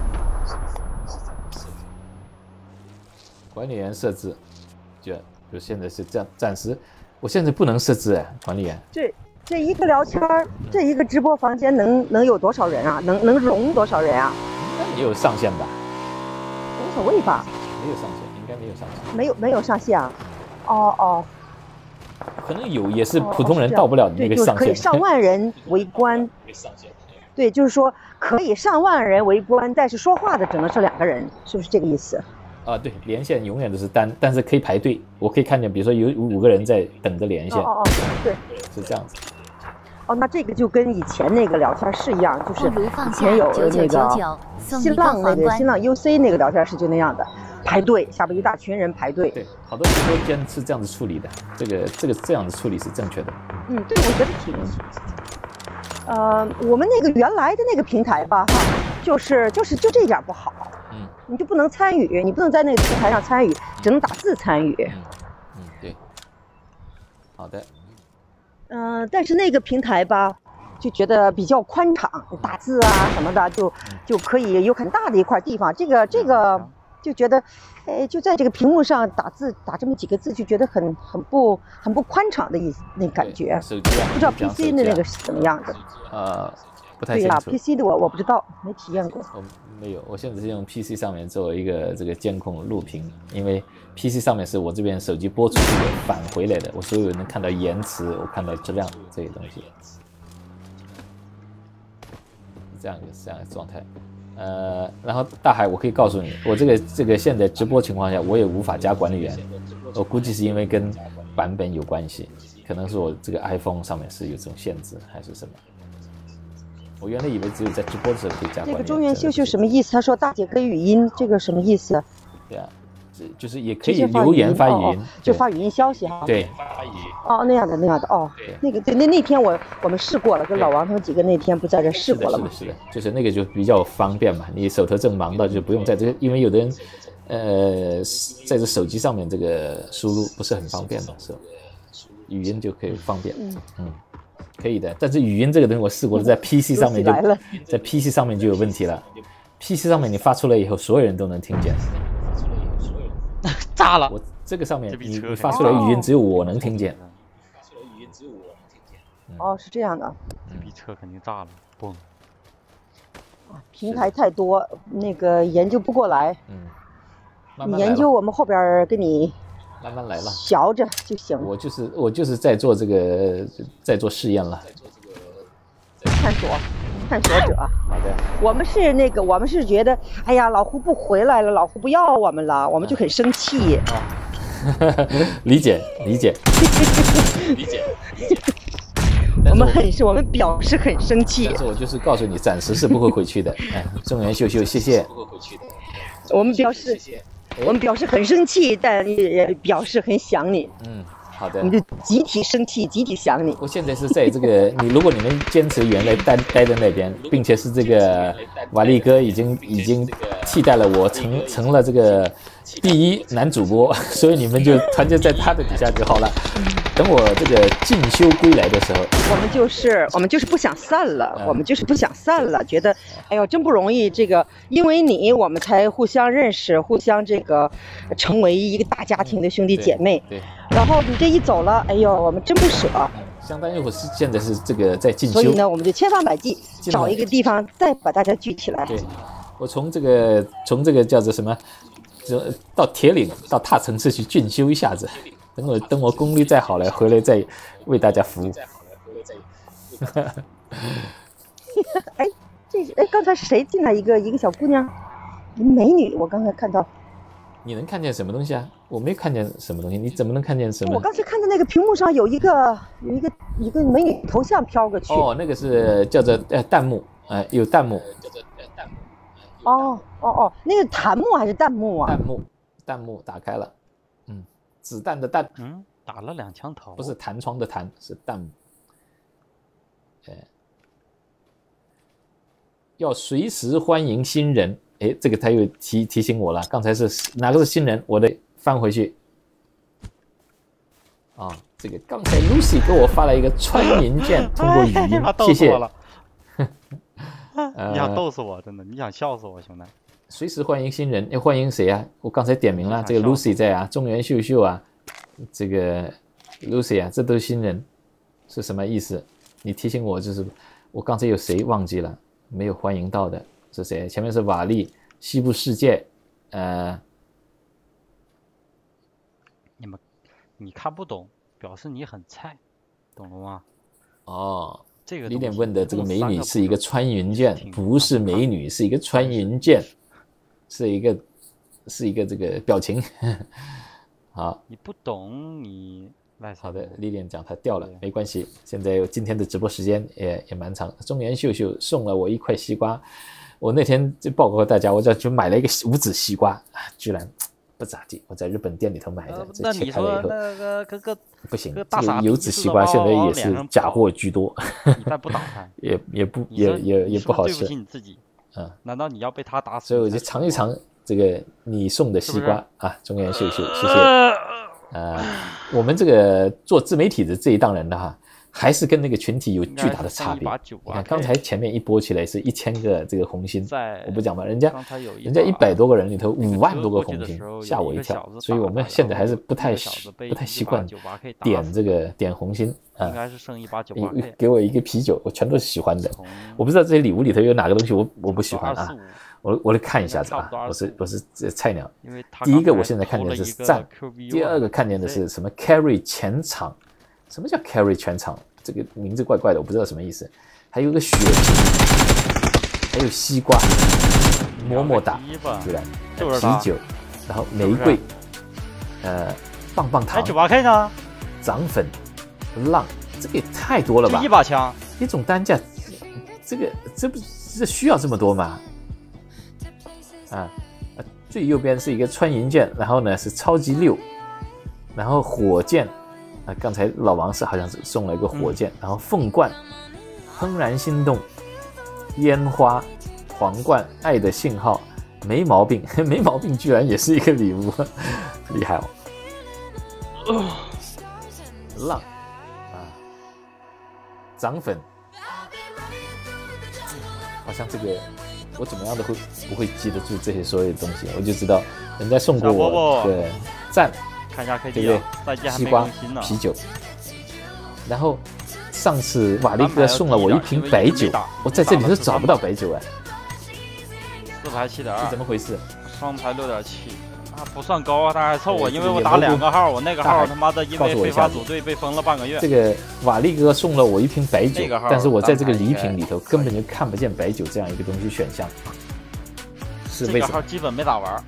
管理员设置，就现在是这样，暂时我现在不能设置管理员。 这一个聊天，这一个直播房间能有多少人啊？能容多少人啊？ 也有上限吧？ 无所谓吧？ 没有上限，应该没有上限。 没有上限啊？哦。 可能有，也是普通人到不了那个上限。 对，就是可以上万人围观。对，就是说可以上万人围观，但是说话的只能是2个人，是不是这个意思？ 啊，对，连线永远都是单，但是可以排队。我可以看见，比如说有5个人在等着连线。 对， 是这样子。 那这个就跟以前那个聊天室一样，就是以前有那个新浪UC 那个聊天室就那样的，排队，下边一大群人排队。 对，好多直播间是这样子处理的，这样子处理是正确的。 对，我觉得挺。我们那个原来的那个平台吧，就这点不好。你就不能参与，你不能在那个平台上参与，只能打字参与。 对。好的。 但是那个平台吧，就觉得比较宽敞，打字啊什么的就可以有很大的一块地方。这个就觉得，就在这个屏幕上打字打这么几个字，就觉得很不宽敞的那感觉。 手机啊， 不知道 PC 的那个是怎么样的？ 不太清楚。 对呀 ，PC 的我不知道，没体验过。 没有，我现在是用 PC 上面做一个这个监控录屏，因为 PC 上面是我这边手机播出去的返回来的，我所有能看到延迟，我看到质量这些东西，这样的状态。然后大海，我可以告诉你，我这个现在直播情况下，我也无法加管理员，我估计是因为跟版本有关系，可能是我这个 iPhone 上面是有这种限制，还是什么？我原来以为只有在直播的时候可以加管理员。 这个中原秀秀什么意思？他说大姐可以语音，这个什么意思？ 对啊，就是也可以留言发语音， 就发语音消息哈。 对。 那样的那个对，那天我们试过了，跟老王他们几个那天不在这试过了吗？ 是的，就是那个就比较方便嘛，你手头正忙到就不用在这个，因为有的人在这手机上面这个输入不是很方便的时候，语音就可以方便。可以的，但是语音这个东西我试过了，在 PC 上面在 PC 上面就有问题了。PC 上面你发出来以后，所有人都能听见。 炸了！ 我这个上面你发出来语音，只有我能听见。 是这样的。 这笔车肯定炸了，嘣！ 平台太多，那个研究不过来。你研究，我们後边给你。 慢慢来了， 学着就行。 我就是在做这个，在做试验了。 探索者。 好的。 我们是觉得，哎呀，老胡不回来了，老胡不要我们了，我们就很生气。 理解。 我们表示很生气。 但是我就是告诉你，暂时是不会回去的。中原秀秀，谢谢。 我们表示很生气，但也表示很想你。 好的。 你就集体生气，集体想你。 我现在是在这个，如果你们坚持原来待在那边，并且是这个瓦力哥已经替代了我，成了这个第一男主播，所以你们就团结在他的底下就好了。等我这个进修归来的时候， 我们就是不想散了，我们就是不想散了，觉得哎呦真不容易，这个因为你我们才互相认识，互相这个成为一个大家庭的兄弟姐妹。 对。 然后你这一走了，哎呦我们真不舍。 相当于我是现在是这个在进修， 所以呢，我们就千方百计找一个地方再把大家聚起来。 对，我从这个叫做什么，到铁岭到大城市去进修一下子。等我功力再好了，回来再为大家服务。 刚才是谁进来一个小姑娘，美女，我刚才看到。 你能看见什么东西啊？我没看见什么东西，你怎么能看见什么？ 我刚才看到那个屏幕上有一个美女头像飘过去。 那个是叫做弹幕，有弹幕。 那个弹幕还是弹幕啊？ 弹幕打开了。子弹的弹， 打了2枪头， 不是弹窗的弹，是弹幕。 要随时欢迎新人。哎，这个他又提醒我了，刚才是哪个是新人？我得翻回去。啊，这个刚才 Lucy 给我发了一个穿云箭，通过语音，谢谢。 你想逗死我，真的，你想笑死我，兄弟！ 随时欢迎新人，要欢迎谁啊？我刚才点名了，这个 Lucy 在啊，中原秀秀啊，这个 Lucy 啊，这都是新人，是什么意思？你提醒我，就是我刚才有谁忘记了，没有欢迎到的是谁？前面是瓦力、西部世界， 你看不懂，表示你很菜，懂了吗？ 哦， 这个李点问的这个美女是一个穿云箭，不是美女，是一个穿云箭，是一个这个表情。好， 你不懂你好的，李点讲他掉了，没关系。现在今天的直播时间也蛮长，中原秀秀送了我一块西瓜，我那天就报告大家，我就买了一个无籽西瓜，居然。不咋地，我在日本店里头买的，这切开了以后，不行，这个有籽西瓜现在也是假货居多， 你再不打开， 也不好吃。 对不起你自己，难道你要被他打死？ 所以我就尝一尝这个你送的西瓜啊，中原秀秀，谢谢。我们这个做自媒体的这一档人的哈。还是跟那个群体有巨大的差别。你看刚才前面一播起来是1000个这个红心，我不讲吧，人家100多个人里头5万多个红心，吓我一跳。所以我们现在还是不太习惯点红心啊。 应该是剩189K。 给我一个啤酒，我全都是喜欢的。我不知道这些礼物里头有哪个东西我不喜欢啊。我来看一下子啊，我是菜鸟。第一个我现在看见的是赞，第二个看见的是什么 carry 前场。什么叫 carry 全场？这个名字怪怪的，我不知道什么意思。还有个血瓶，还有西瓜，么么哒，居然啤酒，然后玫瑰，棒棒糖， 还98K 呢， 涨粉，浪，这个也太多了吧？ 就一把枪， 一种单价，这需要这么多吗？最右边是一个穿云箭，然后呢是超级6，然后火箭。刚才老王好像是送了一个火箭，然后凤冠、怦然心动、烟花、皇冠、爱的信号、没毛病，没毛病居然也是一个礼物，厉害哦！浪涨粉，好像这个我怎么样都不会记得住这些所有的东西，我就知道人家送过我对赞。 看一下 KD 对不对？西瓜、啤酒，然后上次瓦力哥送了我一瓶白酒，我在这里头找不到白酒哎。 4排7.2， 是怎么回事？ 双排6.7，不算高啊，但还凑合，因为我打2个号，我那个号他妈的因为非法组队被封了半个月。 这个瓦力哥送了我一瓶白酒，但是我在这个礼品里头根本就看不见白酒这样一个东西选项，是为什么？ 这个号基本没打完。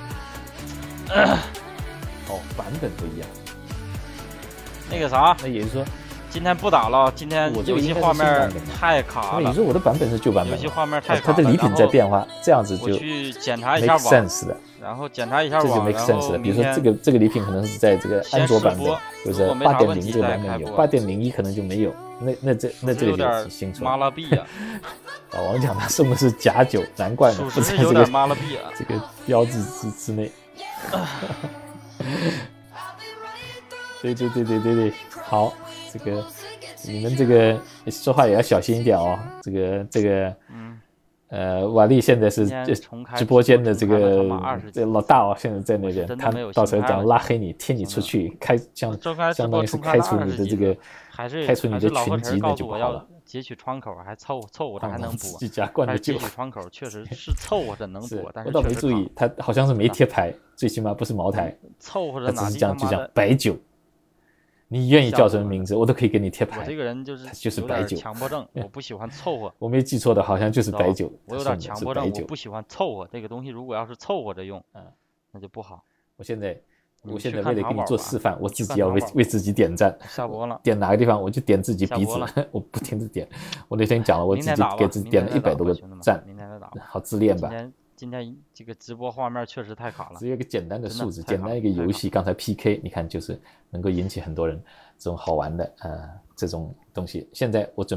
版本不一样。 那个啥， 那也就是说， 今天不打了。今天游戏画面太卡了。 你说我的版本是旧版本， 游戏画面太卡了。 它的礼品在变化，这样子就我去检查一下网 sense 的。 然后检查一下网， 这就 make sense 的。比如说这个礼品可能是在这个安卓版本，或者8.0这个版本有，8.01可能就没有。那这个就清楚。 妈了逼啊！ 老王讲他送的是假酒，难怪呢，不在这个妈了逼啊这个标志之内。对，好，这个你们这个说话也要小心一点哦。这个，瓦力现在是直播间的这个老大哦，现在在那边，他到时候讲拉黑你，踢你出去，相当于是开除你的这个，开除你的群籍，那就不好了。 截取窗口还凑合着还能补， 自家灌的酒。 截取窗口确实是凑合着能补，但是我倒没注意，他好像是没贴牌，最起码不是茅台， 凑合着他只是这样就讲白酒。你愿意叫什么名字，我都可以给你贴牌。 我这个人就是白酒， 强迫症，我不喜欢凑合。 我没记错的，好像就是白酒。 我有点强迫症，我不喜欢凑合这个东西。如果要是凑合着用，那就不好。 我现在为了给你做示范，我自己要为自己点赞。 下播了， 点哪个地方我就点自己鼻子，我不停地点。我那天讲了，我自己给自己点了100多个赞。 明天再打， 好自恋吧。 今天这个直播画面确实太卡了。 只有一个简单的数字，简单一个游戏，刚才 PK， 你看就是能够引起很多人这种好玩的这种东西。现在我准备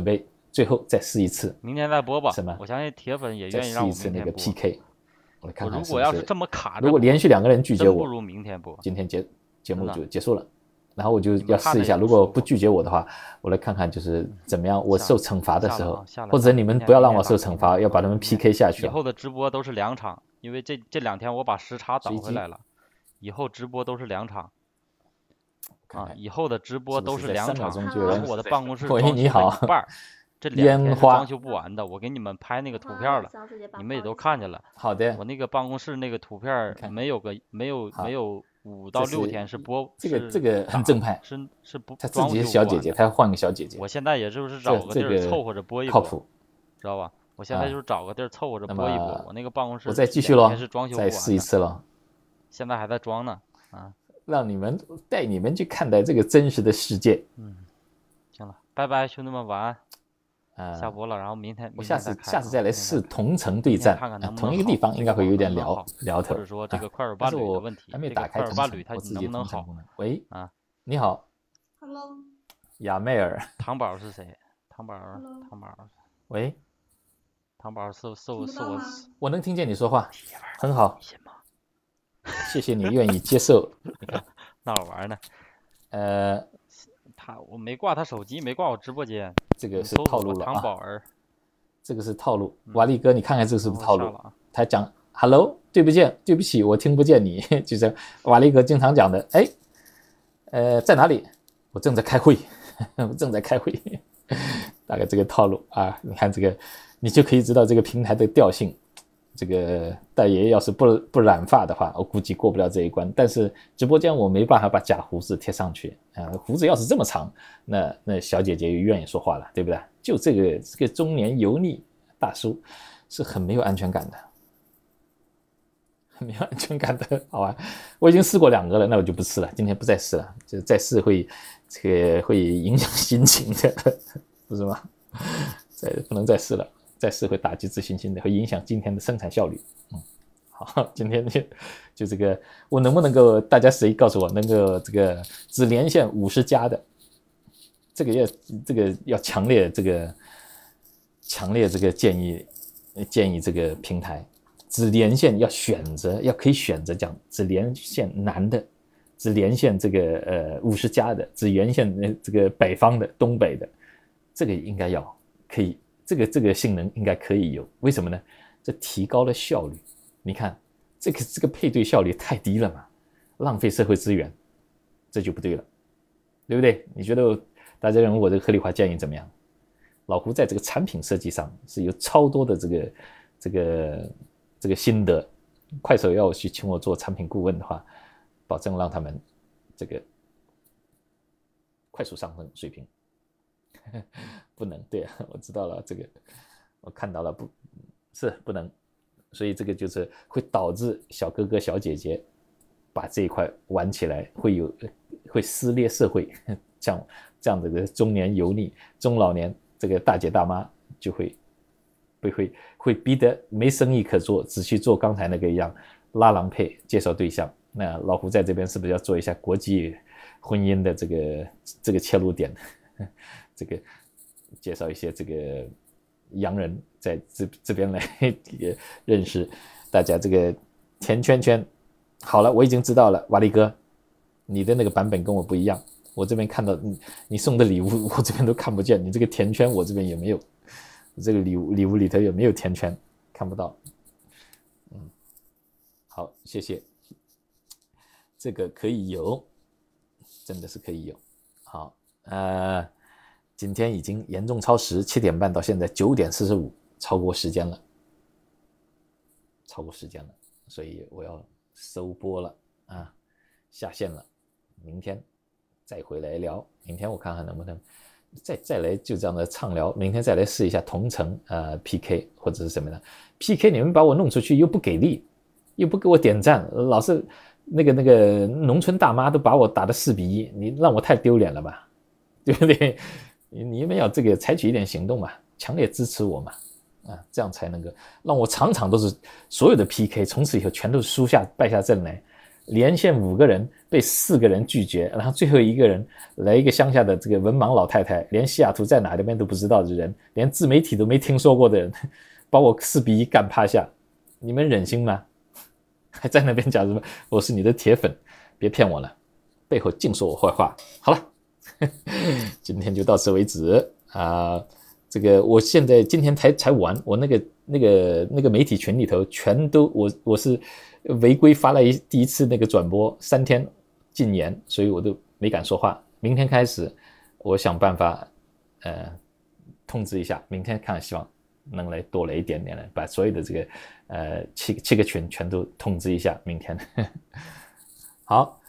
最后再试一次， 明天再播吧。 什么？ 我相信铁粉也愿意让我明天播。 再试一次那个 PK， 我看看如果要是这么卡着， 如果连续2个人拒绝我， 不如明天播。 今天节目就结束了。然后我就要试一下，如果不拒绝我的话，我来看看就是怎么样，我受惩罚的时候，或者你们不要让我受惩罚，要把他们 PK 下去。 以后的直播都是2场，因为这2天我把时差倒回来了，以后直播都是2场。啊，以后的直播都是2场，然后我的办公室装修了一半，这2天是装修不完的，我给你们拍那个图片了，你们也都看见了。 好的。 我那个办公室那个图片没有5到6天是播， 这个很正派， 是不， 他自己是小姐姐，他要换个小姐姐。 我现在也就是找个地儿凑合着播一播， 靠谱， 知道吧？我现在就是找个地儿凑合着播一播。我那个办公室我再继续咯， 再试一次了， 现在还在装呢啊。 让你们带你们去看待这个真实的世界。 行了，拜拜，兄弟们，晚安。下播了，然后明天我下次再来试同城对战，同一个地方应该会有点聊头。 或者说这个快手伴侣的问题， 还没打开同城，我自己能不能好？ 喂啊，你好 ，Hello， 雅妹儿， 糖宝是谁？糖宝， 喂， 糖宝是我能听见你说话，很好。谢谢你愿意接受。 闹着玩呢。我没挂他手机，没挂我直播间。 这个是套路了啊。 糖宝儿， 这个是套路。瓦力哥，你看看这个是不是套路？他讲 “hello”， 对不起，我听不见你，就是瓦力哥经常讲的。哎，在哪里？我正在开会，大概这个套路啊。你看这个，你就可以知道这个平台的调性。这个大爷要是不染发的话，我估计过不了这一关。但是直播间我没办法把假胡子贴上去啊，胡子要是这么长，那小姐姐就愿意说话了，对不对？就这个中年油腻大叔是很没有安全感的，很没有安全感的，好吧？我已经试过2个了，那我就不试了，今天不再试了，就再试会影响心情的，不是吗？不能再试了。再试会打击自信心的，会影响今天的生产效率。好，今天就这个，我能不能够大家谁告诉我能够这个只连线50+的，这个要强烈这个建议这个平台只连线要可以选择讲只连线男的，只连线这个50+的，只连线这个北方的东北的，这个应该可以。这个性能应该可以有，为什么呢？这提高了效率。你看这个配对效率太低了嘛，浪费社会资源，这就不对了，对不对？你觉得大家认为我这个合理化建议怎么样？老胡在这个产品设计上是有超多的这个心得，快手要去请我做产品顾问的话，保证让他们这个快速上升水平。不能，对啊，我知道了，这个我看到了，不能，所以这个就是会导致小哥哥小姐姐把这一块玩起来，会撕裂社会，像这样的中年油腻、中老年这个大姐大妈就会逼得没生意可做，只去做刚才那个一样拉郎配介绍对象。那老胡在这边是不是要做一下国际婚姻的这个切入点？这个介绍一些这个洋人在这边来认识大家。这个甜圈圈好了，我已经知道了，瓦力哥，你的那个版本跟我不一样，我这边看到你送的礼物，我这边都看不见，你这个甜圈我这边也没有，这个礼物里头也没有甜圈，看不到。好，谢谢，这个可以有，真的是可以有。好，今天已经严重超时，7点半到现在9点45，超过时间了，所以我要收播了啊，下线了，明天再回来聊。明天我看看能不能再来就这样的畅聊，明天再来试一下同城PK 或者是什么的 PK， 你们把我弄出去又不给力，又不给我点赞，老是那个农村大妈都把我打得4比1，你让我太丢脸了吧，对不对？你们要这个采取一点行动嘛，强烈支持我嘛，这样才能够让我场场都是所有的 PK， 从此以后全都是输下败下阵来， 连线5个人被4个人拒绝，然后最后一个人来一个乡下的这个文盲老太太，连西雅图在哪边都不知道的人，连自媒体都没听说过的人，把我4比1干趴下，你们忍心吗？还在那边讲什么我是你的铁粉，别骗我了，背后净说我坏话。好了，今天就到此为止啊。这个我现在今天才完，我那个媒体群里头全都我是违规发了第一次那个转播，3天禁言，所以我都没敢说话。明天开始我想办法通知一下，明天看希望能来多来一点点了，把所有的这个7个群全都通知一下，明天好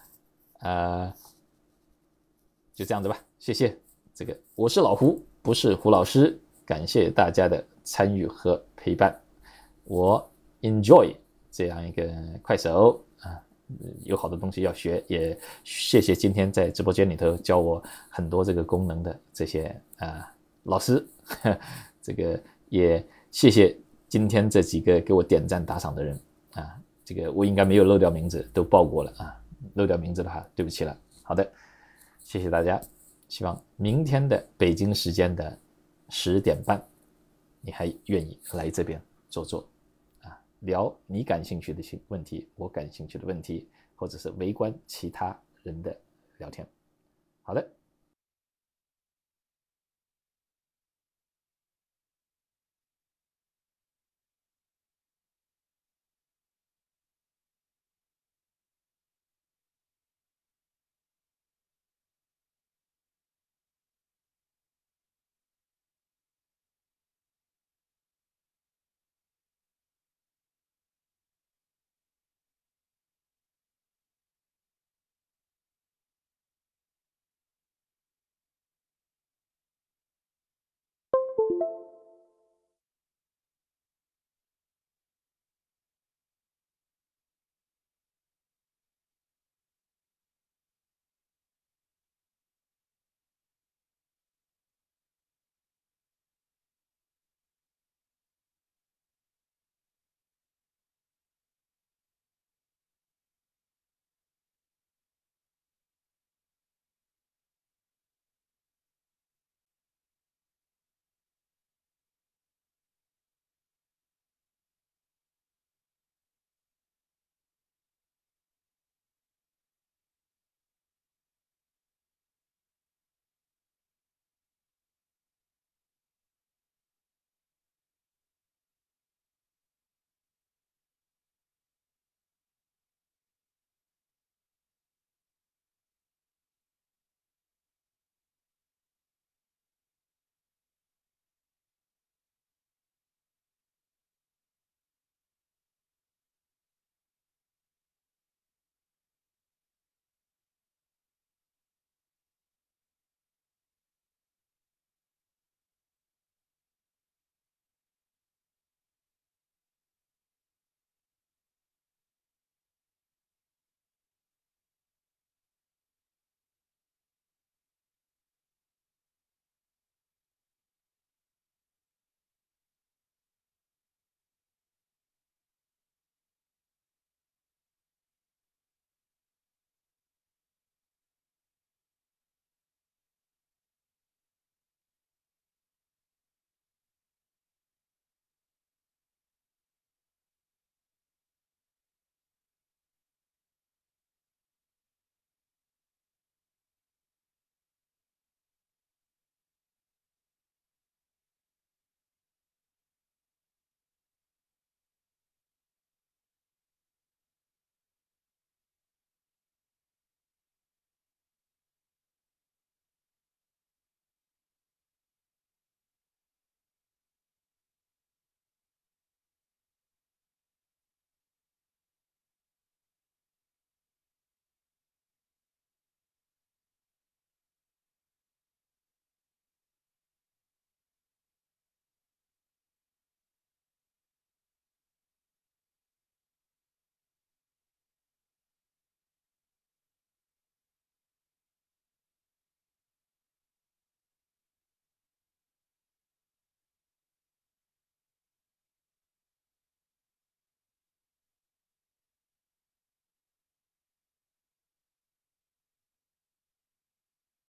就这样子吧，谢谢。这个我是老胡，不是胡老师，感谢大家的参与和陪伴，我 enjoy 这样一个快手啊，有好多东西要学，也谢谢今天在直播间里头教我很多这个功能的这些老师，这个也谢谢今天这几个给我点赞打赏的人啊，这个我应该没有漏掉名字，都报过了啊，漏掉名字的话对不起了。好的，谢谢大家，希望明天的北京时间的10点半，你还愿意来这边坐坐啊，聊你感兴趣的问题，我感兴趣的问题，或者是围观其他人的聊天。